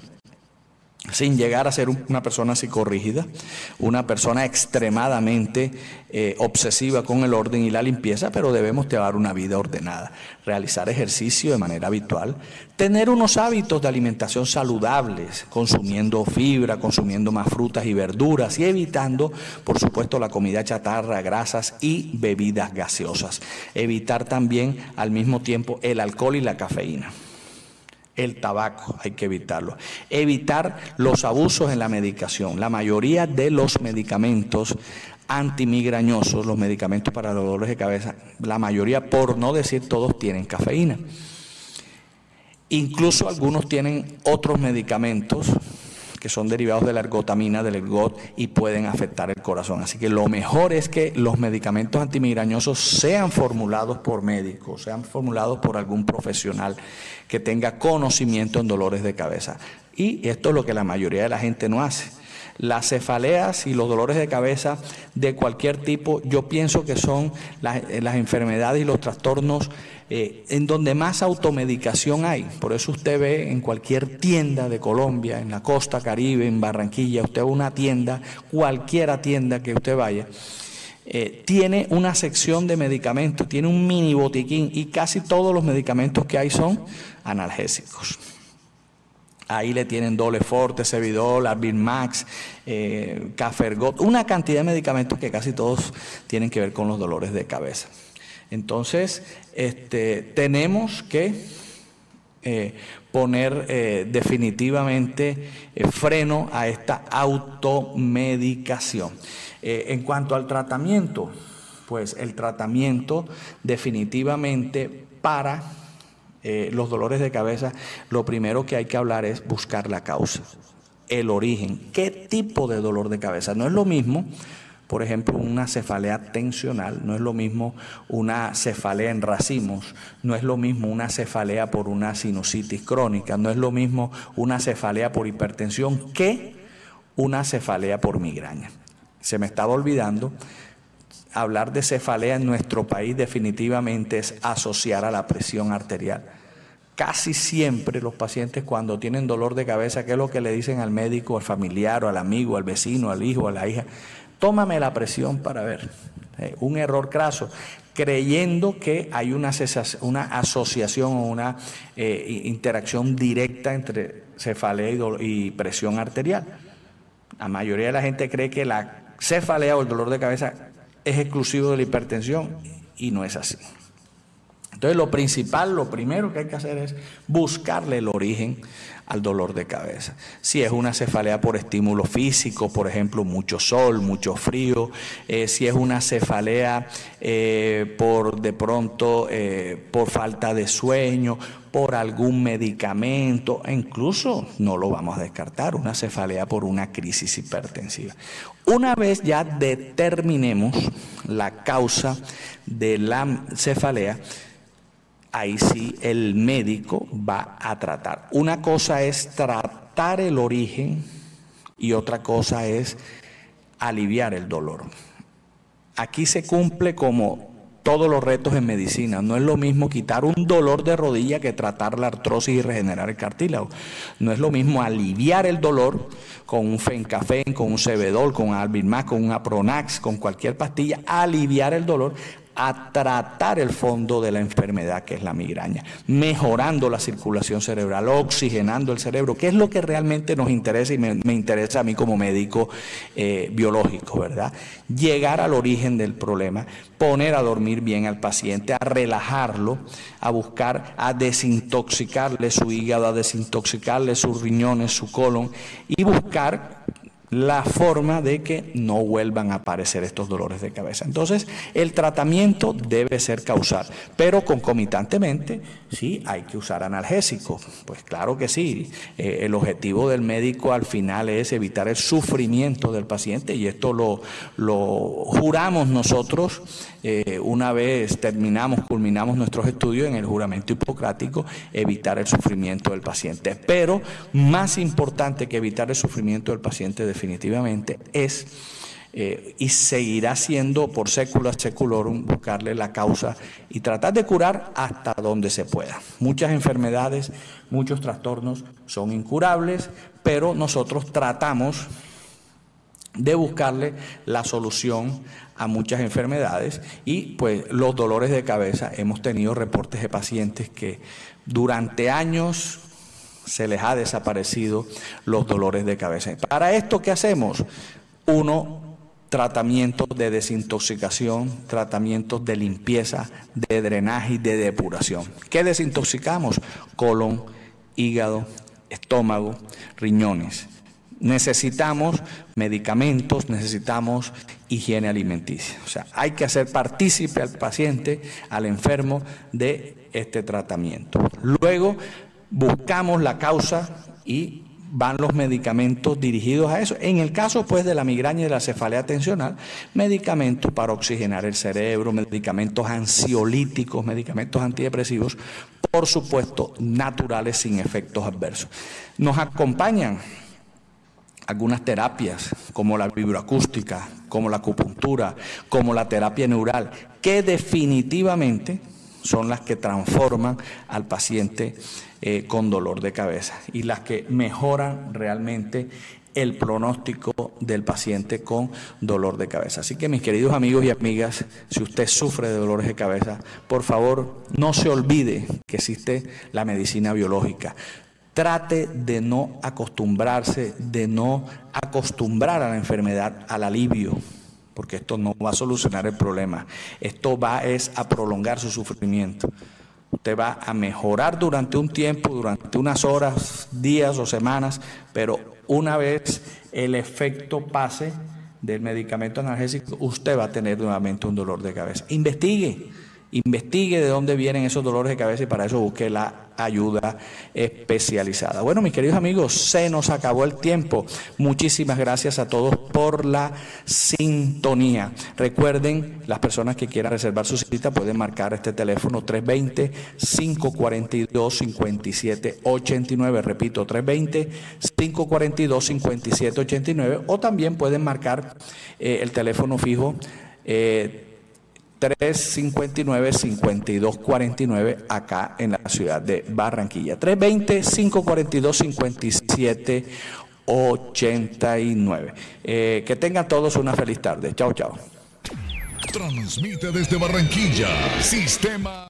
sin llegar a ser una persona psicorrígida, una persona extremadamente obsesiva con el orden y la limpieza, pero debemos llevar una vida ordenada, realizar ejercicio de manera habitual, tener unos hábitos de alimentación saludables, consumiendo fibra, consumiendo más frutas y verduras y evitando, por supuesto, la comida chatarra, grasas y bebidas gaseosas. Evitar también al mismo tiempo el alcohol y la cafeína. El tabaco hay que evitarlo. Evitar los abusos en la medicación. La mayoría de los medicamentos antimigrañosos, los medicamentos para los dolores de cabeza, la mayoría, por no decir todos, tienen cafeína. Incluso algunos tienen otros medicamentos que son derivados de la ergotamina, del ergot, y pueden afectar el corazón. Así que lo mejor es que los medicamentos antimigrañosos sean formulados por médicos, sean formulados por algún profesional que tenga conocimiento en dolores de cabeza. Y esto es lo que la mayoría de la gente no hace. Las cefaleas y los dolores de cabeza de cualquier tipo, yo pienso que son las enfermedades y los trastornos en donde más automedicación hay. Por eso usted ve en cualquier tienda de Colombia, en la costa Caribe, en Barranquilla, usted ve una tienda, cualquiera tienda que usted vaya, tiene una sección de medicamentos, tiene un mini botiquín y casi todos los medicamentos que hay son analgésicos. Ahí le tienen Dolefort, Cevidol, Arbilmax, Cafergot, una cantidad de medicamentos que casi todos tienen que ver con los dolores de cabeza. Entonces, tenemos que poner definitivamente freno a esta automedicación. En cuanto al tratamiento, pues el tratamiento definitivamente para los dolores de cabeza, lo primero que hay que hablar es buscar la causa, el origen. ¿Qué tipo de dolor de cabeza? No es lo mismo, por ejemplo, una cefalea tensional, no es lo mismo una cefalea en racimos, no es lo mismo una cefalea por una sinusitis crónica, no es lo mismo una cefalea por hipertensión que una cefalea por migraña. Se me estaba olvidando, hablar de cefalea en nuestro país definitivamente es asociar a la presión arterial. Casi siempre los pacientes cuando tienen dolor de cabeza, ¿qué es lo que le dicen al médico, al familiar o al amigo, al vecino, al hijo, a la hija? Tómame la presión para ver. Un error craso, creyendo que hay una asociación o una interacción directa entre cefalea y presión arterial. La mayoría de la gente cree que la cefalea o el dolor de cabeza es exclusivo de la hipertensión y no es así. Entonces lo primero que hay que hacer es buscarle el origen al dolor de cabeza. Si es una cefalea por estímulo físico, por ejemplo, mucho sol, mucho frío, si es una cefalea por falta de sueño, por algún medicamento, e incluso no lo vamos a descartar, una cefalea por una crisis hipertensiva. Una vez ya determinemos la causa de la cefalea, ahí sí el médico va a tratar. Una cosa es tratar el origen y otra cosa es aliviar el dolor. Aquí se cumple como todos los retos en medicina. No es lo mismo quitar un dolor de rodilla que tratar la artrosis y regenerar el cartílago. No es lo mismo aliviar el dolor con un Fencafén, con un Cevedol, con un Albilmax, con un Apronax, con cualquier pastilla, aliviar el dolor, a tratar el fondo de la enfermedad, que es la migraña, mejorando la circulación cerebral, oxigenando el cerebro, que es lo que realmente nos interesa y me interesa a mí como médico biológico, ¿verdad? Llegar al origen del problema, poner a dormir bien al paciente, a relajarlo, a buscar, a desintoxicarle su hígado, a desintoxicarle sus riñones, su colon, y buscar la forma de que no vuelvan a aparecer estos dolores de cabeza. Entonces, el tratamiento debe ser causal, pero concomitantemente, sí, hay que usar analgésicos. Pues claro que sí, el objetivo del médico al final es evitar el sufrimiento del paciente, y esto lo juramos nosotros una vez culminamos nuestros estudios en el juramento hipocrático, evitar el sufrimiento del paciente. Pero más importante que evitar el sufrimiento del paciente definitivamente es, y seguirá siendo por sécula seculorum, buscarle la causa y tratar de curar hasta donde se pueda. Muchas enfermedades, muchos trastornos son incurables, pero nosotros tratamos de buscarle la solución a muchas enfermedades, y pues los dolores de cabeza, hemos tenido reportes de pacientes que durante años se les ha desaparecido los dolores de cabeza. Para esto, ¿qué hacemos? Tratamientos de desintoxicación, tratamientos de limpieza, de drenaje y de depuración. ¿Qué desintoxicamos? Colon, hígado, estómago, riñones. Necesitamos medicamentos, necesitamos higiene alimenticia. O sea, hay que hacer partícipe al paciente, al enfermo, de este tratamiento. Luego buscamos la causa y van los medicamentos dirigidos a eso. En el caso pues de la migraña y de la cefalea tensional, medicamentos para oxigenar el cerebro, medicamentos ansiolíticos, medicamentos antidepresivos, por supuesto naturales, sin efectos adversos. Nos acompañan algunas terapias como la vibroacústica, como la acupuntura, como la terapia neural, que definitivamente son las que transforman al paciente con dolor de cabeza y las que mejoran realmente el pronóstico del paciente con dolor de cabeza. Así que, mis queridos amigos y amigas, si usted sufre de dolores de cabeza, por favor, no se olvide que existe la medicina biológica. Trate de no acostumbrarse, de no acostumbrar a la enfermedad al alivio, porque esto no va a solucionar el problema. Esto va a prolongar su sufrimiento. Usted va a mejorar durante un tiempo, durante unas horas, días o semanas, pero una vez el efecto pase del medicamento analgésico, usted va a tener nuevamente un dolor de cabeza. Investigue de dónde vienen esos dolores de cabeza y para eso busque la ayuda especializada. Bueno, mis queridos amigos, se nos acabó el tiempo. Muchísimas gracias a todos por la sintonía. Recuerden, las personas que quieran reservar su cita pueden marcar este teléfono 320-542-5789. Repito, 320-542-5789, o también pueden marcar el teléfono fijo 359-5249 acá en la ciudad de Barranquilla. 320-542-5789. Que tengan todos una feliz tarde. Chao, chao.
Transmite desde Barranquilla, Sistema